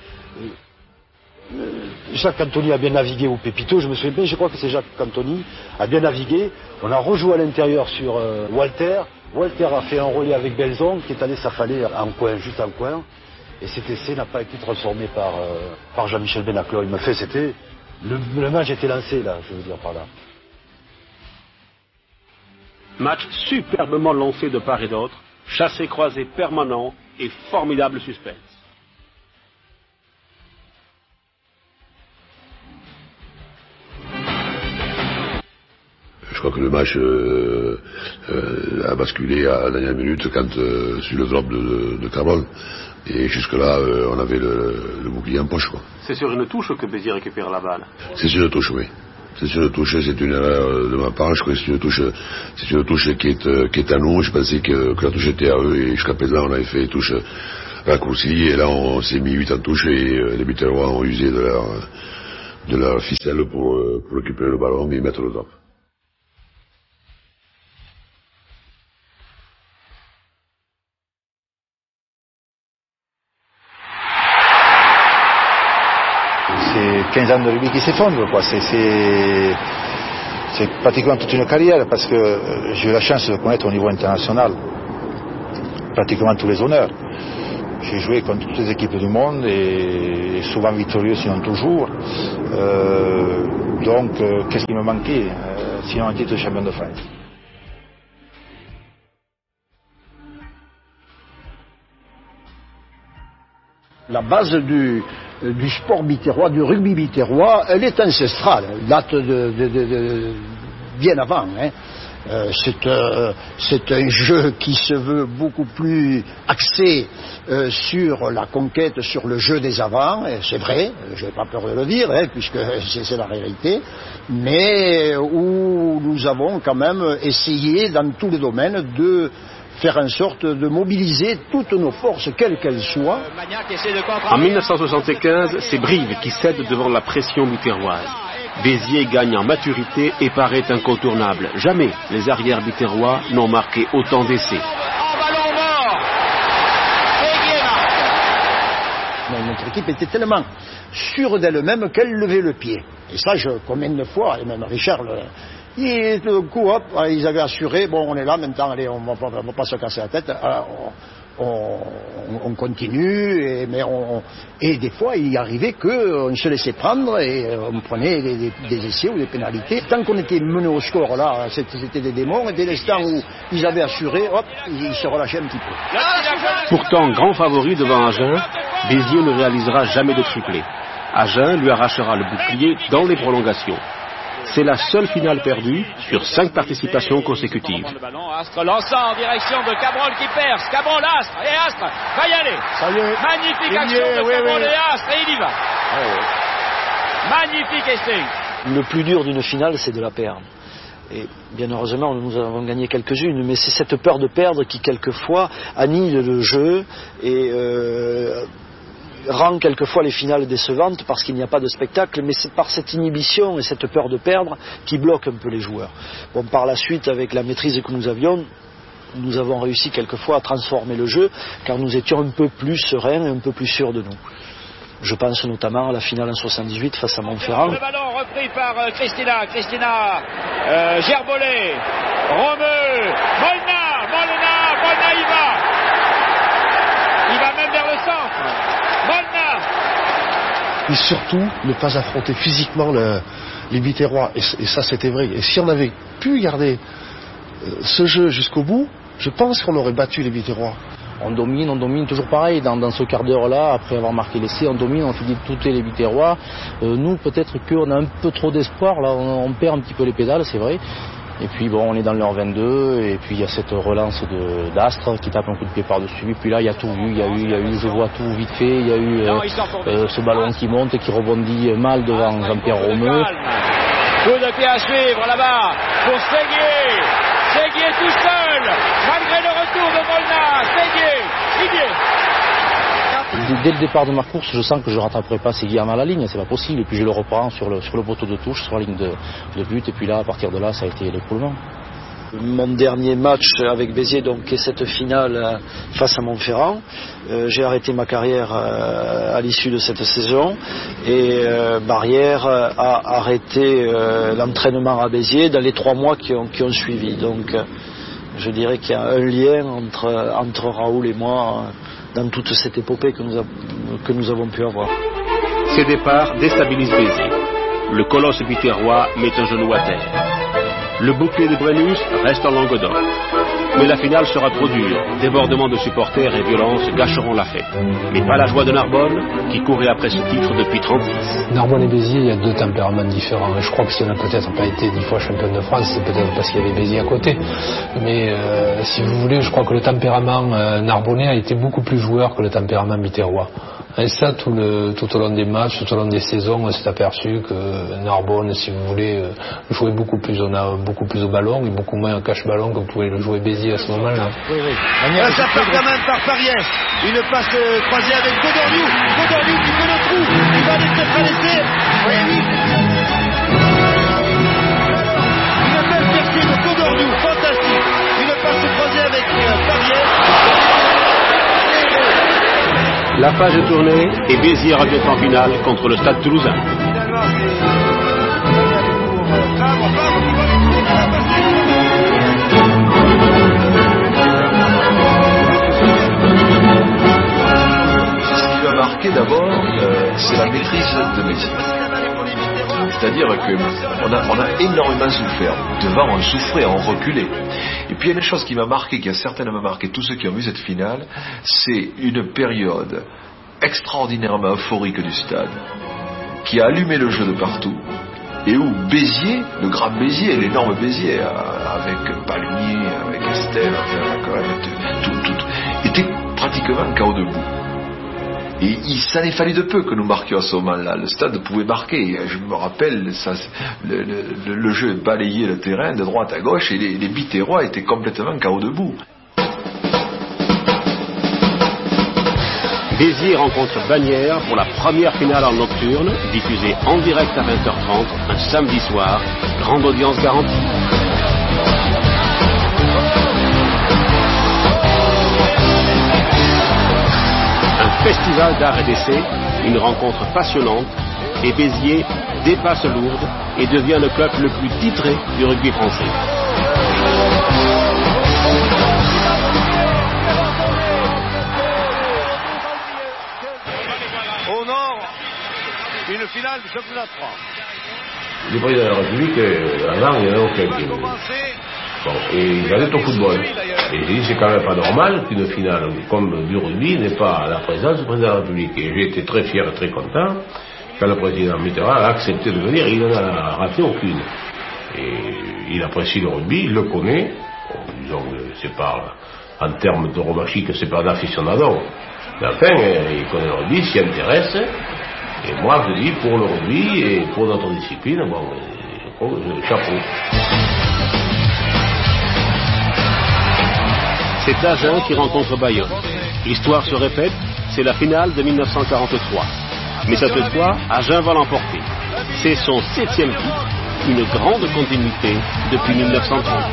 Jacques Cantoni a bien navigué, ou Pépito, je me souviens bien, je crois que c'est Jacques Cantoni, a bien navigué. On a rejoué à l'intérieur sur euh, Walter. Walter a fait un relais avec Belzon qui est allé s'affaler en coin, juste en coin. Et cet essai n'a pas été transformé par, euh, par Jean-Michel Benaclot. Il m'a fait, c'était. Le, le match était lancé là, je veux dire par là. Match superbement lancé de part et d'autre, chassé-croisé permanent et formidable suspense. Je crois que le match euh, euh, a basculé à la dernière minute quand euh, sur le drop de, de, de Carbone. Et jusque-là, euh, on avait le, le bouclier en poche, quoi. C'est sur une touche que Béziers récupère la balle. C'est sur une touche, oui. C'est une touche, c'est une erreur de ma part. Je crois que c'est une touche, c'est une touche qui est, qui est à nous. Je pensais que, que la touche était à eux et jusqu'à présent on avait fait touche raccourcie et là on s'est mis huit en touche et les Biterrois ont usé de leur, de leur ficelle pour, pour récupérer le ballon et mettre le drop. C'est quinze ans de rugby qui s'effondrent, quoi. C'est, c'est, c'est pratiquement toute une carrière parce que euh, j'ai eu la chance de connaître au niveau international pratiquement tous les honneurs. J'ai joué contre toutes les équipes du monde et souvent victorieux, sinon toujours. Euh, donc, euh, qu'est-ce qui me manquait euh, sinon un titre de champion de France? La base du, du sport biterrois, du rugby biterrois, elle est ancestrale, elle date de, de, de, de bien avant. Hein. Euh, c'est, euh, c'est un jeu qui se veut beaucoup plus axé euh, sur la conquête, sur le jeu des avants, et c'est vrai, je n'ai pas peur de le dire, hein, puisque c'est, c'est la réalité, mais où nous avons quand même essayé dans tous les domaines de faire en sorte de mobiliser toutes nos forces, quelles qu'elles soient. En mille neuf cent soixante-quinze, c'est Brive qui cède devant la pression biterroise. Béziers gagne en maturité et paraît incontournable. Jamais les arrières biterrois n'ont marqué autant d'essais. Notre équipe était tellement sûre d'elle-même qu'elle levait le pied. Et ça, je, combien de fois, et même Richard, le, il, le coup, hop, ils avaient assuré, bon, on est là maintenant, allez, on ne va pas se casser la tête. Alors, on, on continue, et, mais on, et des fois il arrivait qu'on se laissait prendre et on prenait des, des, des essais ou des pénalités. Tant qu'on était mené au score, là, c'était des démons, et dès l'instant où ils avaient assuré, hop, ils se relâchaient un petit peu. Pourtant, grand favori devant Agen, Béziers ne réalisera jamais de triplé. Agen lui arrachera le bouclier dans les prolongations. C'est la seule finale perdue sur cinq participations consécutives. Astre lançant en direction de Cabrol qui perce. Cabrol, Astre, et Astre va y aller. Ça y est. Magnifique Il y action est, de oui, Cabrol oui. et Astre, et il y va. Oh. Magnifique essai. Le plus dur d'une finale, c'est de la perdre. Et bien heureusement, nous avons gagné quelques-unes, mais c'est cette peur de perdre qui, quelquefois, annihile le jeu et euh, rend quelquefois les finales décevantes parce qu'il n'y a pas de spectacle, mais c'est par cette inhibition et cette peur de perdre qui bloque un peu les joueurs. Bon, par la suite, avec la maîtrise que nous avions, nous avons réussi quelquefois à transformer le jeu, car nous étions un peu plus sereins et un peu plus sûrs de nous. Je pense notamment à la finale en soixante-dix-huit face à Montferrand. Le ballon repris par euh, Christina, Christina, euh, Gerbollet, Romeu, Molna, Molna, Molna y va. Il va même vers le centre. Molna. Et surtout, ne pas affronter physiquement le, les Biterrois. Et, et ça, c'était vrai. Et si on avait pu garder euh, ce jeu jusqu'au bout, je pense qu'on aurait battu les Biterrois. On domine, on domine toujours pareil, dans, dans ce quart d'heure-là, après avoir marqué l'essai, on domine, on fait douter les Biterrois. Euh, nous, peut-être qu'on a un peu trop d'espoir, là, on, on perd un petit peu les pédales, c'est vrai. Et puis bon, on est dans l'heure vingt-deux, et puis il y a cette relance de, d'Astre qui tape un coup de pied par-dessus. Et puis là, il y a tout eu, il y a eu, il y a eu, je vois tout vite fait, il y a eu euh, euh, ce ballon qui monte et qui rebondit mal devant Jean-Pierre Romeu. Coup de pied à suivre là-bas pour Séguier. Séguier tout seul, malgré le retour de Molna. Séguier, Séguier. Dès le départ de ma course, je sens que je ne rattraperai pas Séguier à la ligne, c'est pas possible. Et puis je le reprends sur le, sur le poteau de touche, sur la ligne de, de but. Et puis là, à partir de là, ça a été l'écroulement. Mon dernier match avec Béziers, donc, est cette finale face à Montferrand. Euh, j'ai arrêté ma carrière euh, à l'issue de cette saison et euh, Barrière a arrêté euh, l'entraînement à Béziers dans les trois mois qui ont, qui ont suivi. Donc, euh, je dirais qu'il y a un lien entre, entre Raoul et moi euh, dans toute cette épopée que nous, a, que nous avons pu avoir. Ces départs déstabilisent Béziers. Le colosse biterrois met un genou à terre. Le bouclier de Brennus reste en Languedoc. Mais la finale sera trop dure. Débordements de supporters et violences gâcheront la fête. Mais pas la joie de Narbonne, qui courait après ce titre depuis trente-six. Narbonne et Béziers, il y a deux tempéraments différents. Je crois que si on n'a peut-être pas été dix fois champion de France, c'est peut-être parce qu'il y avait Béziers à côté. Mais euh, si vous voulez, je crois que le tempérament euh, narbonnais a été beaucoup plus joueur que le tempérament biterrois. Et ça, tout, le, tout au long des matchs, tout au long des saisons, on s'est aperçu que Narbonne, si vous voulez, euh, jouait beaucoup plus. On a beaucoup plus au ballon et beaucoup moins en cache-ballon que pouvait le jouer Béziers à ce moment-là. Oui, oui. Euh, ça part quand même par Pariès. Une passe euh, croisée avec Godorliou. Godorliou qui fait le trou. Il va laisser pas laisser. Oui, oui. Une belle percée de Godorliou. Fantastique. Une passe croisée avec euh, Pariès. La page est tournée et Béziers revient en finale contre le Stade Toulousain. Ce qui m'a marqué d'abord, euh, c'est la maîtrise de Béziers. C'est-à-dire qu'on a, on a énormément souffert. Devant, on souffrait, on reculait. Et puis il y a une chose qui m'a marqué, qui a certainement marqué tous ceux qui ont vu cette finale, c'est une période extraordinairement euphorique du stade, qui a allumé le jeu de partout, et où Béziers, le grand Béziers, l'énorme Béziers, avec Palmier, avec Estelle, tout, tout, tout, était pratiquement K O debout. Et il s'en est fallu de peu que nous marquions à ce moment-là. Le stade pouvait marquer. Je me rappelle, ça, le, le, le jeu balayait le terrain de droite à gauche et les, les Biterrois étaient complètement K O debout. Béziers rencontre Bagnères pour la première finale en nocturne, diffusée en direct à vingt heures trente, un samedi soir. Grande audience garantie. Festival d'art et d'essai, une rencontre passionnante, et Béziers dépasse Lourdes et devient le club le plus titré du rugby français. Une finale du championnat de France. Le président de la République, euh, avant, il n'y en avait aucun qui Bon, et il allait au football. Et j'ai dit, c'est quand même pas normal qu'une finale comme du rugby n'ait pas la présence du président de la République. Et j'ai été très fier et très content quand le président Mitterrand a accepté de venir. Il n'en a raté aucune. Et il apprécie le rugby, il le connaît. Bon, disons que c'est pas, en termes d'euromachique, c'est pas d'aficionado. Mais enfin, il connaît le rugby, s'y intéresse. Et moi, je dis, pour le rugby et pour notre discipline, bon, je, chapeau. C'est Agen qui rencontre Bayonne. L'histoire se répète, c'est la finale de mille neuf cent quarante-trois. Mais cette fois, Agen va l'emporter. C'est son septième titre, une grande continuité depuis mille neuf cent trente.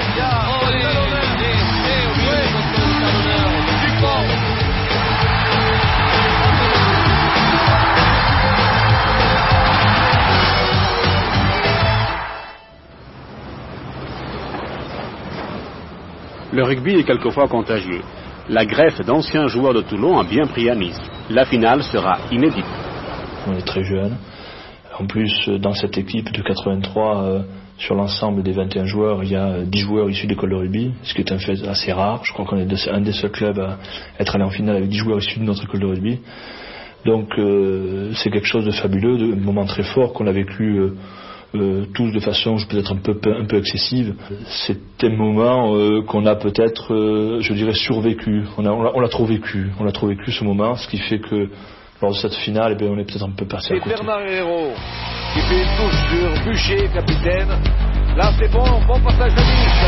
Le rugby est quelquefois contagieux. La greffe d'anciens joueurs de Toulon a bien pris à Nice. La finale sera inédite. On est très jeunes. En plus, dans cette équipe de quatre-vingt-trois, euh, sur l'ensemble des vingt et un joueurs, il y a dix joueurs issus d'école de rugby, ce qui est un fait assez rare. Je crois qu'on est un des seuls clubs à être allé en finale avec dix joueurs issus de notre école de rugby. Donc euh, c'est quelque chose de fabuleux, de, un moment très fort qu'on a vécu euh, Euh, tous de façon peut-être un peu, un peu excessive. C'est un moment euh, qu'on a peut-être, euh, je dirais, survécu. On, a, on, l'a, on l'a trop vécu. On l'a trop vécu ce moment, ce qui fait que lors de cette finale, eh bien, on est peut-être un peu passé à côté. Et Bernard Hérault qui fait une touche sur Bûcher, capitaine. Là, c'est bon, bon passage de Nice.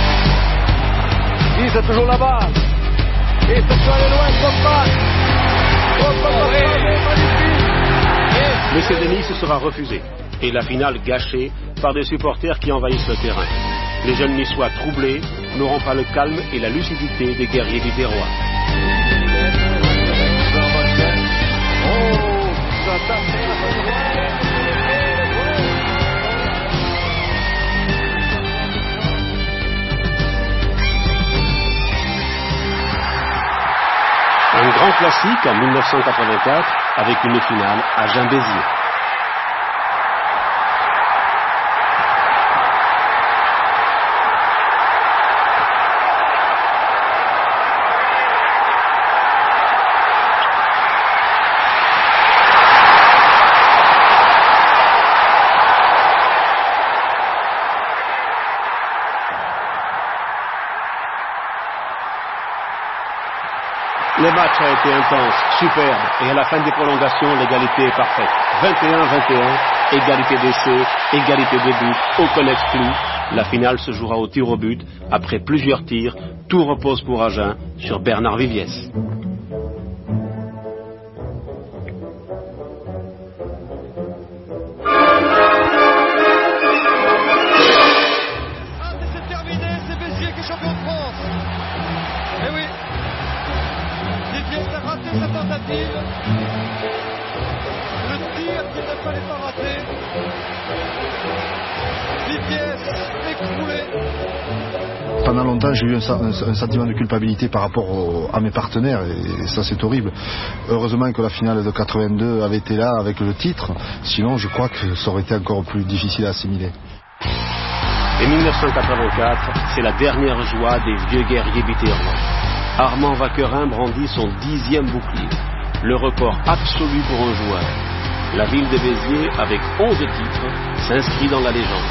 Nice a toujours la balle. Et ça peut aller loin, comme match. Magnifique. L'essai de Nice sera refusé. Et la finale gâchée par des supporters qui envahissent le terrain. Les jeunes niçois troublés n'auront pas le calme et la lucidité des guerriers biterrois. Un grand classique en mille neuf cent quatre-vingt-quatre avec une finale à Agen-Béziers. Le match a été intense, superbe, et à la fin des prolongations, l'égalité est parfaite. vingt et un vingt et un, égalité d'essai, égalité de but, aucun exclu. La finale se jouera au tir au but. Après plusieurs tirs, tout repose pour Agen sur Bernard Viviès. Pendant longtemps, j'ai eu un, un, un sentiment de culpabilité par rapport au, à mes partenaires, et, et ça c'est horrible. Heureusement que la finale de quatre-vingt-deux avait été là avec le titre, sinon je crois que ça aurait été encore plus difficile à assimiler. Et mille neuf cent quatre-vingt-quatre, c'est la dernière joie des vieux guerriers biterrois. Armand Vacquerin brandit son dixième bouclier, le record absolu pour un joueur. La ville de Béziers, avec onze titres, s'inscrit dans la légende.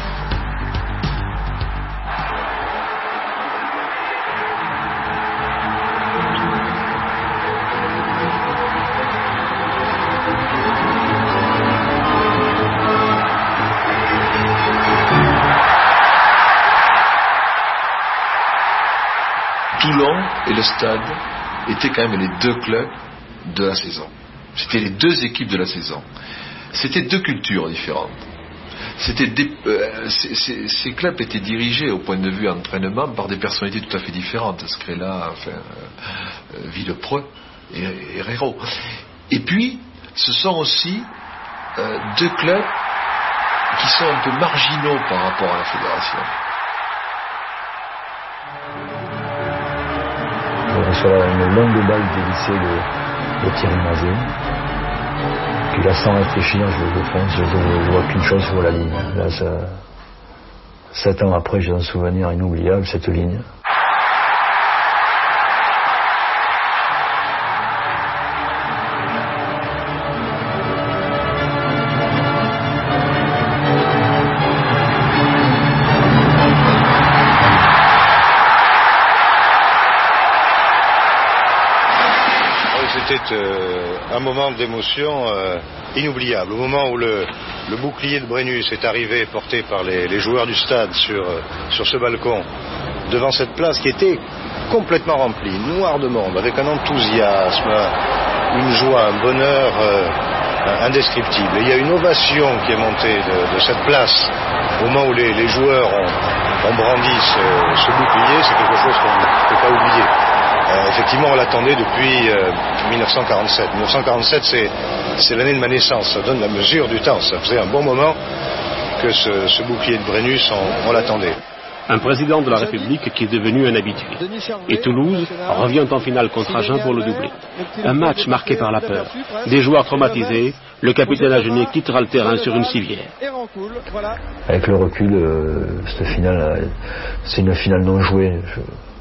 Toulon et le Stade étaient quand même les deux clubs de la saison. C'était les deux équipes de la saison. C'était deux cultures différentes. C'était des, euh, c- c- ces clubs étaient dirigés au point de vue entraînement par des personnalités tout à fait différentes. Scrella, enfin, euh, euh, Villepreux et, et Herrero. Et puis, ce sont aussi euh, deux clubs qui sont un peu marginaux par rapport à la fédération. On reçoit une longue balle dévissée de, de Thierry Mazet. Puis là, sans réfléchir, je, je fonce, je, je, je vois qu'une chose, je vois la ligne. Là, ça, sept ans après, j'ai un souvenir inoubliable, cette ligne. C'était euh, un moment d'émotion euh, inoubliable. Au moment où le, le bouclier de Brennus est arrivé, porté par les, les joueurs du stade sur, euh, sur ce balcon, devant cette place qui était complètement remplie, noire de monde, avec un enthousiasme, une joie, un bonheur euh, indescriptible. Et il y a une ovation qui est montée de, de cette place au moment où les, les joueurs ont, ont brandi ce, ce bouclier. C'est quelque chose qu'on ne peut pas oublier. Euh, effectivement, on l'attendait depuis euh, mille neuf cent quarante-sept. mille neuf cent quarante-sept, c'est, c'est l'année de ma naissance. Ça donne la mesure du temps. Ça faisait un bon moment que ce, ce bouclier de Brennus, on, on l'attendait. Un président de la République qui est devenu un habitué. Et Toulouse revient en finale contre Agen pour le doubler. Un match marqué par la peur. Des joueurs traumatisés. Le capitaine Agenais quittera le terrain sur une civière. Avec le recul, euh, cette finale, c'est une finale non jouée. Je...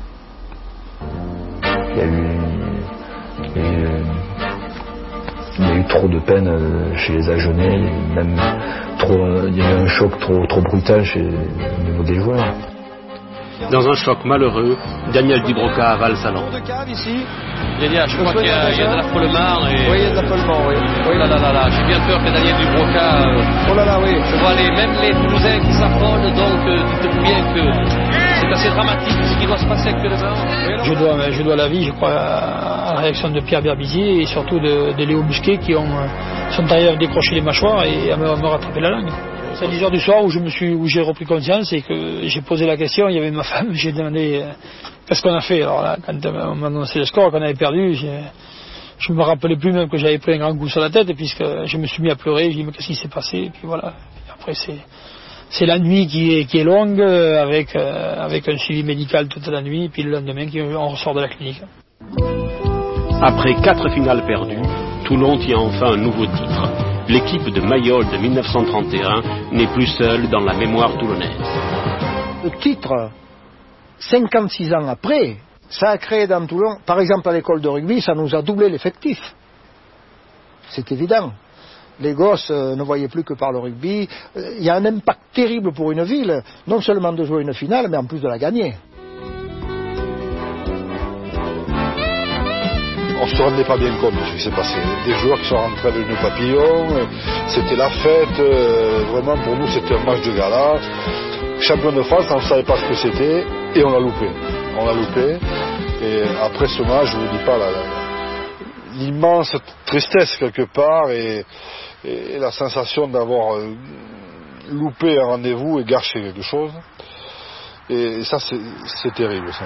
Il y a eu, il y a eu, il y a eu trop de peine chez les Agenais, même trop, il y a eu un choc trop, trop brutal chez, au niveau des joueurs. Dans un choc malheureux, Daniel Dubroca avale sa langue. Daniel, je crois qu'il y a, il y a de l'affolement. Et... Oui, il y a de l'affolement, oui. Oh là là là là, j'ai bien peur que Daniel Dubroca... Euh... Oh là là, oui. Je vois les, même les Toulousains qui s'affolent, donc euh, dites-vous bien que c'est assez dramatique ce qui doit se passer actuellement. Je dois, je dois la vie, je crois, à la réaction de Pierre Berbizier et surtout de, de Léo Busquet qui ont, sont arrivés à me décrocher les mâchoires et à me, à me rattraper la langue. C'est à dix heures du soir où je me suis, où j'ai repris conscience et que j'ai posé la question. Il y avait ma femme, j'ai demandé euh, qu'est-ce qu'on a fait. Alors là, quand on m'a annoncé le score, qu'on avait perdu, je ne me rappelais plus même que j'avais pris un grand coup sur la tête, puisque je me suis mis à pleurer. J'ai dit mais qu'est-ce qui s'est passé? Et puis voilà. Et après c'est, c'est la nuit qui est, qui est longue, avec, euh, avec un suivi médical toute la nuit, et puis le lendemain on ressort de la clinique. Après quatre finales perdues, Toulon tient enfin un nouveau titre. L'équipe de Mayol de mille neuf cent trente et un n'est plus seule dans la mémoire toulonnaise. Le titre, cinquante-six ans après, ça a créé dans Toulon, par exemple à l'école de rugby, ça nous a doublé l'effectif. C'est évident. Les gosses euh, ne voyaient plus que par le rugby. Il euh, y a un impact terrible pour une ville, non seulement de jouer une finale, mais en plus de la gagner. On ne se rendait pas bien compte de ce qui s'est passé. Des joueurs qui sont rentrés avec nos papillons, c'était la fête, euh, vraiment pour nous c'était un match de gala. Champion de France, on ne savait pas ce que c'était et on l'a loupé. On l'a loupé. Et après ce match, je ne vous dis pas, la, la, l'immense tristesse quelque part et, et la sensation d'avoir euh, loupé un rendez-vous et gâché quelque chose. Et, et ça, c'est, c'est terrible, ça.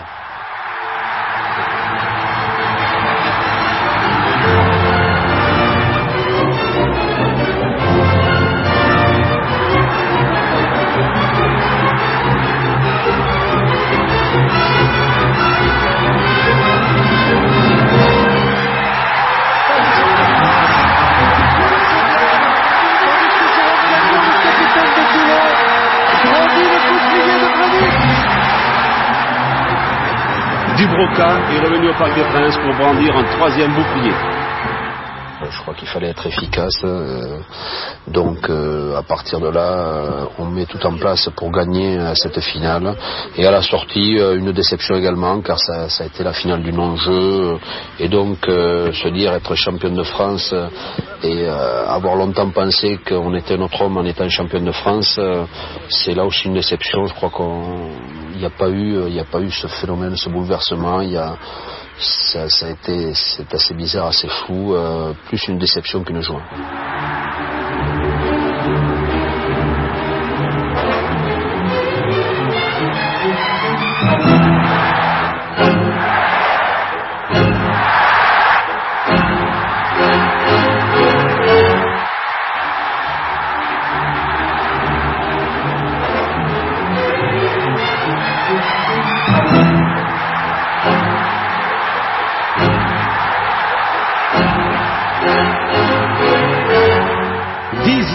Dubroca est revenu au Parc des Princes pour brandir un troisième bouclier. Je crois qu'il fallait être efficace, euh, donc euh, à partir de là, euh, on met tout en place pour gagner euh, cette finale. Et à la sortie, euh, une déception également, car ça, ça a été la finale du non-jeu. Euh, et donc, euh, se dire être championne de France euh, et euh, avoir longtemps pensé qu'on était notre homme en étant championne de France, euh, c'est là aussi une déception. Je crois qu'il n'y a pas eu, il n'y a pas eu ce phénomène, ce bouleversement. Il y a Ça, ça a été, c'est assez bizarre, assez fou, euh, plus une déception qu'une joie.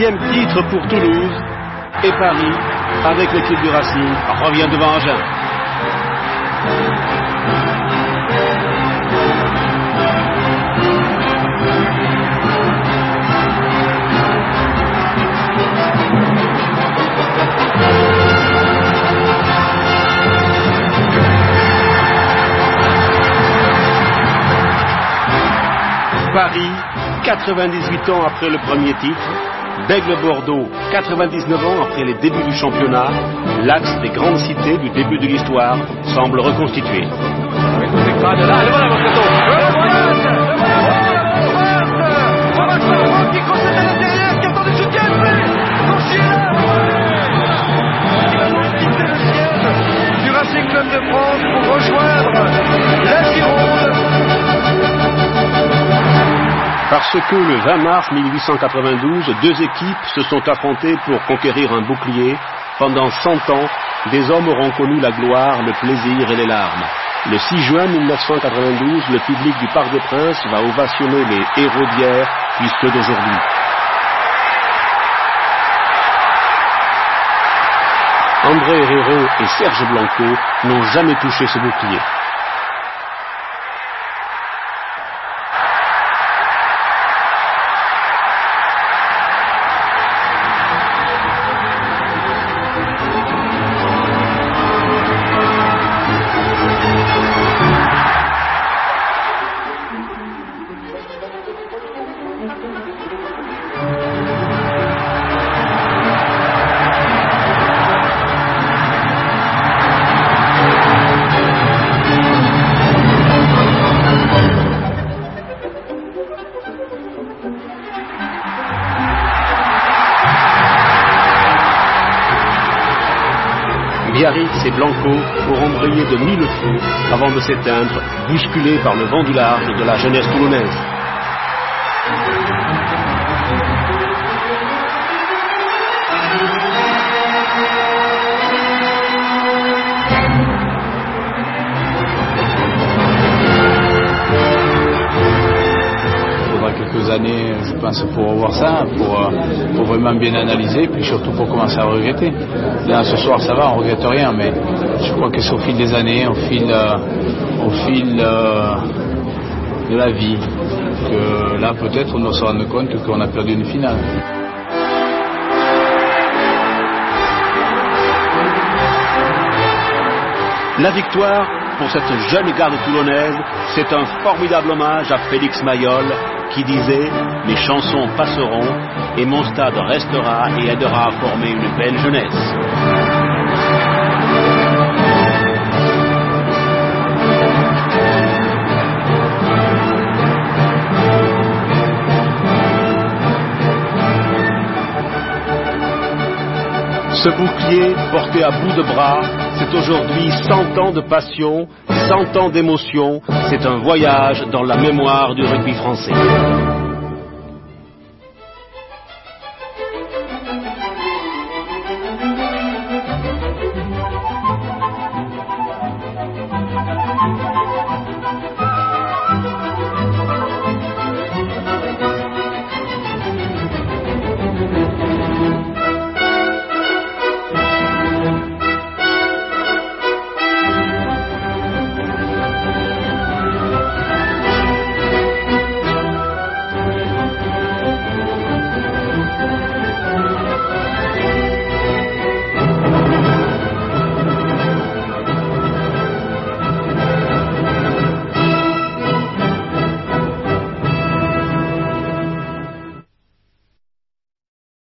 Dixième titre pour Toulouse et Paris, avec l'équipe du Racing, revient devant Agen. Paris, quatre-vingt-dix-huit ans après le premier titre, Bègle Bordeaux, quatre-vingt-dix-neuf ans après les débuts du championnat, l'axe des grandes cités du début de l'histoire semble reconstitué. Du Racing Club de France pour rejoindre la Gironde. Parce que le vingt mars mille huit cent quatre-vingt-douze, deux équipes se sont affrontées pour conquérir un bouclier. Pendant cent ans, des hommes auront connu la gloire, le plaisir et les larmes. Le six juin mille neuf cent quatre-vingt-douze, le public du Parc des Princes va ovationner les héros d'hier, puis ceux d'aujourd'hui. André Herrero et Serge Blanco n'ont jamais touché ce bouclier. Biarritz et Blanco auront brillé de mille feux avant de s'éteindre, bousculés par le vent du large de la jeunesse toulonnaise. Quelques années, je pense, pour revoir ça, pour, pour vraiment bien analyser, puis surtout pour commencer à regretter. Là, ce soir, ça va, on ne regrette rien, mais je crois que c'est au fil des années, au fil, euh, au fil euh, de la vie, que là, peut-être, on doit se rendre compte qu'on a perdu une finale. La victoire, pour cette jeune garde toulonnaise, c'est un formidable hommage à Félix Mayol, qui disait « Les chansons passeront et mon stade restera et aidera à former une belle jeunesse ». Ce bouclier, porté à bout de bras, c'est aujourd'hui cent ans de passion, cent ans d'émotion, c'est un voyage dans la mémoire du rugby français.